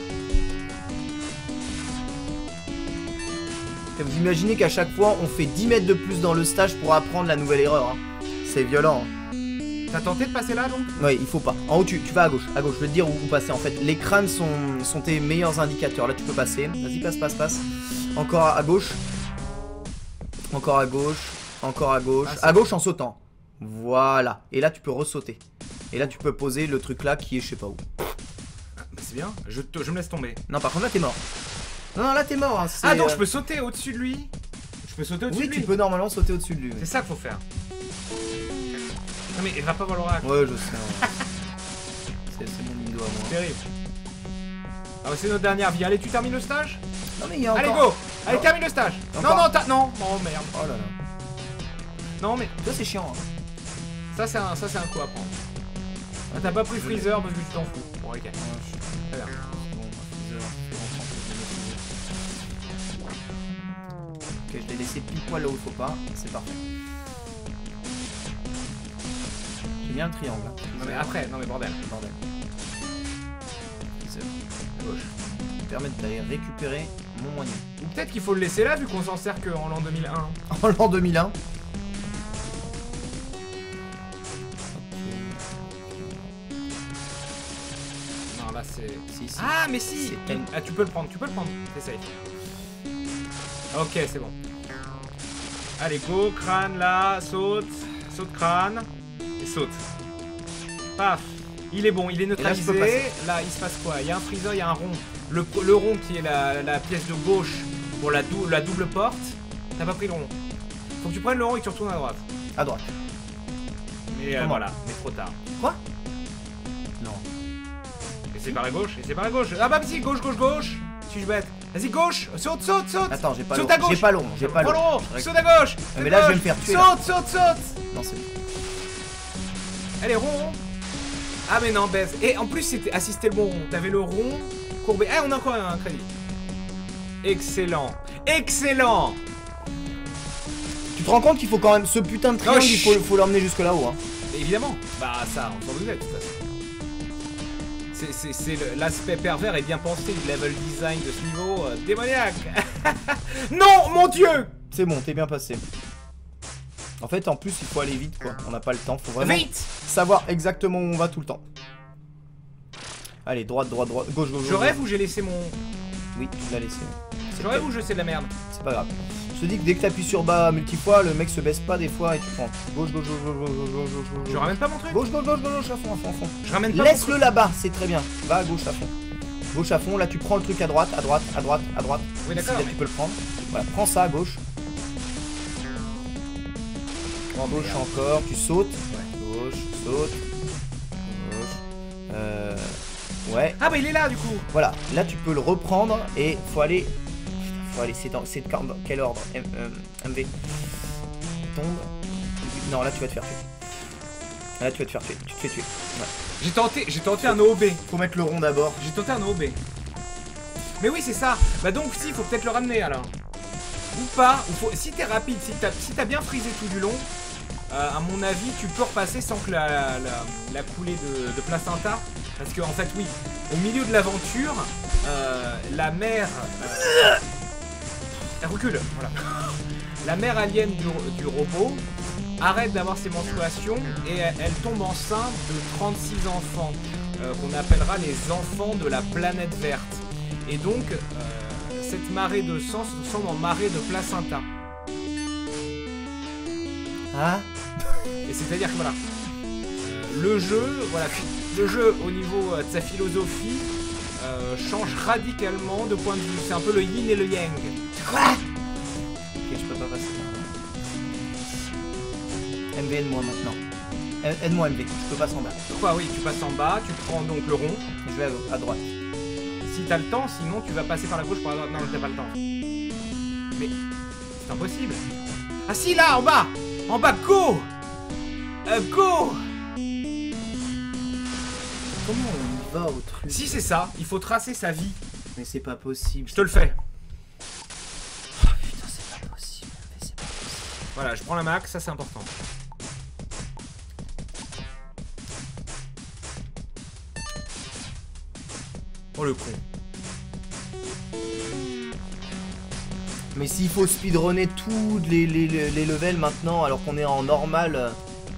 Vous imaginez qu'à chaque fois, on fait 10 mètres de plus dans le stage pour apprendre la nouvelle erreur. Hein. C'est violent. Hein. T'as tenté de passer là donc? Ouais, il faut pas. En haut, tu vas à gauche. À gauche, je vais te dire où passer. En fait, les crânes sont tes meilleurs indicateurs. Là, tu peux passer. Vas-y, passe. Encore à gauche. Encore à gauche. Encore à gauche. Ah, à gauche en sautant. Voilà. Et là, tu peux ressauter. Et là, tu peux poser le truc là qui est je sais pas où. C'est bien. Je me laisse tomber. Non, par contre, là, t'es mort. Non, là, t'es mort. Hein. Ah donc je peux sauter au-dessus de lui? Je peux sauter au-dessus Oui, de tu lui? peux normalement sauter au-dessus de lui. C'est ça qu'il faut faire. Non mais il va pas voir l'oracle. Ouais, je sais. Hein. C'est mon indo à moi. Terrible. Ah bah c'est notre dernière vie. Allez, tu termines le stage? Non, mais il y a encore... Allez, go! Allez, Non. termine le stage! Encore. Non! Oh merde. Oh là là. Non mais Ça, c'est chiant. Hein. ça c'est un coup à prendre. Ah, t'as pas pris Freezer parce que tu t'en fous. Bon, ok. Très bien. Ok, je l'ai laissé pile poil là où il faut pas. C'est parfait. J'ai bien le triangle. Hein. Non mais après, non mais bordel. Freezer. À gauche. Ça me permet d'aller récupérer mon moignon. Ou peut-être qu'il faut le laisser là vu qu'on s'en sert qu'en l'an 2001. En l'an 2001. Non là c'est... Si. Ah mais si! C'est tel- Ah tu peux le prendre, c'est safe. Ok c'est bon. Allez go, crâne là, saute crâne, et saute. Paf! Il est bon, il est là, je peux neutralisé. passer. Là il se passe quoi? Il y a un freezer, il y a un rond. Le rond qui est la pièce de gauche pour la double porte. T'as pas pris le rond. Faut que tu prennes le rond et que tu retournes à droite. À droite. Mais Comment? voilà, mais trop tard. Quoi? Non. Et c'est par la gauche, Ah bah si, gauche. Suis-je bête? Vas-y, gauche! Saute! Attends, j'ai pas Saute le à gauche. J'ai pas le rond. J'ai pas le Prends le rond. rond! Saute à gauche! Mais là, je vais me faire tuer, là. Saute! Non, c'est bon. Allez, rond! Ah, mais non, baise. Et en plus, c'était assisté le bon rond. T'avais le rond courbé. Ah, on a encore un crédit. Excellent! Tu te rends compte qu'il faut quand même ce putain de triangle, il faut l'emmener jusque là-haut. Hein. Évidemment! Bah, ça, on s'en doutait, de toute façon. L'aspect pervers est bien pensé du level design de ce niveau démoniaque. Non, mon dieu! C'est bon, t'es bien passé. En fait, en plus, il faut aller vite, quoi. On n'a pas le temps, faut vraiment Vite! savoir exactement où on va tout le temps. Allez, droite, gauche. Je rêve ou j'ai laissé mon... Oui, tu l'as laissé. Je rêve ou je sais de la merde? C'est pas grave. Je te dis que dès que t'appuies sur bas multifois, le mec se baisse pas des fois et tu prends gauche. Je ramène pas mon truc? Gauche, à fond. Je ramène pas Laisse-le là-bas, c'est très bien. Va à gauche à fond. Gauche à fond, là tu prends le truc à droite. Oui, d'accord. Là, tu peux le prendre. Voilà, prends ça à gauche. Oh, gauche merde. encore, tu sautes. Ouais. Gauche, saute. Gauche. Ouais. Ah bah il est là du coup. Voilà, là tu peux le reprendre et faut aller. Faut aller, c'est dans quel ordre MV. Tombe. Non, là tu vas te faire tuer. Là tu vas te faire tuer. Tu te fais tuer. Ouais. J'ai tenté un OB. Faut mettre le rond d'abord. J'ai tenté un OB. Mais oui, c'est ça. Bah donc si, faut peut-être le ramener alors. Ou pas. Ou faut... Si t'es rapide, si t'as bien frisé tout du long, à mon avis, tu peux repasser sans que la coulée de placenta. Parce que en fait, oui, au milieu de l'aventure, la mère... elle recule, voilà. La mère alien du robot arrête d'avoir ses menstruations et elle tombe enceinte de 36 enfants, qu'on appellera les enfants de la planète verte. Et donc, cette marée de sang se transforme en marée de placenta. Ah. Et c'est-à-dire que voilà, le jeu au niveau de sa philosophie change radicalement de point de vue. C'est un peu le yin et le yang. Quoi? Ok, je peux pas passer. MV, aide-moi maintenant. Aide-moi MV, je peux passer en bas. Quoi, oui, tu passes en bas, tu prends donc le rond. Je vais à droite. Si t'as le temps, sinon tu vas passer par la gauche par la droite. Non, t'as pas le temps. Mais c'est impossible. Ah si, là, en bas. En bas, go. Go. Comment on va au truc? Si, c'est ça. Il faut tracer sa vie. Mais c'est pas possible. Je te le fais. Oh putain, c'est pas possible. Mais c'est pas possible. Voilà, je prends la max, ça c'est important. Oh le con. Mais s'il faut speedrunner tous les levels maintenant alors qu'on est en normal...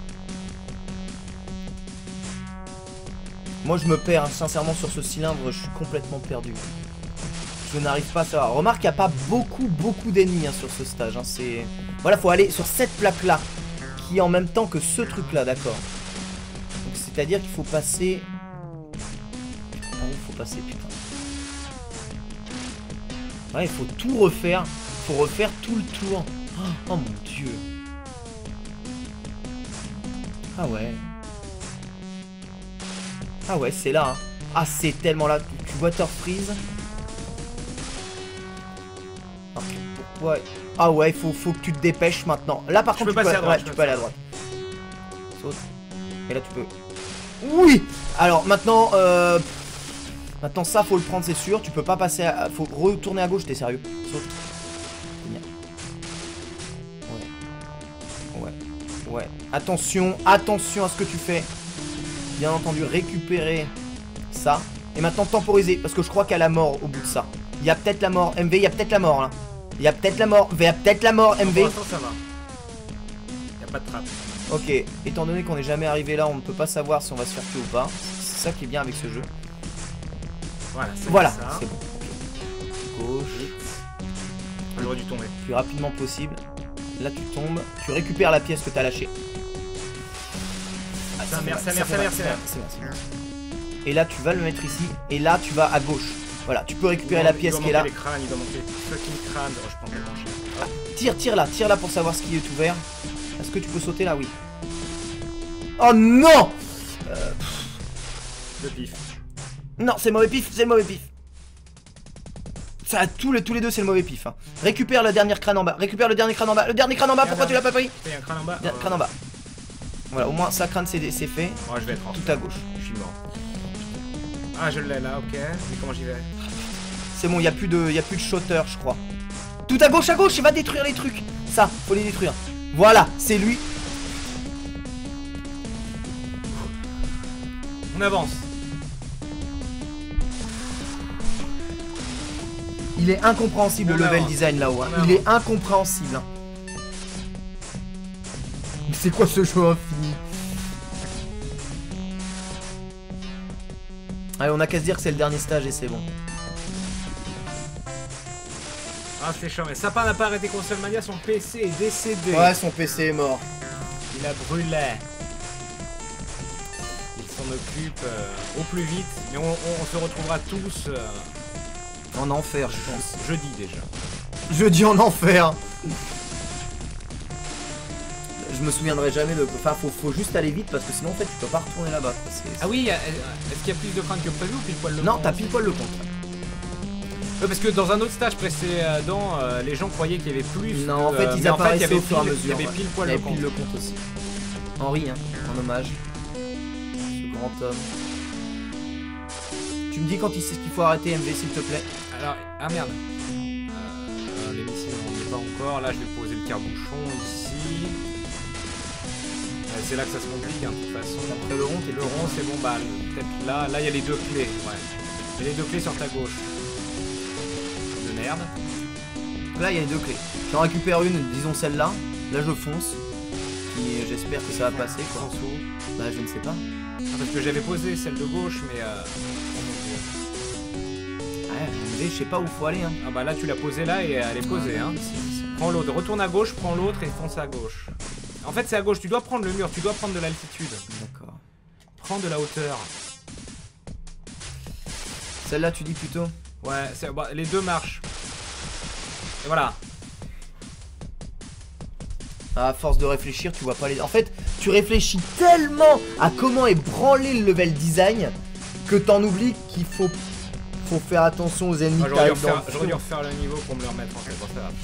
Moi je me perds, hein, sincèrement sur ce cylindre, je suis complètement perdu. Je n'arrive pas à savoir. Remarque qu'il n'y a pas beaucoup d'ennemis hein, sur ce stage. Hein, c'est... Voilà, faut aller sur cette plaque là, qui est en même temps que ce truc là, d'accord. C'est-à-dire qu'il faut passer... Par où faut passer, putain. Ouais, il faut tout refaire. Faut refaire tout le tour. Oh mon dieu. Ah ouais. Ah ouais, c'est là. Hein. Ah, c'est tellement là. Tu water freeze. Ok, pourquoi? Ah ouais, faut que tu te dépêches maintenant. Là, par contre, tu peux aller à droite. Ouais, tu peux aller à droite. Saute. Et là, tu peux... Oui. Alors, maintenant... Maintenant, ça, faut le prendre, c'est sûr. Tu peux pas passer à... Faut retourner à gauche, t'es sérieux? Saute. Ouais. Attention à ce que tu fais. Bien entendu, récupérer ça. Et maintenant, temporiser. Parce que je crois qu'il y a la mort au bout de ça. Il y a peut-être la mort. MV, il y a peut-être la mort, là. Il y a peut-être la mort. Il y a peut-être la mort, MV. Pour l'instant, ça va. Il n'y a pas de trappe. Ok. Étant donné qu'on n'est jamais arrivé là, on ne peut pas savoir si on va se faire tuer ou pas. C'est ça qui est bien avec ce jeu. Voilà, c'est bon. Okay. Gauche. J'aurais dû tomber. Le plus rapidement possible. Là, tu tombes. Tu récupères la pièce que tu as lâchée. Ah, ça merde. Et là, tu vas le mettre ici. Et là, tu vas à gauche. Voilà, tu peux récupérer la pièce qui est là. Il doit manquer fucking crâne. Oh, je prends tellement cher. Tire là pour savoir ce qui est ouvert. Est-ce que tu peux sauter là? Oui. Oh non. Le pif. Non, c'est le mauvais pif, Ça, tous les deux, c'est le mauvais pif. Hein. Récupère le dernier crâne en bas. Le dernier crâne en bas, pourquoi tu l'as pas pris? Il y a un crâne en bas. Crâne en bas. Voilà, au moins, ça crâne, c'est fait. Oh, je vais être tout à gauche. Je suis mort. Ah, je l'ai là, ok. Mais comment j'y vais? C'est bon, il y a plus de shooter, je crois. Tout à gauche, il va détruire les trucs. Ça, faut les détruire. Voilà, c'est lui. On avance. Il est incompréhensible le level design là-haut. Hein. Il est incompréhensible. Hein. Mais c'est quoi ce jeu infini? Allez, on a qu'à se dire que c'est le dernier stage et c'est bon. Ah, c'est chiant, mais Sapin n'a pas arrêté Console Mania, son PC est décédé. Ouais, son PC est mort. Il a brûlé. Il s'en occupe au plus vite, mais on se retrouvera tous en enfer, je pense. Jeudi déjà. Jeudi en enfer. je me souviendrai jamais de... Enfin, faut juste aller vite parce que sinon, en fait, tu peux pas retourner là-bas. Ah oui, est-ce qu'il y a plus de crânes que prévu ou pile poil le compte? Non, t'as pile poil le compte. Parce que dans un autre stage précédent, les gens croyaient qu'il y avait plus. Non, en fait, ils apparaissaient au fur et à mesure. Il y avait pile poil le compte. le compte aussi. Henri, hein, en hommage. Ce grand homme. Tu me dis quand il sait ce qu'il faut arrêter, MV, s'il te plaît. Alors, ah merde. Les missiles, on n'y est pas encore. Là, je vais poser le tire-bouchon ici. C'est là que ça se complique, hein, de toute façon. Après le rond, Le rond, c'est bon, bah, peut-être là. Là, il y a les deux clés. Ouais. Il y a les deux clés sur ta gauche. De merde. Là, il y a les deux clés. J'en récupère une, disons celle-là. Là, je fonce. Et j'espère que ça va passer, quoi. En dessous. Bah, je ne sais pas. Ah, parce que j'avais posé celle de gauche, mais oh mon dieu. Ouais, je sais pas où faut aller, hein. Ah bah là, tu l'as posée là et elle est posée, hein. Prends l'autre, retourne à gauche, prends l'autre et fonce à gauche. En fait, c'est à gauche, tu dois prendre le mur, tu dois prendre de l'altitude. D'accord. Prends de la hauteur. Celle-là, tu dis plutôt? Ouais, bah, les deux marchent. Et voilà. À force de réfléchir, tu vois pas les... En fait, tu réfléchis tellement à comment ébranler le level design que t'en oublies qu'il faut faire attention aux ennemis. J'aurais dû refaire le niveau pour me le remettre en fait. Bon, ça va.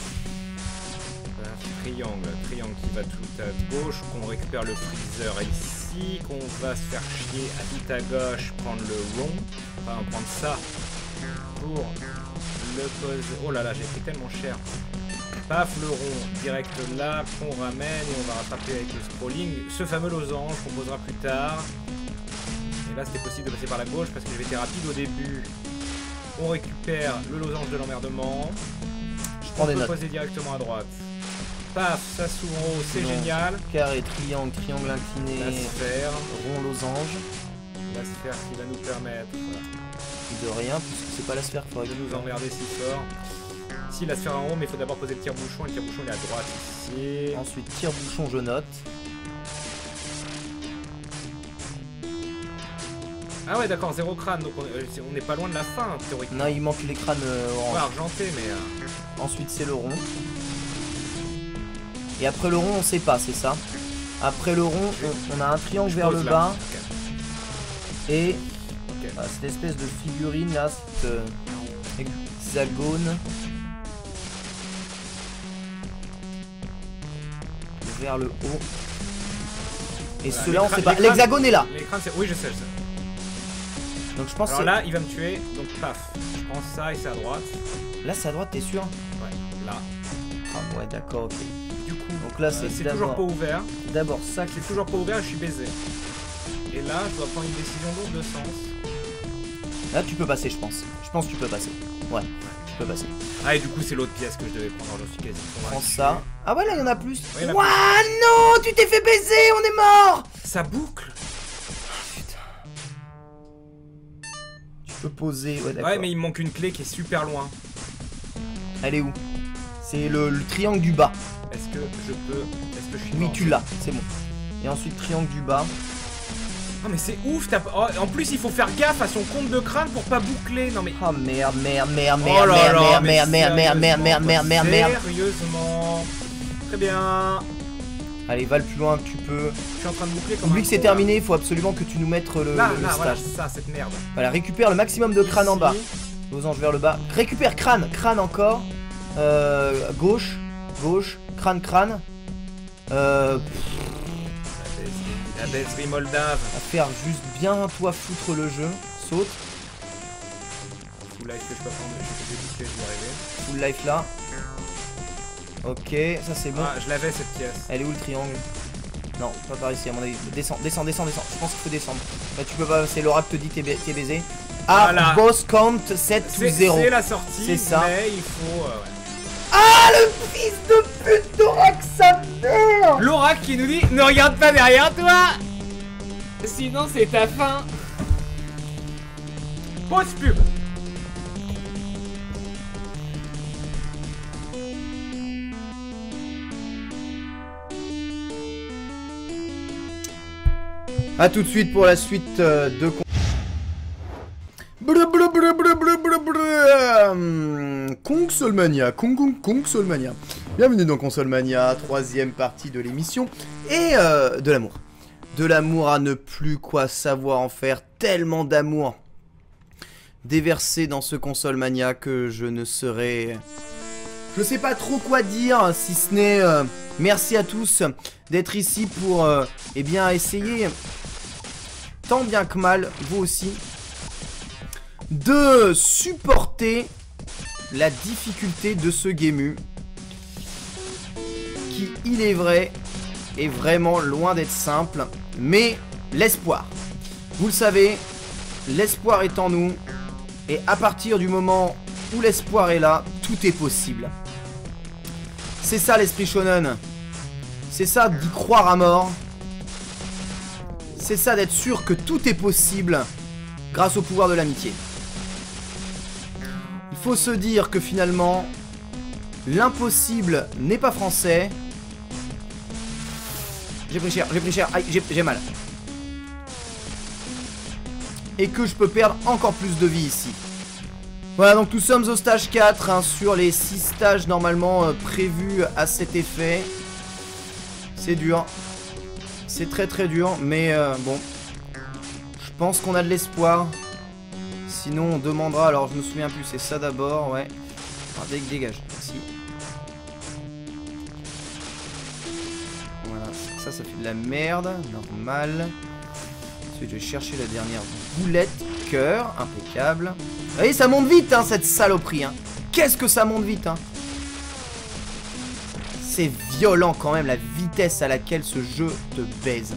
Triangle qui va tout à gauche, qu'on récupère le freezer ici, qu'on va se faire chier à tout à gauche, prendre le rond, enfin prendre ça pour le poser. Oh là là, j'ai pris tellement cher. Paf, le rond direct là, qu'on ramène et on va rattraper avec le scrolling ce fameux losange qu'on posera plus tard. Et là c'était possible de passer par la gauche parce que j'avais été rapide au début. On récupère le losange de l'emmerdement. Je prends des notes. Poser directement à droite. Paf, ça s'ouvre en haut, c'est génial. Carré, triangle, triangle incliné, la sphère, rond, losange. La sphère qui va nous permettre de rien, puisque c'est pas la sphère qu'il faudrait de nous emmerder si fort. Ici, la sphère en haut, mais il faut d'abord poser le tire-bouchon. Le tire-bouchon il est à droite ici. Ensuite, tire-bouchon, je note. Ah ouais, d'accord, 0 crâne, donc on n'est pas loin de la fin, théoriquement. Non, il manque les crânes orange. Ouais, argenté, mais... Ensuite, c'est le rond. Et après le rond, on sait pas, c'est ça. Après le rond, on a un triangle vers le bas. Okay. Et cette espèce de figurine là, cette hexagone. Vers le haut. Et voilà, ceux-là, on sait pas. L'hexagone est là. Les crânes, oui, je sais. Donc je pense. Alors là, il va me tuer, donc paf. Je prends ça et c'est à droite. Là, c'est à droite, t'es sûr? Ouais, là. Ah ouais, d'accord, ok. Du coup, donc là, c'est toujours pas ouvert. D'abord ça, c'est toujours pas ouvert, je suis baisé. Et là, je dois prendre une décision lourde de sens. Là, tu peux passer, je pense. Je pense que tu peux passer. Ouais, tu peux passer. Ah, et du coup, c'est l'autre pièce que je devais prendre. Alors, je suis quasi. Prends ça. Ah ouais, là, il y en a plus. Ouais, Ouah, non, tu t'es fait baiser, on est mort. Ça boucle. Tu peux poser, ouais, d'accord. Ouais, mais il me manque une clé qui est super loin. Elle est où? C'est le triangle du bas. Est-ce que je peux... Est-ce que je suis Oui, mort, tu l'as, c'est bon. Et ensuite, triangle du bas. Non mais c'est ouf, oh, en plus il faut faire gaffe à son compte de crâne pour pas boucler, non mais... Oh merde, merde. Sérieusement. Très bien. Allez, va le plus loin que tu peux. Je suis en train de boucler comme Oublie que c'est terminé, il faut absolument que tu nous mettes le là, stage. Voilà, ça, cette merde. Voilà, récupère le maximum de crâne en bas. Losange vers le bas. Récupère crâne encore. Gauche, crâne. La baiserie moldave. À faire juste bien toi foutre le jeu. Saute. Full life que je peux prendre, je vais arriver. Full life là. Ok, ça c'est bon. Ah, je l'avais cette pièce. Elle est où le triangle? Non, pas par ici à mon avis. Descends. Je pense qu'il faut descendre. Là tu peux pas, c'est Laura qui te dit t'es baisé. Ah, voilà. Boss count 7 ou 0. C'est la sortie, c'est ça. Mais il faut... ouais. Ah, le fils de pute d'Aurak, sa mère! L'Aurak qui nous dit ne regarde pas derrière toi, sinon c'est ta fin. Pause pub. A tout de suite pour la suite de... Kong Solmania. Bienvenue dans Console Mania, troisième partie de l'émission, et de l'amour. De l'amour à ne plus quoi savoir en faire, tellement d'amour déversé dans ce Console Mania que je ne saurais... Je sais pas trop quoi dire, si ce n'est merci à tous d'être ici pour eh bien essayer, tant bien que mal, vous aussi, de supporter la difficulté de ce Game qui, il est vrai, est vraiment loin d'être simple, mais l'espoir. Vous le savez, l'espoir est en nous, et à partir du moment où l'espoir est là, tout est possible. C'est ça l'esprit shonen. C'est ça d'y croire à mort. C'est ça d'être sûr que tout est possible grâce au pouvoir de l'amitié. Il faut se dire que finalement, l'impossible n'est pas français. J'ai pris cher, aïe, j'ai mal. Et que je peux perdre encore plus de vie ici. Voilà, donc nous sommes au stage 4, hein, sur les 6 stages normalement prévus à cet effet. C'est dur. C'est très très dur, mais bon. Je pense qu'on a de l'espoir. Sinon on demandera, alors je me souviens plus, c'est ça d'abord, ouais. Alors, dégage, merci. Voilà, ça fait de la merde, normal. Ensuite je vais chercher la dernière boulette, cœur, impeccable. Vous voyez, ça monte vite, hein, cette saloperie, hein. Qu'est-ce que ça monte vite, hein. C'est violent quand même, la vitesse à laquelle ce jeu te baise.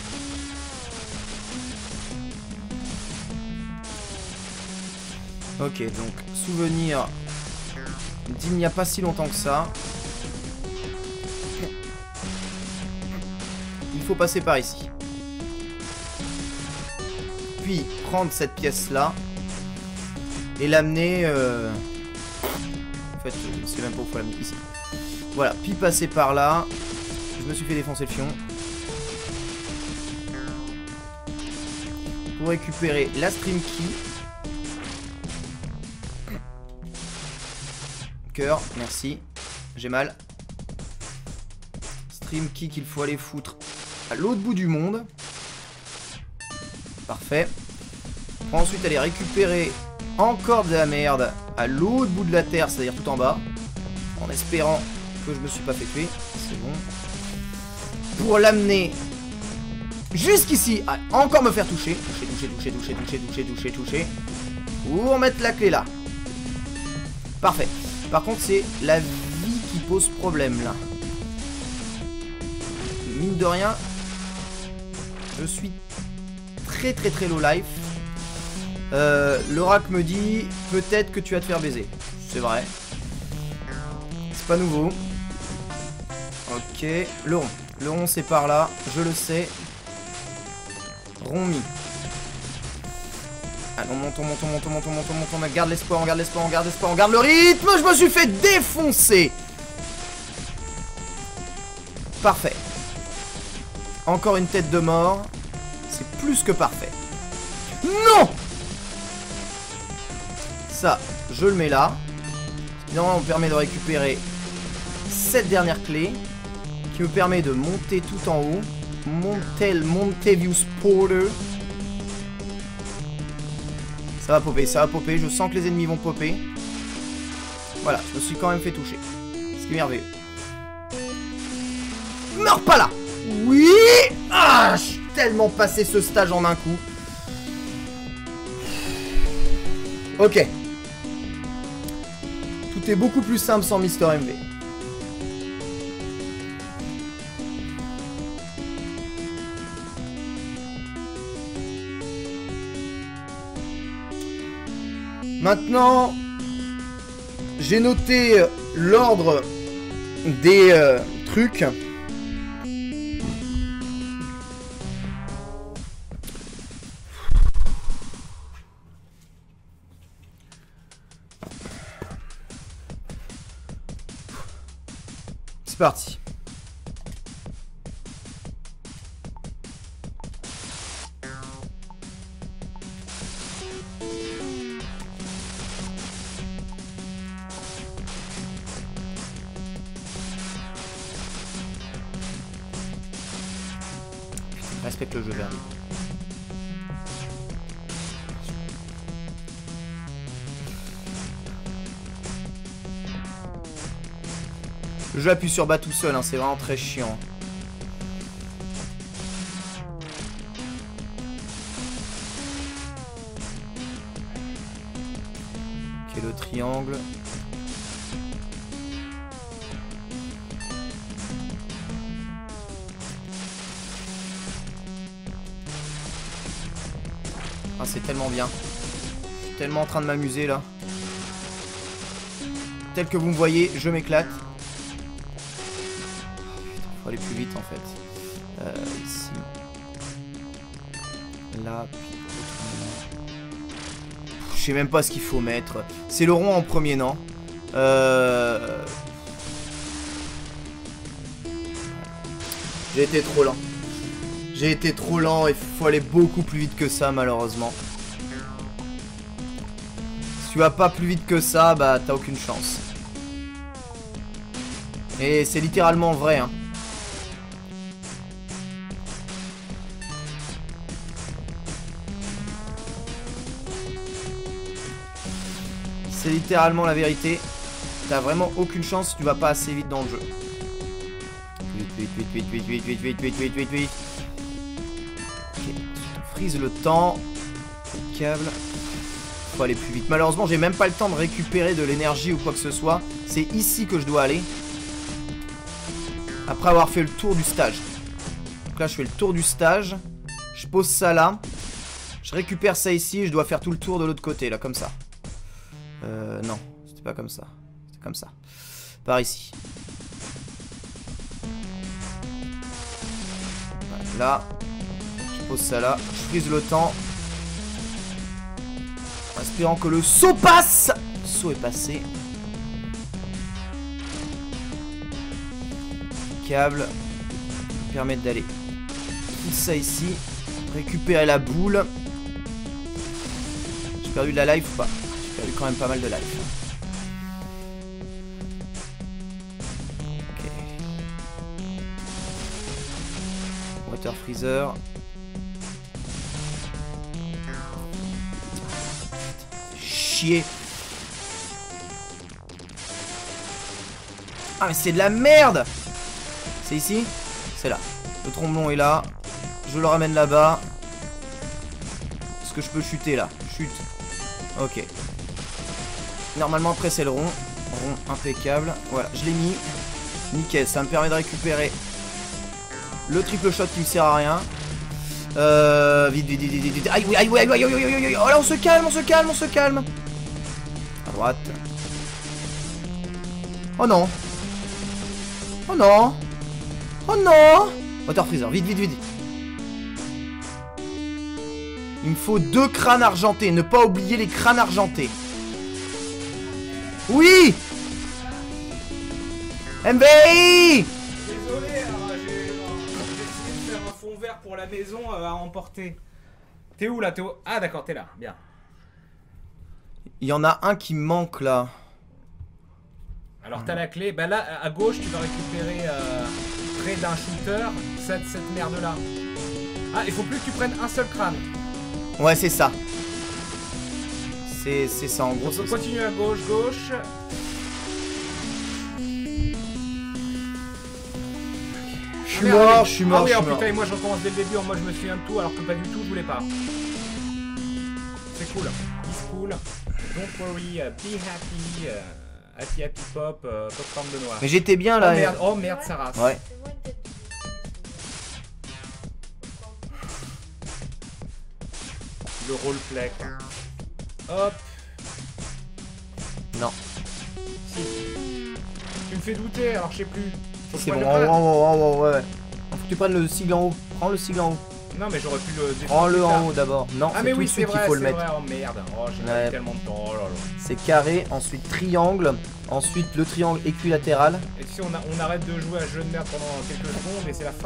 Ok, donc, souvenir d'il n'y a pas si longtemps que ça. Il faut passer par ici. Puis, prendre cette pièce-là. Et l'amener... En fait, je sais même pas où il faut l'amener. Ici. Voilà, puis passer par là. Je me suis fait défoncer le fion. Pour récupérer la stream key. Cœur, merci. J'ai mal. Stream key qu'il faut aller foutre à l'autre bout du monde. Parfait. Pour ensuite aller récupérer encore de la merde à l'autre bout de la terre, c'est-à-dire tout en bas. En espérant que je me suis pas fait tuer. C'est bon. Pour l'amener jusqu'ici. Ah, encore me faire toucher. Toucher. Pour mettre la clé là. Parfait. Par contre, c'est la vie qui pose problème là. Mine de rien, je suis très low life. L'oracle me dit peut-être que tu vas te faire baiser. C'est vrai. C'est pas nouveau. Ok. Le rond. Le rond c'est par là. Je le sais. Rond mis. Allons, montons. Garde l'espoir, on garde le rythme. Je me suis fait défoncer. Parfait. Encore une tête de mort. C'est plus que parfait. Non! Ça, je le mets là. Normalement, on me permet de récupérer cette dernière clé qui me permet de monter tout en haut. Montevious Porter. Ça va popper. Je sens que les ennemis vont popper. Voilà, je me suis quand même fait toucher. Ce qui est merveilleux. Meurs pas là! Oui! Ah, je suis tellement passé ce stage en un coup. Ok. Tout est beaucoup plus simple sans Mister MV. Maintenant, j'ai noté l'ordre des trucs. C'est parti. Respecte le jeu, Verdi. J'appuie sur bas tout seul, hein, c'est vraiment très chiant. Ok, le triangle. Ah, c'est tellement bien. Je suis tellement en train de m'amuser là. Tel que vous me voyez, je m'éclate. Faut aller plus vite en fait. Ici. Là, puis je sais même pas ce qu'il faut mettre. C'est le rond en premier, non? J'ai été trop lent. J'ai été trop lent, il faut aller beaucoup plus vite que ça malheureusement. Si tu vas pas plus vite que ça, bah t'as aucune chance. Et c'est littéralement vrai, hein. C'est littéralement la vérité. T'as vraiment aucune chance si tu vas pas assez vite dans le jeu. Vite. Ok, on freeze le temps. Le câble. Faut aller plus vite. Malheureusement, j'ai même pas le temps de récupérer de l'énergie ou quoi que ce soit. C'est ici que je dois aller. Après avoir fait le tour du stage. Donc là, je fais le tour du stage. Je pose ça là. Je récupère ça ici. Je dois faire tout le tour de l'autre côté, là, comme ça. Non, c'était pas comme ça. C'était comme ça. Par ici. Voilà, là. Je pose ça là. Je frise le temps. En espérant que le saut passe. Le saut est passé. Câble. Permettre d'aller. Tout ça ici. Récupérer la boule. J'ai perdu de la life ou pas? J'ai perdu quand même pas mal de life. Ok. Water freezer. Chier. Ah mais c'est de la merde. C'est ici? C'est là. Le tromblon est là. Je le ramène là-bas. Est-ce que je peux chuter là? Chute. Ok. Normalement après c'est le rond. Rond impeccable. Voilà, je l'ai mis. Nickel, ça me permet de récupérer le triple shot qui me sert à rien. Vite. Aïe, aïe. Oh là, on se calme. À droite. Oh non. Water freezer, vite. Il me faut 2 crânes argentés. Ne pas oublier les crânes argentés. Oui! MVI! Désolé, j'ai décidé de faire un fond vert pour la maison à emporter. T'es où là? Ah d'accord, t'es là, bien. Il y en a un qui manque là. Alors t'as la clé, bah là à gauche tu vas récupérer près d'un shooter cette merde là. Ah, il faut plus que tu prennes un seul crâne. Ouais, c'est ça. C'est ça en gros. On continue à gauche. Je suis mort. Ah oui, putain, et moi je recommence dès le début en mode je me souviens de tout alors que pas du tout, je voulais pas. C'est cool. It's cool. Don't worry, be happy. Happy pop, popcorn de noix. Mais j'étais bien là. Oh merde, ça rase. Ouais. Le roleplay quoi. Hop. Non. Si. Tu me fais douter, alors je sais plus. C'est bon, ouais. Faut que tu prennes le sigle en haut. Prends le sigle en haut. Non mais j'aurais pu le... Prends-le en haut d'abord. Non, ah mais oui, c'est tout de suite qu'il faut le mettre. Vrai. Oh merde. Oh j'ai pas tellement de temps. Oh là là. C'est carré, ensuite triangle, ensuite le triangle équilatéral. Et tu sais, on arrête de jouer à ce jeu de merde pendant quelques secondes et c'est la fin.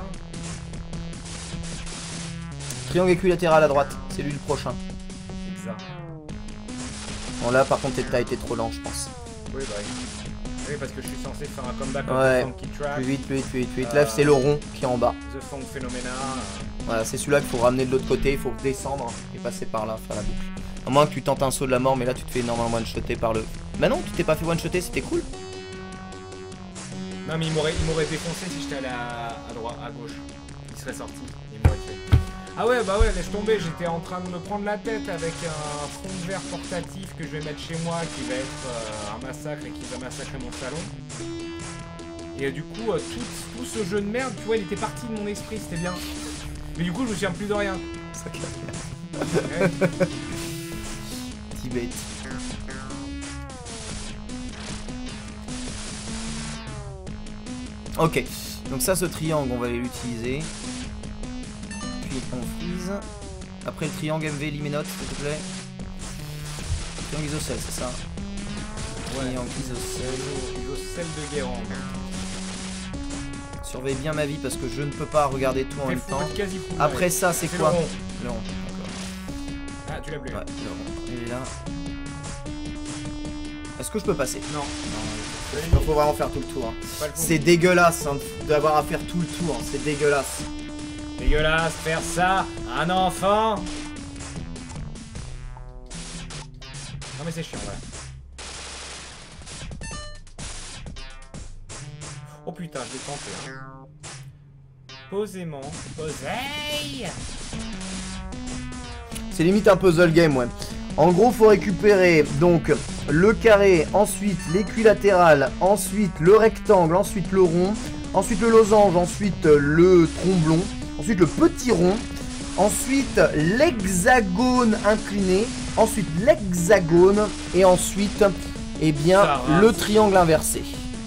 Triangle équilatéral à droite, c'est lui le prochain. Exact. Bon là par contre t'as été trop lent je pense. Oui bah oui. Oui, parce que je suis censé faire un comeback Ouais. comme Funky Track. Plus vite, plus vite, plus vite, plus vite. Là, c'est le rond qui est en bas. The Funk Phenomena. Voilà, c'est celui-là qu'il faut ramener de l'autre côté. Il faut descendre et passer par là, faire la boucle. À moins que tu tentes un saut de la mort, mais là, tu te fais énormément one-shotter par le... Bah non, tu t'es pas fait one-shotter, c'était cool. Non, mais il m'aurait défoncé si j'étais allé à droite, à gauche. Il serait sorti. Il m'aurait tué. Ah ouais, bah ouais, laisse tomber. J'étais en train de me prendre la tête avec un fond de verre portatif que je vais mettre chez moi qui va être un massacre et qui va massacrer mon salon. Et du coup, tout ce jeu de merde, tu vois, il était parti de mon esprit, c'était bien. Mais du coup, je me souviens plus de rien. Ça claque. Ouais. Tibet. Ok, donc ça, ce triangle, on va aller l'utiliser. Puis on freeze. Après le triangle MV Limenote, s'il te plaît. Triangle isocèle, c'est ça? Ouais. Triangle isocèle. Isocèle de Guérande. Surveille bien ma vie parce que je ne peux pas regarder tout en même temps. Après ça, c'est quoi? Le rond. Le rond, d'accord. Ah, tu l'as plus. Ouais, le rond. Il est là. Est-ce que je peux passer? Non. Il faut vraiment faire tout le tour. Hein. C'est dégueulasse hein, d'avoir à faire tout le tour. C'est dégueulasse. Dégueulasse, faire ça à un enfant. Non mais c'est chiant, ouais. Oh putain, je vais tenter. Hein. Posément. Posey. C'est limite un puzzle game, ouais. En gros, faut récupérer donc le carré, ensuite l'équilatéral, ensuite le rectangle, ensuite le rond, ensuite le losange, ensuite le tromblon, ensuite le petit rond, ensuite l'hexagone incliné, ensuite l'hexagone et ensuite, eh bien, le triangle inversé.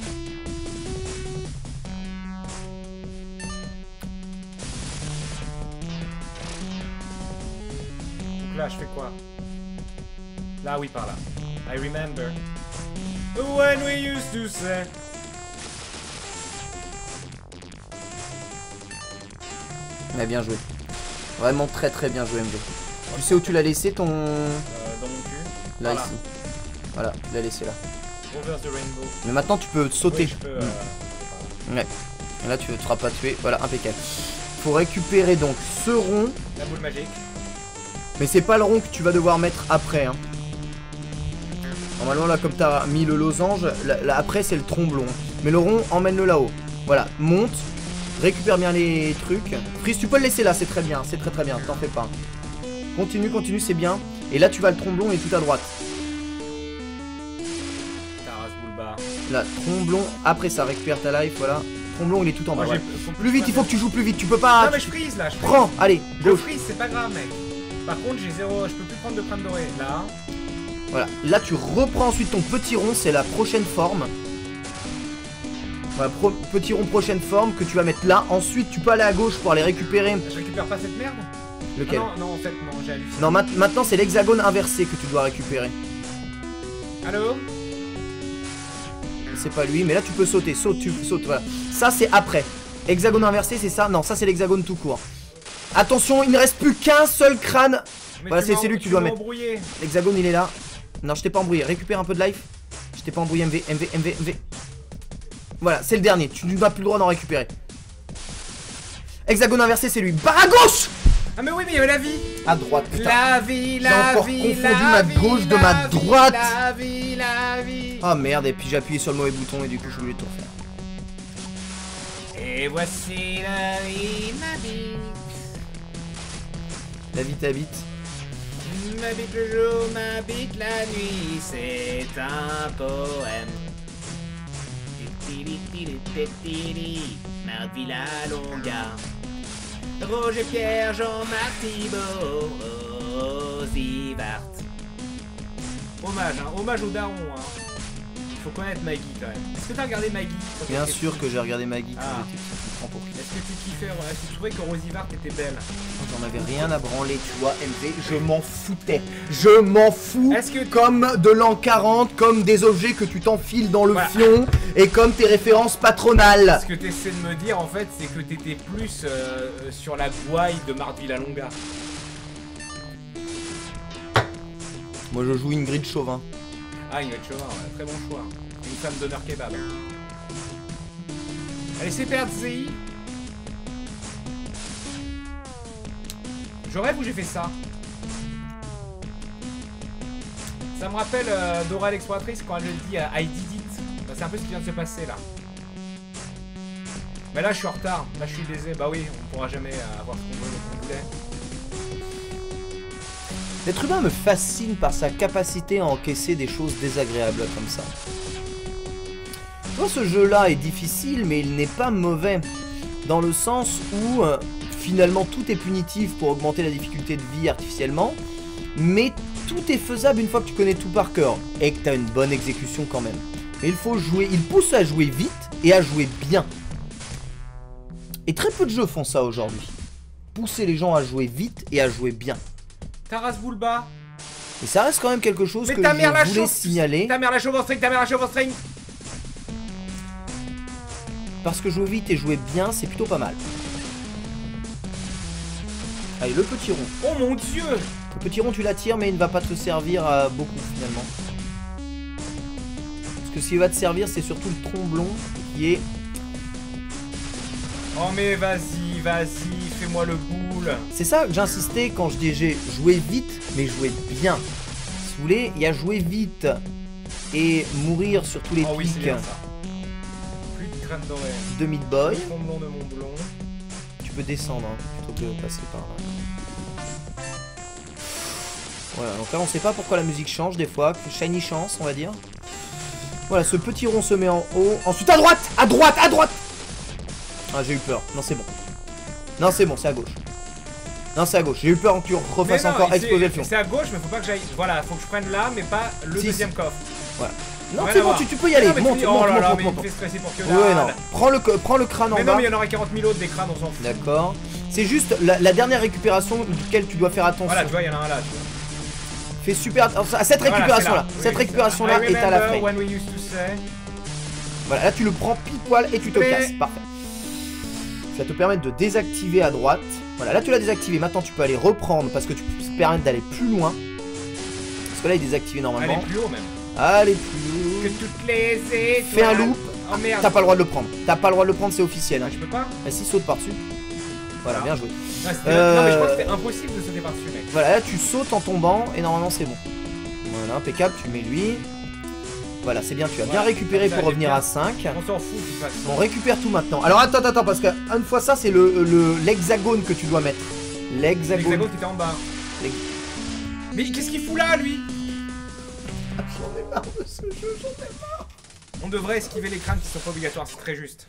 Donc là, je fais quoi? Là, oui, par là. I remember when we used to say. Mais bien joué. Vraiment très très bien joué, MV. Tu sais où tu l'as laissé ton... Dans mon cul. Là, Voilà. ici. Voilà, tu l'as laissé là. Over the rainbow. Mais maintenant, tu peux sauter. Oui, je peux, Ouais. Et là, tu ne te feras pas tuer. Voilà, impeccable. Faut récupérer donc ce rond. La boule magique. Mais c'est pas le rond que tu vas devoir mettre après. Hein. Normalement, là, comme tu as mis le losange, là, après, c'est le tromblon. Mais le rond, emmène-le là-haut. Voilà, monte. Récupère bien les trucs. Freeze, tu peux le laisser là, c'est très bien. C'est très très bien, t'en fais pas. Continue, continue, c'est bien. Et là, tu vas le tromblon et tout à droite. Taras boule Là, tromblon. Après ça, récupère ta life, voilà. Tromblon, il est tout en bas. Moi, Ouais. Plus vite, il faut que tu joues plus vite. Tu peux pas. Non, mais je freeze là. Je freeze. Prends, allez, Je go. freeze, c'est pas grave, mec. Par contre, j'ai zéro. Je peux plus prendre de crâne doré. Là. Voilà. Là, tu reprends ensuite ton petit rond, c'est la prochaine forme. Voilà, petit rond, prochaine forme que tu vas mettre là. Ensuite, tu peux aller à gauche pour aller récupérer. Je récupère pas cette merde. Lequel? Ah non, en fait, non, j'ai halluciné. Non, maintenant, c'est l'hexagone inversé que tu dois récupérer. Allô? C'est pas lui, mais là, tu peux sauter. Saute, tu sautes, voilà. Ça, c'est après. Hexagone inversé, c'est ça? Non, ça, c'est l'hexagone tout court. Attention, il ne reste plus qu'un seul crâne. Mais Voilà, c'est lui que tu dois mettre. Embrouillé. L'hexagone, il est là. Non, je t'ai pas embrouillé. Récupère un peu de life. Je t'ai pas embrouillé, MV. Voilà, c'est le dernier. Tu n'as plus le droit d'en récupérer. Hexagone inversé, c'est lui. Barre à gauche! Ah, mais oui, mais il y avait la vie. À droite, putain. La vie, la J'ai encore vie. confondu la ma vie, gauche de la ma vie, droite. La vie, la vie. Ah merde, et puis j'ai appuyé sur le mauvais bouton et du coup, je suis obligé de tout refaire. Et voici la vie, ma vie. La vie t'habite. M'habite le jour, m'habite la nuit, c'est un poème. Marc Villalonga, Roger Pierre, Jean-Marc Thibault, Rosivart. Hommage, hein, hommage au daron, hein. Faut connaître Maggie quand même. Est-ce que t'as regardé Maggie? Bien sûr que j'ai regardé Maggie quand Ah. j'étais petit, je me prends pour qui. Est-ce que tu kiffais, est-ce que tu trouvais que Rosivart était belle? J'en avais rien à branler, tu vois, MV, je m'en foutais. Je m'en fous Est-ce que comme de l'an 40, comme des objets que tu t'enfiles dans le Voilà. fion et comme tes références patronales. Ce que tu essaies de me dire en fait, c'est que t'étais plus sur la gouaille de Marc Villalonga. Moi je joue Ingrid Chauvin. Ah, une chauvin, ouais. Très bon choix. Une femme d'honneur kebab. Allez, c'est perdu. Je rêve où j'ai fait ça. Ça me rappelle Dora l'exploratrice quand elle le dit à I did it. Bah, c'est un peu ce qui vient de se passer là. Mais là je suis en retard, là je suis baisé. Bah oui, on pourra jamais avoir ce qu'on voulait. L'être humain me fascine par sa capacité à encaisser des choses désagréables comme ça. Tu vois, ce jeu-là est difficile, mais il n'est pas mauvais. Dans le sens où, finalement, tout est punitif pour augmenter la difficulté de vie artificiellement. Mais tout est faisable une fois que tu connais tout par cœur. Et que tu as une bonne exécution quand même. Mais il faut jouer, il pousse à jouer vite et à jouer bien. Et très peu de jeux font ça aujourd'hui. Pousser les gens à jouer vite et à jouer bien. Taras Bulba. Et ça reste quand même quelque chose que je voulais signaler. Ta mère la chauve en string, ta mère la chauve en string. Parce que jouer vite et jouer bien, c'est plutôt pas mal. Allez, le petit rond. Oh mon dieu. Le petit rond, tu l'attires, mais il ne va pas te servir à beaucoup finalement. Parce que ce qui va te servir, c'est surtout le tromblon qui est... Oh mais vas-y, vas-y, fais-moi le boule. C'est ça que j'insistais quand je disais jouer vite, mais jouer bien. Si vous voulez, il y a jouer vite et mourir sur tous les pics. Oui, c'est bien ça. Plus de graines dorées. De Meat Boy. Le tromblon de Mont Blanc. Tu peux descendre, hein, plutôt que de passer par là. Voilà, donc là on sait pas pourquoi la musique change des fois, shiny chance on va dire. Voilà, ce petit rond se met en haut. Ensuite à droite, à droite, à droite. Ah, j'ai eu peur. Non, c'est bon. Non, c'est bon, c'est à gauche. Non, c'est à gauche. J'ai eu peur que tu refasses encore exploser le fion. C'est à gauche, mais faut pas que j'aille. Voilà, faut que je prenne là, mais pas le deuxième coffre. Voilà. Non, c'est bon, tu peux y aller. Monte, monte. Il me fait stresser pour que ouais, non. Prends le crâne en bas. Mais non, mais il y en aura 40 000 autres des crânes, on s'en fout. D'accord. C'est juste la dernière récupération duquel tu dois faire attention. Voilà, tu vois, il y en a un là. Tu vois. Fais super attention à cette récupération-là. Cette récupération-là est à la frame. Voilà, là tu le prends pile poil et tu te casses. Parfait. Ça te permet de désactiver à droite. Voilà, là tu l'as désactivé. Maintenant tu peux aller reprendre parce que tu peux te permettre d'aller plus loin. Parce que là il est désactivé normalement. Aller plus haut même. Aller plus haut. Que toutes les étoiles. Fais un loop. Oh merde. T'as pas le droit de le prendre. T'as pas le droit de le prendre, c'est officiel. Ah, je peux pas. Vas-y, saute par-dessus. Voilà, bien joué. Non, mais je crois que c'était impossible de sauter par-dessus, mec. Voilà, là tu sautes en tombant et normalement c'est bon. Voilà, impeccable, tu mets lui. Voilà, c'est bien, tu as bien récupéré pour revenir à 5. On s'en fout, tu passes. Bon, récupère tout maintenant. Alors attends, parce que une fois ça, c'est l'hexagone que tu dois mettre. L'hexagone qui était en bas. Mais qu'est-ce qu'il fout là, lui? J'en ai marre de ce jeu, j'en ai marre. On devrait esquiver les crânes qui sont pas obligatoires, c'est très juste.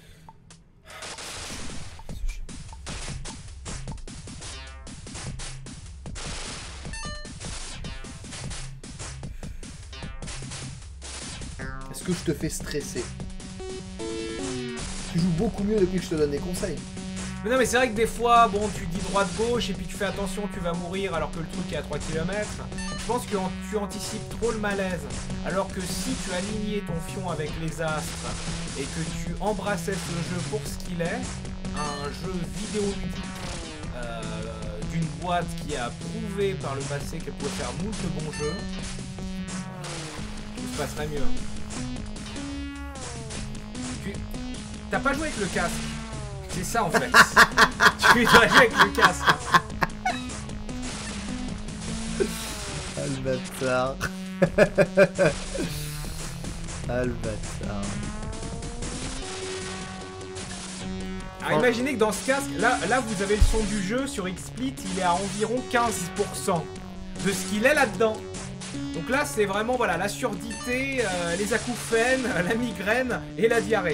Est-ce que je te fais stresser? Tu joues beaucoup mieux depuis que je te donne des conseils. Mais non, mais c'est vrai que des fois, bon, tu dis droite-gauche et puis tu fais attention, tu vas mourir alors que le truc est à 3 km. Je pense que tu anticipes trop le malaise. Alors que si tu alignais ton fion avec les astres et que tu embrassais ce jeu pour ce qu'il est, un jeu vidéoludique d'une boîte qui a prouvé par le passé qu'elle pouvait faire moult bons jeux, tout se passerait mieux. T'as pas joué avec le casque. C'est ça en fait. Tu dois jouer avec le casque. Ah le bâtard. Ah le bâtard. Alors imaginez que dans ce casque, là vous avez le son du jeu sur XSplit, il est à environ 15% de ce qu'il est là-dedans. Donc là c'est vraiment voilà la surdité, les acouphènes, la migraine et la diarrhée.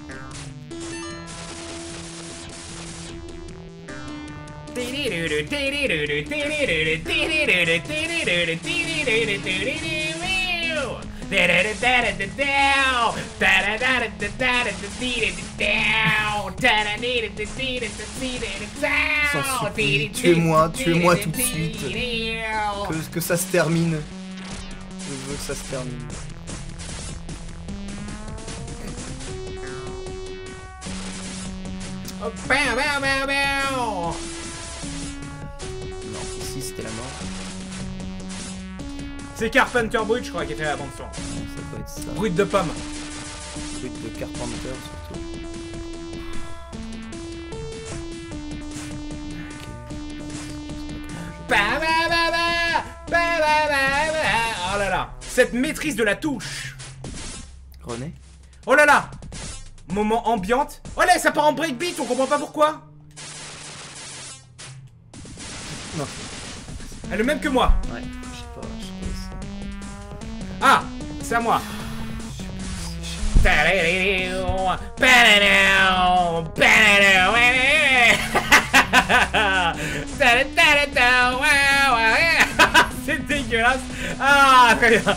S'en supplie, tuez-moi tout de suite. Que ça se termine. Je veux que ça se termine. Oh, bam, bam, bam, bam. Non, ici c'était la mort. C'est Carpenter Brut, je crois, qui a fait la bande son. Ça doit être ça. Brut de pomme. Brut de Carpenter surtout. Oh là là. Cette maîtrise de la touche. René. Oh là là. Moment ambiante. Oh là, ça part en breakbeat, on comprend pas pourquoi. Non. Elle est le même que moi. Ouais, je sais pas ça. Ah, c'est à moi. C'est dégueulasse. Ah, très bien.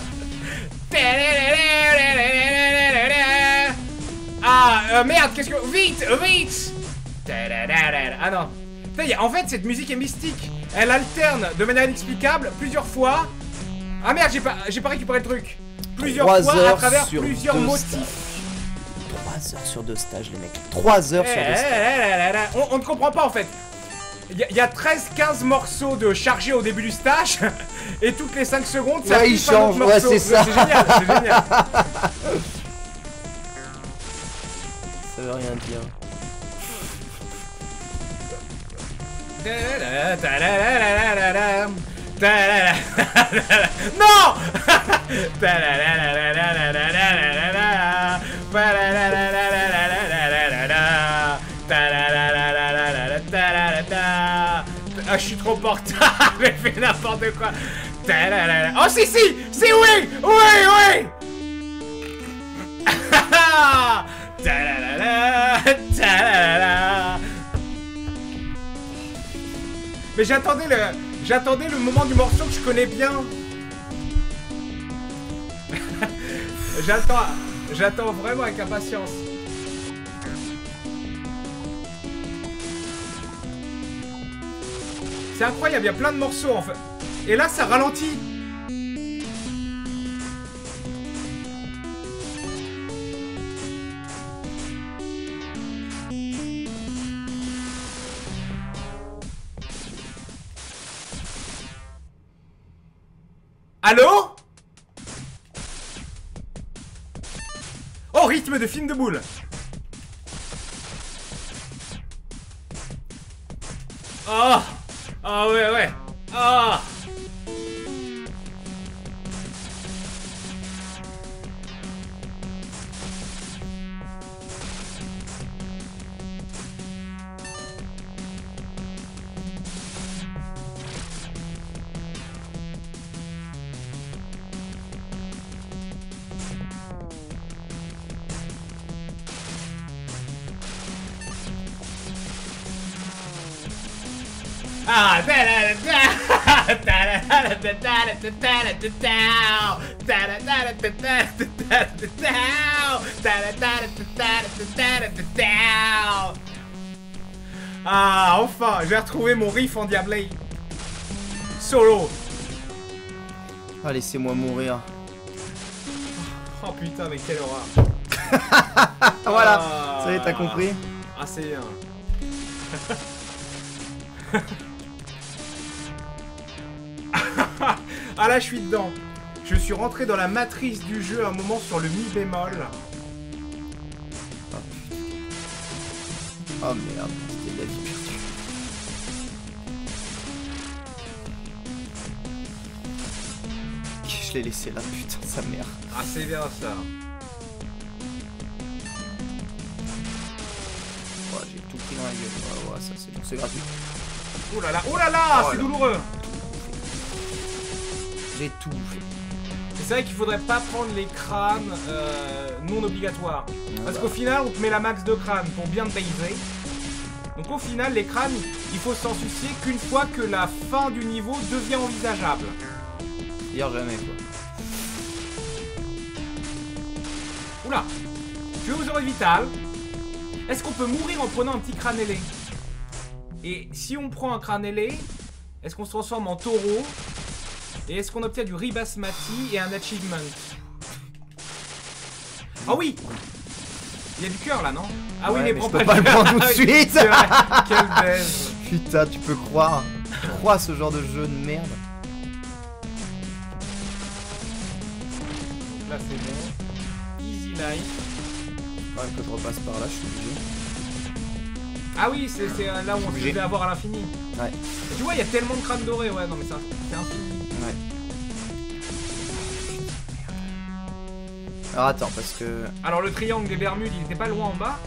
Ah, merde, qu'est-ce que... Vite, vite. Ah non. En fait, cette musique est mystique. Elle alterne de manière inexplicable plusieurs fois. Ah merde, j'ai pas récupéré le truc. Plusieurs fois à travers plusieurs motifs. 3 heures sur 2 stages, les mecs. 3 heures sur 2 stages. On ne comprend pas en fait. Il y a 13-15 morceaux de chargés au début du stage. Et toutes les 5 secondes, ça il change. Ouais, c'est ça. C'est génial, c'est génial. Ça veut rien dire. Non. Ah, je suis trop portable. Elle fait n'importe quoi. Oh si si. Si oui. Oui oui. Mais j'attendais le moment du morceau que je connais bien. J'attends vraiment avec impatience. C'est incroyable, il y a plein de morceaux en fait. Et là ça ralentit. Allô? Oh, rythme de film de boule. Oh. Ah ouais, ouais. Ah. Ah, ah, enfin, j'ai retrouvé mon riff en Diablé. Solo. Ah, laissez-moi mourir. Oh putain, mais quelle horreur. Voilà, ça y est, t'as compris. Ah, c'est bien. Ah là je suis dedans. Je suis rentré dans la matrice du jeu à un moment sur le mi bémol. Oh merde, c'était la vie perdue. Je l'ai laissé là, putain, sa mère. Ah c'est bien ça. Ouais, j'ai tout pris dans la gueule. Ouais, ça c'est bon, c'est gratuit. Oh là là, c'est douloureux. J'ai tout fait. C'est vrai qu'il faudrait pas prendre les crânes non obligatoires. Parce qu'au final, on te met la max de crânes pour bien te baiser. Donc au final, les crânes, il faut s'en soucier qu'une fois que la fin du niveau devient envisageable. Dire jamais, quoi. Oula. Je vais aux oreilles vitales. Est-ce qu'on peut mourir en prenant un petit crâne ailé? Et si on prend un crâne ailé, est-ce qu'on se transforme en taureau? Et est-ce qu'on obtient du ribasmati et un achievement? Ah oui! Il y a du cœur là, non? Ah ouais, oui, mais prends pas le prendre tout de suite! C'est vrai. Quel baise! Putain, tu peux croire. Tu crois à ce genre de jeu de merde? Là c'est bon. Easy life. Quand même que je repasse par là, je suis obligé. Ah oui, c'est là où on se devait avoir à l'infini. Ouais. Et tu vois, il y a tellement de crânes dorés, ouais, non mais c'est infini. Ouais. Alors attends, parce que... Alors le triangle des Bermudes, il était pas loin en bas.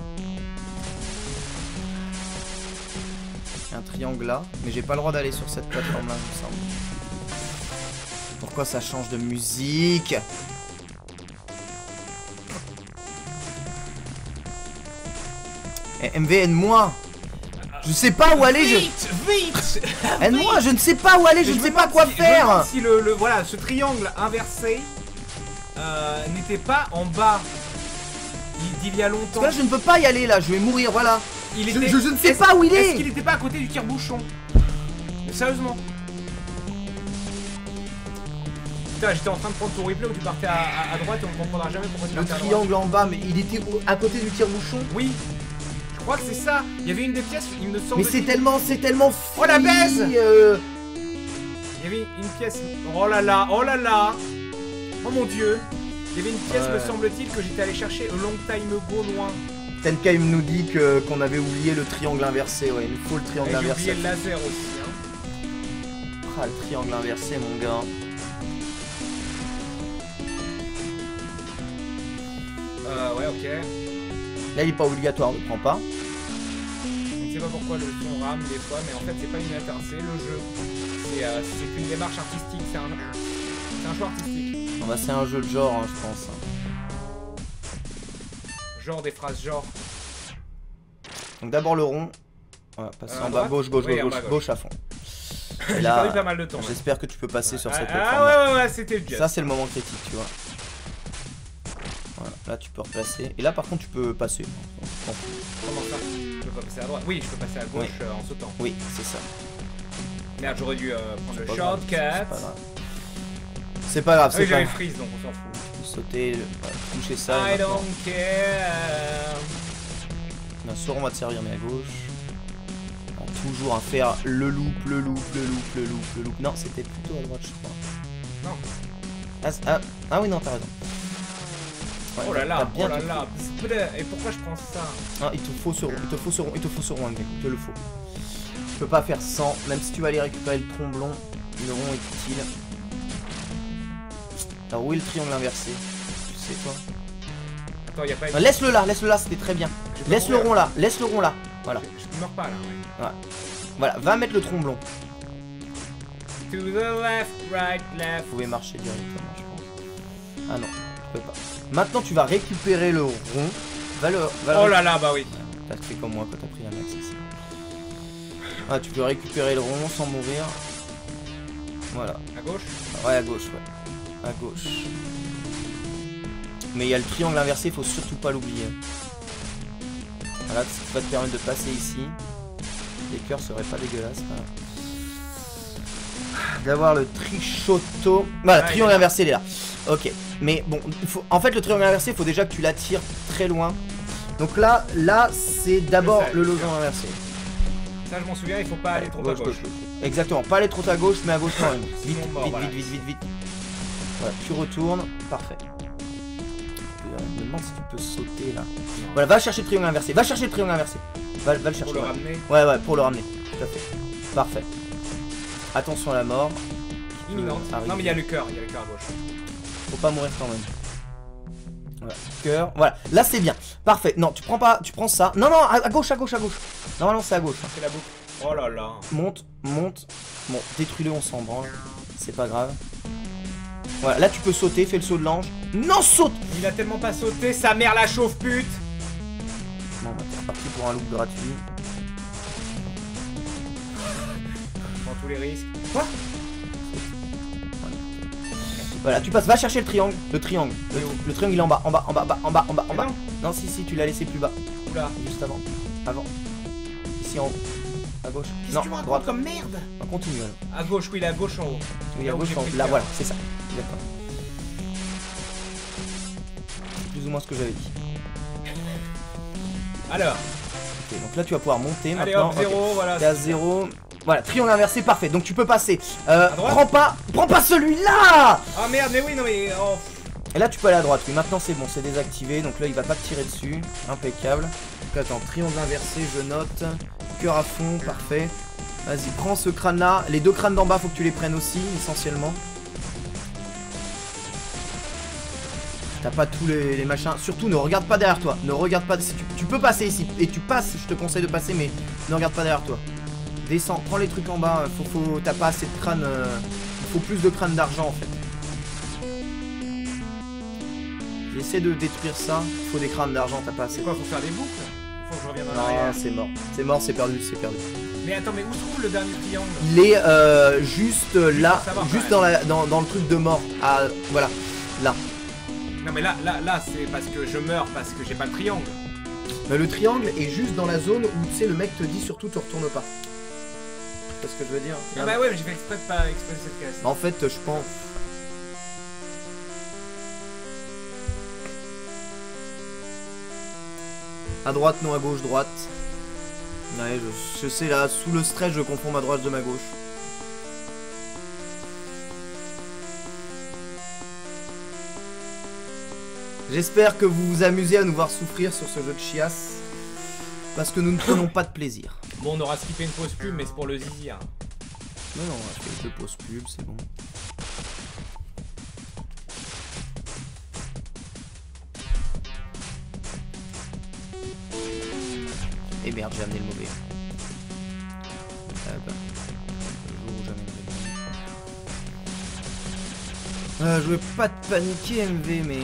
Il y a un triangle là, mais j'ai pas le droit d'aller sur cette plateforme là, il me semble. Pourquoi ça change de musique? MV, aide-moi! Je sais pas où aller, Vite, vite. Aide-moi, je ne sais pas où aller, je ne sais pas quoi faire! Si voilà, ce triangle inversé n'était pas en bas d'il y a longtemps. Parce que là, je ne peux pas y aller, là, je vais mourir, voilà. Je ne sais pas où il est! Est-ce qu'il était pas à côté du tire-bouchon? Sérieusement? Putain, j'étais en train de prendre ton replay où tu partais à droite et on ne comprendra jamais pourquoi tu Le partais à droite. triangle en bas, mais il était à côté du tire-bouchon? Oui. Je crois que c'est ça. Il y avait une des pièces, il me semble. Mais c'est tellement Oh la baise! free, Il y avait une pièce. Oh là là, oh là là. Oh mon dieu. Il y avait une pièce, me semble-t-il, que j'étais allé chercher a long time ago loin. Tenkai nous dit qu'on avait oublié le triangle inversé, ouais, il nous faut le triangle Et j'ai inversé. oublié le laser aussi. Hein. Ah, le triangle inversé, mon gars. Ouais, ok. Là, il est pas obligatoire, ne prends pas. Je ne sais pas pourquoi le son rame des fois, mais en fait, c'est pas une atteinte, c'est le jeu. C'est une démarche artistique, c'est un choix artistique. Non, bah, c'est un jeu de genre, hein, je pense. Genre des phrases genre. Donc, d'abord le rond. Voilà, passer en bas, droite gauche, gauche, Oui, gauche, en bas, gauche, gauche à fond. Et J'ai là, perdu pas mal de temps. j'espère que tu peux passer sur cette Ah plateforme. ouais, c'était bien. Ça, c'est le moment critique, tu vois. Voilà, là, tu peux replacer. Et là, par contre, tu peux passer. Bon. Comment ça? Je peux pas passer à droite? Oui, je peux passer à gauche en sautant. Oui, c'est ça. Merde, j'aurais dû prendre le Pas grave, c'est shortcut. pas grave. C'est pas grave, Ah oui, c'est pas j'avais grave. freeze donc on s'en fout. Sauter, voilà, toucher ça. I et maintenant. don't care. Bien sûr, on va te servir, mais à gauche. Alors, toujours à faire le loop, le loop, le loop, le loop, le loop. Non, c'était plutôt à droite, je crois. Non. Ah oui, non, t'as raison. Ouais, Oh là t'as là, bien oh là tout là. Et pourquoi je prends ça? Ah, il te faut ce rond, il te faut ce rond, il te faut ce rond, mec, il te le faut. Tu peux pas faire sans, même si tu vas aller récupérer le tromblon, le rond est utile. Alors où est le triangle inversé? Tu sais toi? Attends, y'a pas une... Laisse-le là, c'était très bien. Laisse le rond là, Voilà. Je meurs pas là, ouais. Voilà, va mettre le tromblon. To the left, right, left. Vous pouvez marcher directement, je pense. Ah non, tu peux pas. Maintenant, tu vas récupérer le rond. Oh là là, bah oui. T'as fait comme moi quand t'as pris la max ici. Ah, tu peux récupérer le rond sans mourir. Voilà. À gauche? Ouais, à gauche, ouais. À gauche. Mais il y a le triangle inversé, faut surtout pas l'oublier. Voilà, ça va te permettre de passer ici. Les cœurs seraient pas dégueulasses. Voilà. D'avoir le trichotto. Voilà, Ah, triangle inversé, il est là. Ok. Mais bon, en fait, le triangle inversé, il faut déjà que tu l'attires très loin. Donc là c'est d'abord le losange inversé. Ça, je m'en souviens, il faut pas aller trop à gauche. Exactement, pas aller trop à gauche, mais à gauche quand même. Vite, Sinon, mort, voilà. vite. Voilà, tu retournes, parfait. Je me demande si tu peux sauter là. Voilà, va chercher le triangle inversé, va le chercher. Va le chercher. Pour le ramener. Ouais, pour le ramener, tout à fait. Parfait. Attention à la mort. Imminente. Arriver. Non, mais il y a le cœur à gauche. Faut pas mourir quand même. Voilà, cœur. Voilà, là c'est bien. Parfait. Non, tu prends ça. Non, à gauche. Normalement c'est à gauche. C'est la boucle. Oh là là. Monte. Bon, détruis-le, on s'en branle. C'est pas grave. Voilà, là tu peux sauter, fais le saut de l'ange. Non, saute! Il a tellement pas sauté, sa mère la chauffe pute. Bon, bah t'es reparti pour un loop gratuit. Prends tous les risques. Quoi? Voilà, tu passes, va chercher le triangle. Le triangle il est en bas. Non, si, tu l'as laissé plus bas. Oula. Juste avant. Ici en haut. À gauche. Qu'est-ce Non, que tu me à racontes droite. comme merde? On continue alors. À gauche, oui, la gauche en haut. Oui, à Là où gauche j'ai en haut. pris le Là, cœur. voilà, c'est ça. D'accord. C'est plus ou moins ce que j'avais dit. Alors. Ok, donc là tu vas pouvoir monter Allez maintenant. hop, 0, voilà. T'es à 0. Voilà, triangle inversé, parfait. Donc tu peux passer. droite Prends pas celui-là. Ah merde, mais oui, non mais... Oh. Et là tu peux aller à droite, oui maintenant c'est bon, c'est désactivé, donc là il va pas te tirer dessus, impeccable. Donc attends, triangle inversé, je note, cœur à fond, parfait. Vas-y, prends ce crâne là, les 2 crânes d'en bas faut que tu les prennes aussi, essentiellement. T'as pas tous les machins, surtout ne regarde pas derrière toi, ne regarde pas, si tu peux passer ici, et tu passes, je te conseille de passer, mais ne regarde pas derrière toi. Descends, prends les trucs en bas, t'as pas assez de crânes, il faut plus de crânes d'argent en fait. J'essaie de détruire ça, il faut des crânes d'argent, t'as pas assez. C'est quoi, faut faire des boucles? Faut que je revienne en Non, arrière. c'est mort. C'est mort, c'est perdu, c'est perdu. Mais attends, mais où se trouve le dernier triangle? Il est juste là, savoir, juste ouais. dans le truc de mort. Ah, voilà, là. Non mais là c'est parce que je meurs, parce que j'ai pas le triangle. Mais le triangle est juste dans la zone où tu sais le mec te dit surtout te retourne pas. C'est ce que je veux dire. Ah bah ouais, mais j'ai fait exprès de pas exploser cette caisse. En fait, je pense. À droite, non à gauche, droite. Ouais, je sais là, sous le stress, je confonds ma droite de ma gauche. J'espère que vous vous amusez à nous voir souffrir sur ce jeu de chiasse. Parce que nous ne prenons pas de plaisir. Bon, on aura skippé une pause pub, mais c'est pour le zizi. Hein. Non, non, on a fait 2 pauses pub, c'est bon. Et merde, j'ai amené le mauvais. Ah bah. Le jour où j'amènerai le mauvais. Je veux pas te paniquer, MV, mais.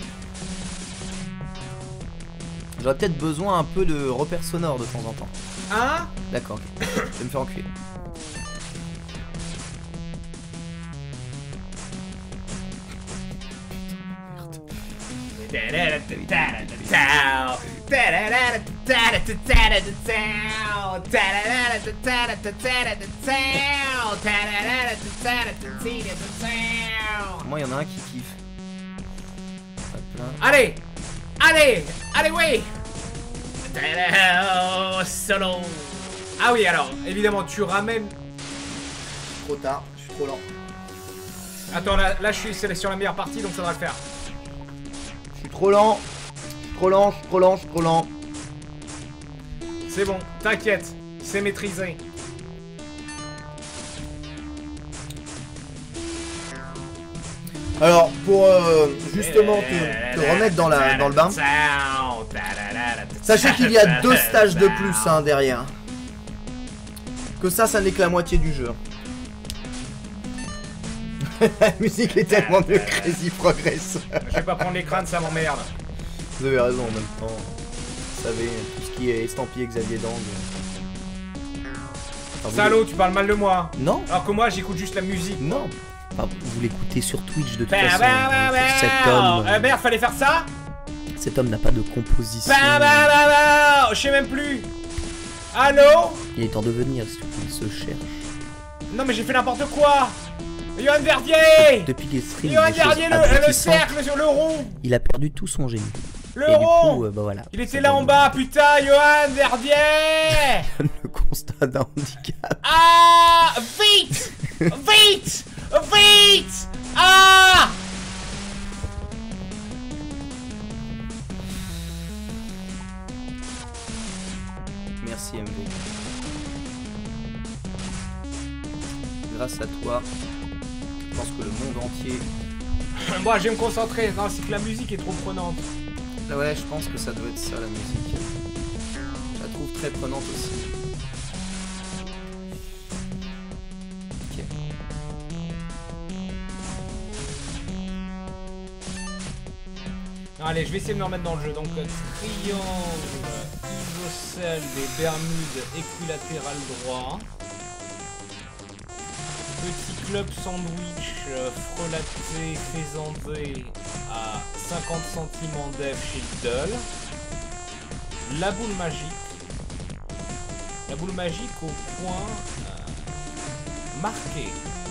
J'aurais peut-être besoin un peu de repères sonores de temps en temps. Hein? D'accord, ok. Je vais me faire enculer. Moi, il y en a un qui kiffe. Hop là. Allez! Allez! Allez, oui! Solo! Ah oui, alors, évidemment, tu ramènes... Trop tard, je suis trop lent. Attends, là je suis sur la meilleure partie, donc ça devrait le faire. Je suis trop lent. Je suis trop lent, je suis trop lent, je suis trop lent. C'est bon, t'inquiète, c'est maîtrisé. Alors, pour justement te remettre dans le bain, sachez qu'il y a 2 stages de plus hein, derrière. Que ça n'est que la moitié du jeu. La musique est tellement mieux que Crazy Progress. Je vais pas prendre les crânes, ça m'emmerde. Vous avez raison en même temps. Vous savez, tout ce qui est estampillé Xavier Dang. Enfin, Salaud, tu parles mal de moi. Non. Alors que moi, j'écoute juste la musique. Non. Enfin, vous l'écoutez sur Twitch de toute façon. Cet homme... merde, fallait faire ça? Cet homme n'a pas de composition. Je sais même plus. Allô? Il est temps de venir, s'il vous plaît, il se cherche. Non mais j'ai fait n'importe quoi. Johan Verdier. Depuis qu'il stream, Johan des choses Verdier, le aboutissantes, cercle sur le rond. il a perdu tout son génie. Le Et du rond. coup, bah voilà. Il était là en bas, putain, Johan Verdier. Le constat d'un handicap. Ah, vite. Vite. Vite. Ah. Merci MV. Grâce à toi, je pense que le monde entier... Moi, je vais me concentrer. Non, c'est que la musique est trop prenante. Ah ouais, je pense que ça doit être ça la musique. Je la trouve très prenante aussi. Ok. Allez, je vais essayer de me remettre dans le jeu. Donc, triangle, isocèle, des Bermudes, équilatéral droit. Petit club sandwich, frelaté, faisandé à 50 centimes en dev chez Lidl. La boule magique. La boule magique au point marqué.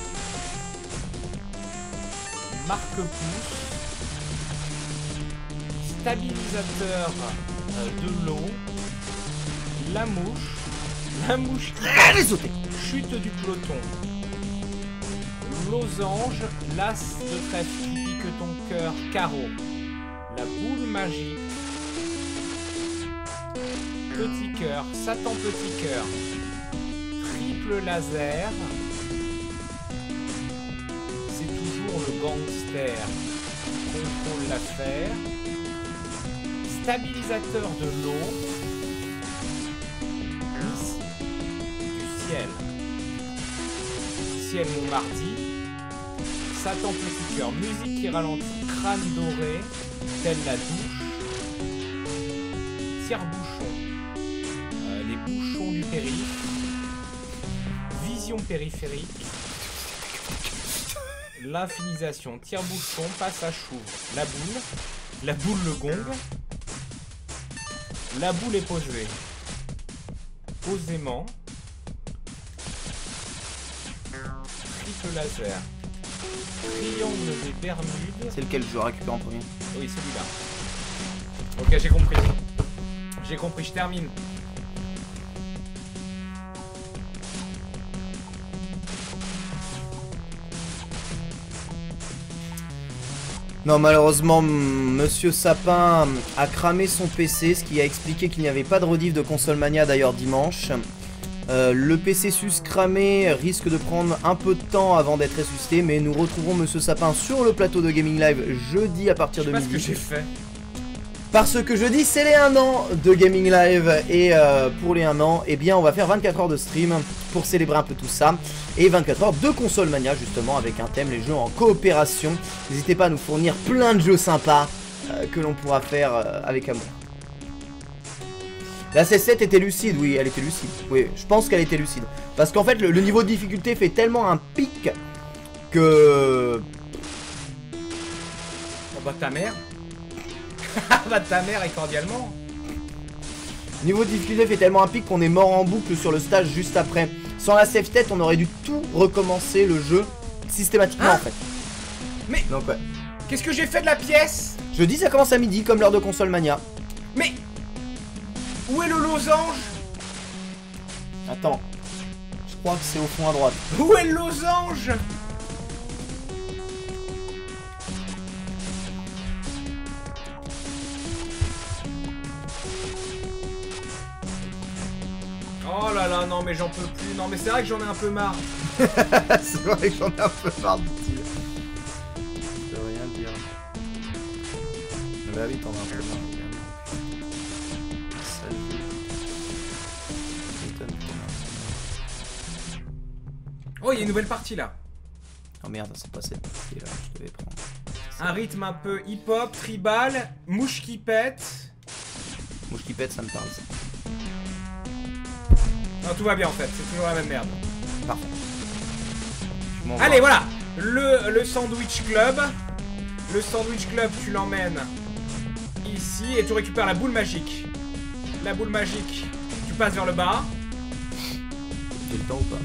Marque-pouce. Stabilisateur de l'eau. La mouche qui chute du peloton. Losange, l'as de trèfle typique que ton cœur, carreau. La boule magique. Petit cœur, Satan petit cœur. Triple laser. C'est toujours le gangster qui contrôle l'affaire. Stabilisateur de l'eau. Missile du ciel. Ciel Montmardi. Satan petit cœur. Musique qui ralentit. Crâne doré. Telle la douche. Tire-bouchon. Les bouchons du périph'. Vision périphérique. L'infinisation. Tire-bouchon. Passage chou. La boule. La boule le gong. La boule est posée. Posément. Triple laser. Triangle des Bermudes. C'est lequel je récupère en premier? Oui, celui-là. Ok, j'ai compris. J'ai compris, je termine. Non, malheureusement, Monsieur Sapin a cramé son PC, ce qui a expliqué qu'il n'y avait pas de rediff de Console Mania d'ailleurs dimanche. Le PC sus cramé risque de prendre un peu de temps avant d'être ressuscité, mais nous retrouverons Monsieur Sapin sur le plateau de Gaming Live jeudi à partir de midi. Je sais pas ce que j'ai fait. Parce que jeudi c'est les 1 an de Gaming Live et pour les 1 an, eh bien on va faire 24 heures de stream pour célébrer un peu tout ça. Et 24 heures de Console Mania justement avec un thème, les jeux en coopération. N'hésitez pas à nous fournir plein de jeux sympas que l'on pourra faire avec amour. La C7 était lucide, oui, elle était lucide. Oui, je pense qu'elle était lucide. Parce qu'en fait, le niveau de difficulté fait tellement un pic que... Oh bah ta mère. Bah ta mère et cordialement. Le niveau de difficulté fait tellement un pic qu'on est mort en boucle sur le stage juste après. Sans la save tête, on aurait dû tout recommencer le jeu systématiquement en fait. Mais... Donc ouais. Qu'est-ce que j'ai fait de la pièce? Jeudi, ça commence à midi, comme l'heure de Console Mania. Mais... Où est le losange? Attends. Je crois que c'est au fond à droite. Où est le losange? Oh là là, non mais j'en peux plus. Non mais c'est vrai que j'en ai un peu marre. C'est vrai que j'en ai un peu marre de dire. Je peux rien dire. Bah oui, t'en as un peu marre. Oh, il y a une nouvelle partie là. Oh merde, c'est pas cette partie là, je devais prendre. Un rythme un peu hip-hop, tribal, mouche qui pète. Mouche qui pète, ça me parle ça. Non, tout va bien en fait, c'est toujours la même merde. Parfait. Allez, voilà. Le sandwich club. Le sandwich club, tu l'emmènes ici et tu récupères la boule magique. La boule magique, tu passes vers le bas. J'ai le temps ou pas?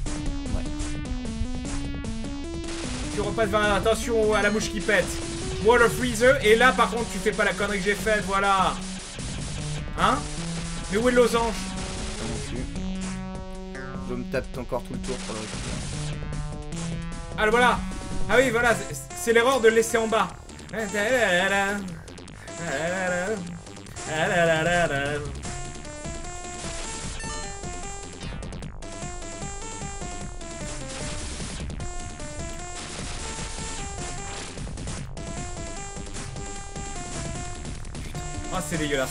Tu repasses vers... Attention à la mouche qui pète. Water freezer. Et là, par contre, tu fais pas la connerie que j'ai faite, voilà. Hein? Mais où est le losange? Non plus. Je me tape encore tout le tour pour le récupérer. Ah, voilà. Ah oui, voilà. C'est l'erreur de le laisser en bas. Oh, c'est dégueulasse.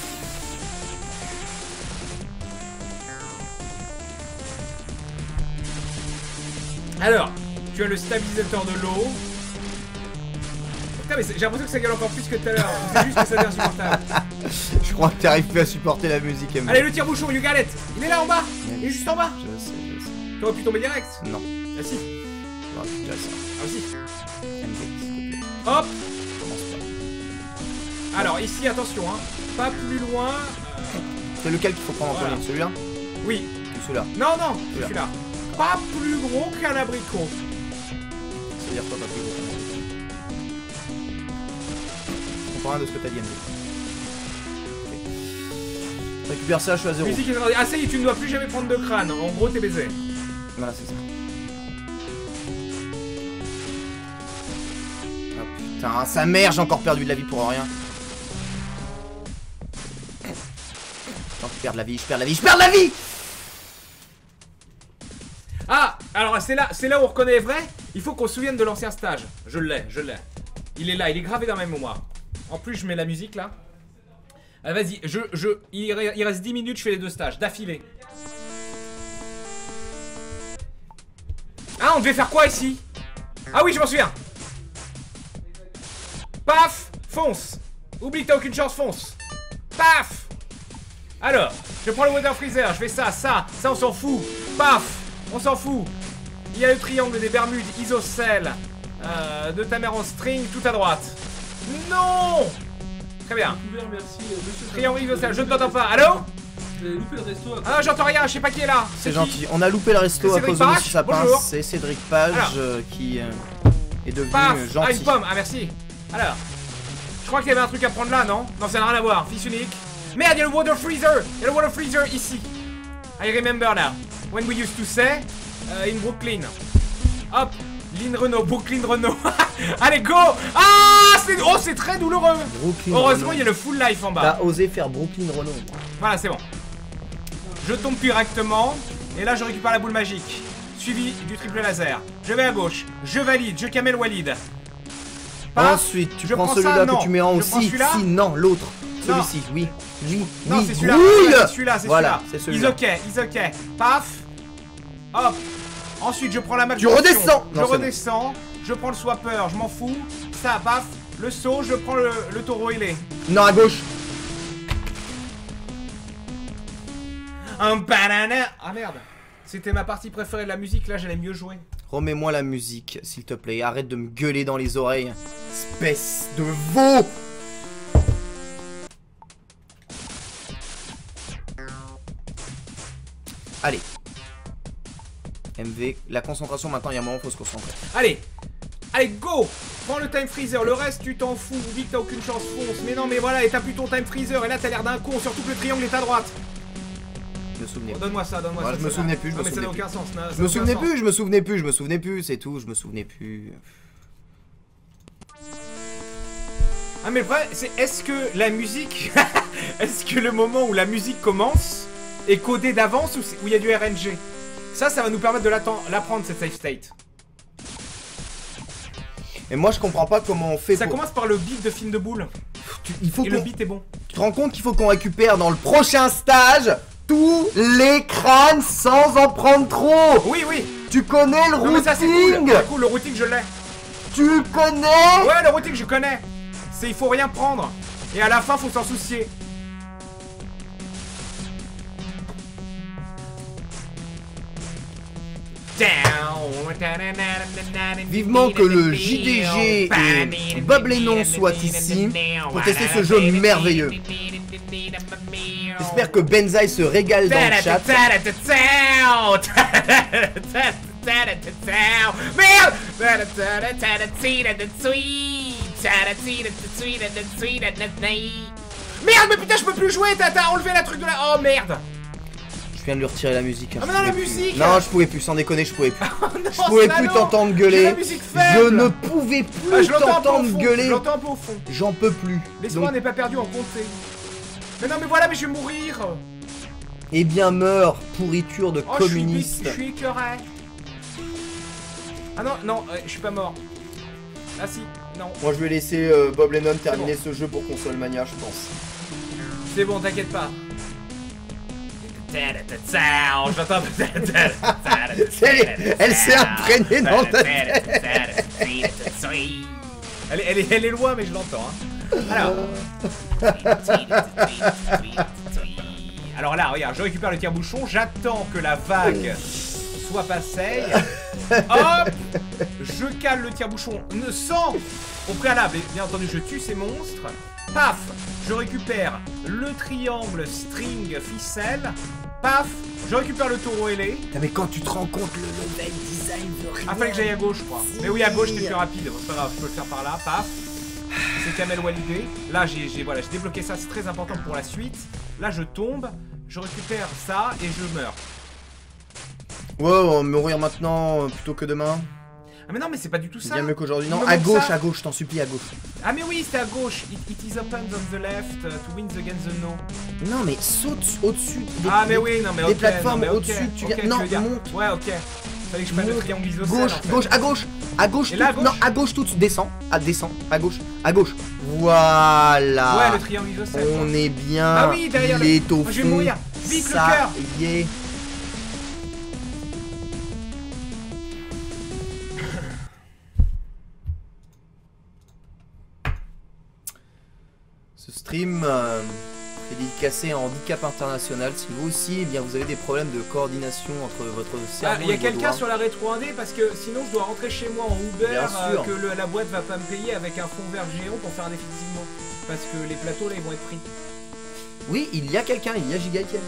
Alors, tu as le stabilisateur de l'eau. Putain, mais j'ai l'impression que ça gueule encore plus que tout à l'heure. C'est juste que ça devient insupportable. Je crois que t'arrives plus à supporter la musique. Allez, le tire-bouchon, you got it. Il est là en bas. Il est juste en bas. Je sais, je sais. T'aurais pu tomber direct. Non. Ah si. J'aurais pu déjà ça. Ah si. MD, s'il te plaît. Hop. Commence pas. Alors, ici, attention, hein. Pas plus loin. C'est lequel qu'il faut prendre en Voilà. premier? Celui-là? Oui. Ou celui-là? Non, non, Celui-là. celui-là. Pas plus gros qu'un abricot. Ça veut dire quoi, pas plus gros? Je comprends rien de ce que t'as dit, MD. Ok. Récupère ça, je suis à 0. Musique est... Ah ça y est, tu ne dois plus jamais prendre de crâne. En gros, t'es baisé. Voilà, c'est ça. Ah putain. Putain, sa mère, j'ai encore perdu de la vie pour rien. Non, je perds de la vie, je perds de la vie, je perds de la vie. Ah, alors c'est là où on reconnaît les vrais. Il faut qu'on se souvienne de l'ancien stage. Je l'ai. Il est là, il est gravé dans ma mémoire. En plus, je mets la musique là. Ah, vas-y, il reste 10 minutes, je fais les 2 stages d'affilée. Ah, on devait faire quoi ici? Ah oui, je m'en souviens. Paf, fonce. Oublie que t'as aucune chance, fonce. Paf. Alors, je prends le water freezer, je fais ça, on s'en fout. Paf, on s'en fout. Il y a le triangle des Bermudes, isocèle, de ta mère en string, tout à droite. Non. Très bien. Triangle isocèle, je ne t'entends pas. Allô? Loupé le resto. Ah, j'entends rien, je sais pas qui est là. C'est gentil. On a loupé le resto à cause de Monsieur Sapin. Bonjour. C'est Cédric Page qui est devenu Paf. gentil. Ah, une pomme, ah merci. Alors, je crois qu'il y avait un truc à prendre là, non? Non, ça n'a rien à voir, fils unique. Merde, il y a le water freezer. Il y a le water freezer ici. I remember now. When we used to say in Brooklyn. Hop, Lynn Renault, Brooklyn Renault. Allez, go. Ah, c'est très douloureux. Brooklyn Heureusement, Renault. il y a le full life en bas. T'as osé faire Brooklyn Renault. Voilà, c'est bon. Je tombe correctement. Et là, je récupère la boule magique. Suivi du triple laser. Je vais à gauche. Je valide. Je camel Walid. Paf. Ensuite, tu Je prends prends celui-là ça, que non. tu mets en Je prends aussi. celui-là. Si, non, l'autre. Non. Celui-ci, oui. Oui, Non, oui. c'est celui-là. Grouille. C'est celui-là, c'est Voilà, celui-là. c'est celui-là. He's ok. Paf. Hop. Ensuite, je prends la Tu magie. redescends. Je Non, c'est redescends. Je prends le swapper, je m'en fous. Ça, paf. Le saut, je prends le taureau ailé. Non, à gauche. Un banana. Ah merde. C'était ma partie préférée de la musique, là j'allais mieux jouer. Remets-moi la musique, s'il te plaît. Arrête de me gueuler dans les oreilles. Espèce de veau. Allez. MV, la concentration maintenant, il y a un moment, faut se concentrer. Allez, go. Prends le time freezer, le reste tu t'en fous. Dis que t'as aucune chance, fonce. Mais non, mais voilà, et t'as plus ton time freezer. Et là t'as l'air d'un con, surtout que le triangle est à droite. Je me souvenais. Oh, donne-moi ça, donne-moi Ouais, ça. je me ça souvenais va. plus, je Non, me mais ça n'a souvenais aucun sens. Je me souvenais plus, c'est tout, je me souvenais plus. Ah, mais le problème, c'est est-ce que la musique. Est-ce que le moment où la musique commence est codé d'avance ou il y a du RNG? Ça va nous permettre de l'apprendre cette safe state. Et moi je comprends pas comment on fait Ça pour... commence par le beat de film de boule. Il faut Et le beat est bon. Tu te rends compte qu'il faut qu'on récupère dans le prochain stage tous les crânes sans en prendre trop. Oui, oui. Tu connais le Non, mais ça c'est cool. routing. C'est cool, le routing je l'ai. Tu connais. Ouais, le routing je connais. C'est il faut rien prendre. Et à la fin faut s'en soucier. Vivement que le JDG et Bob Lennon soient ici pour tester ce jeu merveilleux. J'espère que Benzaï se régale dans le chat. Merde! Merde, mais putain, je peux plus jouer, t'as enlevé la truc de la... Oh merde! Je viens de lui retirer la musique. Ah mais non, la musique! Non, je pouvais plus, sans déconner, je pouvais plus. Non, Je pouvais c'est plus la t'entendre J'ai gueuler. la musique Je faible. ne pouvais Ah, plus je l'entends un peu au t'entendre fond, gueuler. je l'entends un peu au fond. J'en peux plus. L'espoir Donc, n'est pas perdu en comté. Mais non, mais voilà, mais je vais mourir. eh bien, meurs, pourriture de Oh, communiste. je suis écœuré. Ah non, non, je suis pas mort. Ah si, non. Moi, je vais laisser Bob Lennon terminer ce jeu pour console mania, je pense. C'est bon, t'inquiète pas. J'entends. Elle s'est imprégnée dans ta tête. Elle est loin, mais je l'entends. Hein. Alors là, regarde, je récupère le tire-bouchon, j'attends que la vague soit passée. Hop, je cale le tire-bouchon sans au préalable. Et bien entendu, je tue ces monstres. Paf, je récupère le triangle string ficelle. Paf, je récupère le taureau ailé. Mais quand tu te rends compte le level design de rien. Ah, fallait que j'aille à gauche, je crois. Mais oui, à gauche, c'est plus rapide. Bon, c'est pas grave, je peux le faire par là. Paf. C'est Kamel Walidé. Là, j'ai débloqué ça, c'est très important pour la suite. Là, je tombe, je récupère ça et je meurs. Ouais, on va mourir maintenant plutôt que demain. Ah mais non mais c'est pas du tout ça. Bien mieux qu'aujourd'hui. Il Non, me à manque gauche, ça. à gauche, je t'en supplie, à gauche. Ah mais oui, c'était à gauche. It is open on the left to win against the no. Non, mais saute au-dessus des, Ah mais oui, non mais des ok, plateformes non, mais ok, au-dessus. Tu ok, viens. Non, veux dire- monte. Ouais, ok. Fallait que je prenne le Monte. triangle isocèle. Gauche, en fait. gauche, à gauche, Et là, à tout- gauche non, à gauche tout, descends, descends, à gauche, voilà. Ouais, le triangle isocèle. On est bien. Ah oui, derrière il le- est au Oh, je vais fond. mourir. Vite, le Ça cœur. y est. Ce stream est dédicacé à handicap international. Si vous aussi, eh bien, vous avez des problèmes de coordination entre votre cerveau Ah, il y a et vos quelqu'un doigts. sur la rétro indé parce que sinon je dois rentrer chez moi en Uber, Bien sûr. que la boîte va pas me payer avec un fond vert géant pour faire un définitivement. Parce que les plateaux là ils vont être pris. Oui, il y a quelqu'un, il y a Giga Etienne.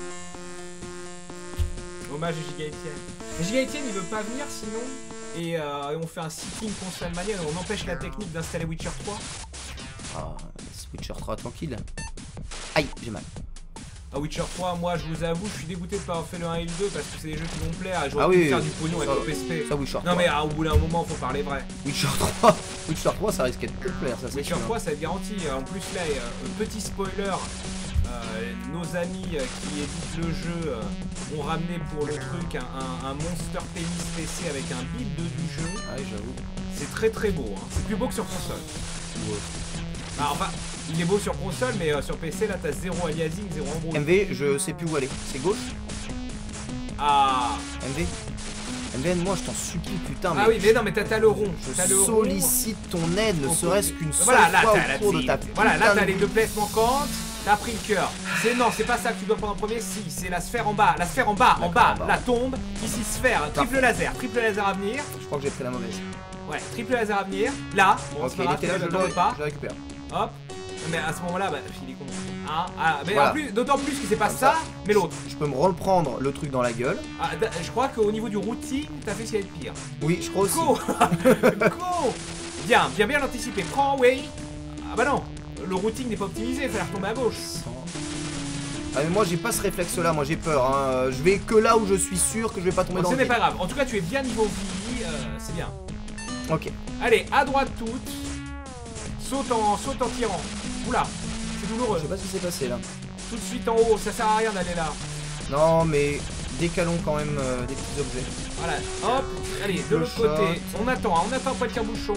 Hommage à Giga Etienne. Mais Giga Etienne il veut pas venir sinon. Et on fait un sitting console mania, on empêche la technique d'installer Witcher 3. Ah, Switcher 3 tranquille. Aïe, j'ai mal. À Witcher 3, moi je vous avoue, je suis dégoûté de pas avoir fait le 1 et le 2 parce que c'est des jeux qui vont me plaire et j'aurais Ah pu oui, faire du pognon avec ça- le PSP. Ça, Witcher 3. Non mais au bout d'un moment faut parler vrai. Witcher 3, Witcher 3, ça risquait de te plaire, ça c'est Witcher sûr. 3 ça va être garanti. En plus là, petit spoiler, nos amis qui éditent le jeu ont ramené pour le truc un Monster Penis PC avec un build du jeu. Ouais, j'avoue. C'est très très beau, hein. C'est plus beau que sur console. Ah, enfin, il est beau sur console, mais sur PC là t'as zéro aliasing, zéro embrouille. MV, je sais plus où aller. C'est gauche Ah, MV MVN, moi je t'en supplie, putain. ah oui, mais non, mais t'as le rond. Je T'as le rond. sollicite ton aide, ne Au serait-ce côté. qu'une seule Voilà, là, fois t'as au cours de ta voilà, là putain t'as de les vie. deux pièces manquantes. T'as pris le cœur. Non, c'est pas ça que tu dois prendre en premier. Si, c'est la sphère en bas. La sphère en bas, D'accord, en bas. la tombe. Ici, sphère. Triple laser à venir. Je crois que j'ai pris la mauvaise. Ouais, triple laser à venir. Là. Bon, Ok, c'est pas il grave, était là, je l'attendais pas. je le récupère. Hop. Mais à ce moment-là, bah, il est con. Mais Voilà. en plus, d'autant plus que c'est pas Comme ça, ça. mais l'autre. Je peux me reprendre le truc dans la gueule. Je crois qu'au niveau du routing, t'as fait ce qui va être pire. Oui, je crois aussi. Go. Go. Bien anticipé. Prends, oui. Ah bah non. Le routing n'est pas optimisé, il fallait retomber à gauche. Ah, mais moi j'ai pas ce réflexe là, moi j'ai peur. Hein. Je vais que là où je suis sûr que je vais pas tomber Bon, dans ce le n'est vide. pas grave. En tout cas, tu es bien niveau vie, c'est bien. Ok. Allez, à droite toute. Saute en tirant. Oula, c'est douloureux. Je sais pas ce qui s'est passé là. Tout de suite en haut, ça sert à rien d'aller là. Non mais décalons quand même des petits objets. Voilà, hop, allez, de Le l'autre shot. côté. On attend pas le tire-bouchon.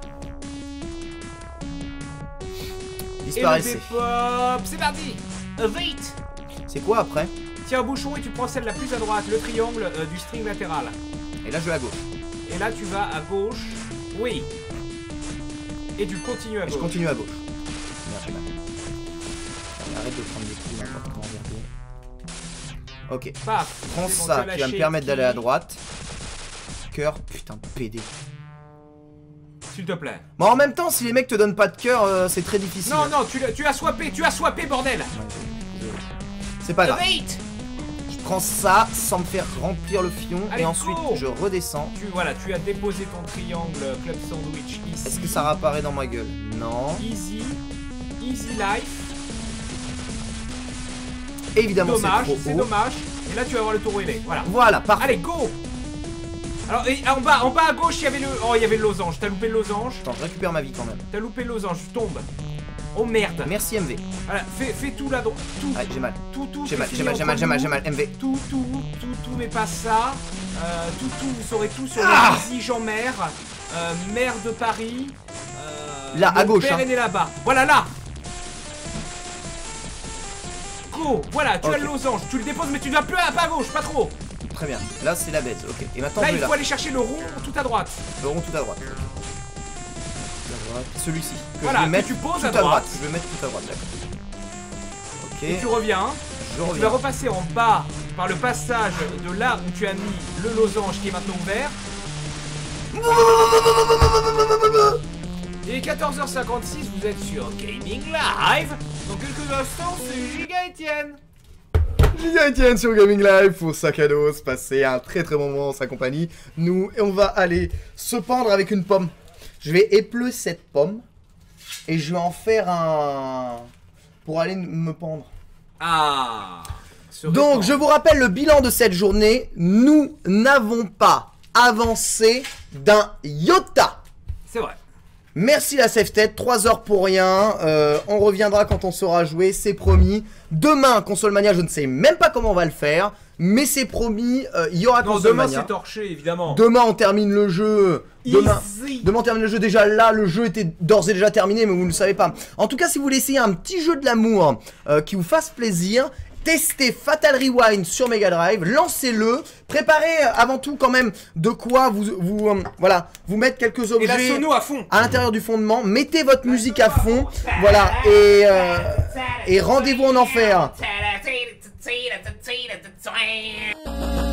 Et le Disparaissez. dépop, c'est parti. Vite. C'est quoi après? Tire-bouchon et tu prends celle la plus à droite, le triangle du string latéral. Et là je vais à gauche. Et là, tu vas à gauche. Oui. Et tu continues à Et je gauche. continue à gauche. Merde, j'ai mal. Allez, arrête de prendre des coups n'importe comment, regardez. Ok. Paf. Prends C'est bon, ça tu as qui va me lâché permettre d'aller à qui droite. Cœur, putain, PD. S'il te plaît. Bon, en même temps, si les mecs te donnent pas de cœur, c'est très difficile. Non, non, tu as swappé, bordel. Ouais, désolé. C'est pas grave. Vite. Je prends ça sans me faire remplir le fion Allez, et ensuite go. je redescends. Tu as déposé ton triangle club sandwich ici. Est-ce que ça réapparaît dans ma gueule? Non. Easy life. Évidemment, Dommage, c'est c'est trop haut. dommage. Et là, tu vas avoir le tour ailé. Voilà. Voilà, parfait. Allez, go. Alors, et en bas à gauche, il y avait le losange. T'as loupé le losange. Attends, je récupère ma vie quand même. T'as loupé le losange. Je tombe. Oh merde. Merci MV. Voilà, fais tout là droite. Tout. Ah, j'ai mal. Tout. J'ai mal, fais j'ai mal, finir j'ai mal, j'ai entre mal, nous. j'ai mal. MV. Tout, mais pas ça. Tout, vous saurez tout sur Ah le Jean-Mer. Maire de Paris. Là, à mon gauche, père hein. est né là-bas. Voilà, là. Go. Voilà, tu as Ok. le losange. Tu le déposes, mais tu ne vas plus pas à gauche, pas trop. Très bien. Là, c'est la baise. Ok. Et maintenant, Là, je il vais faut là. aller chercher le rond tout à droite. Le rond tout à droite. Tout à droite. Celui-ci. Que Voilà, je vais que mettre tu poses tout à droite. Je vais mettre tout à droite, d'accord. Ok. Et tu reviens. Je Tu vas reviens. repasser en bas par le passage de là où tu as mis le losange qui est maintenant ouvert. Il est 14h56, vous êtes sur Gaming Live. Dans quelques instants, c'est Giga Etienne. Giga Etienne sur Gaming Live pour Sakados, passer un très très bon moment en sa compagnie. Nous, et on va aller se pendre avec une pomme. Je vais épeler cette pomme et je vais en faire un... pour aller me pendre. Ah. Donc je vous rappelle le bilan de cette journée. Nous n'avons pas avancé d'un iota. C'est vrai. Merci la SafeTech, 3 heures pour rien, on reviendra quand on saura jouer, c'est promis. Demain, Console Mania, je ne sais même pas comment on va le faire, mais c'est promis, il y aura Console Mania. Demain c'est torché, évidemment. Demain on termine le jeu. Demain on termine le jeu. Déjà là, le jeu était d'ores et déjà terminé, mais vous ne le savez pas. En tout cas, si vous voulez essayer un petit jeu de l'amour qui vous fasse plaisir, testez Fatal Rewind sur Mega Drive, lancez-le, préparez avant tout quand même de quoi voilà, vous mettre quelques objets et la sono à fond à l'intérieur du fondement, mettez votre musique à fond, voilà, et rendez-vous en enfer.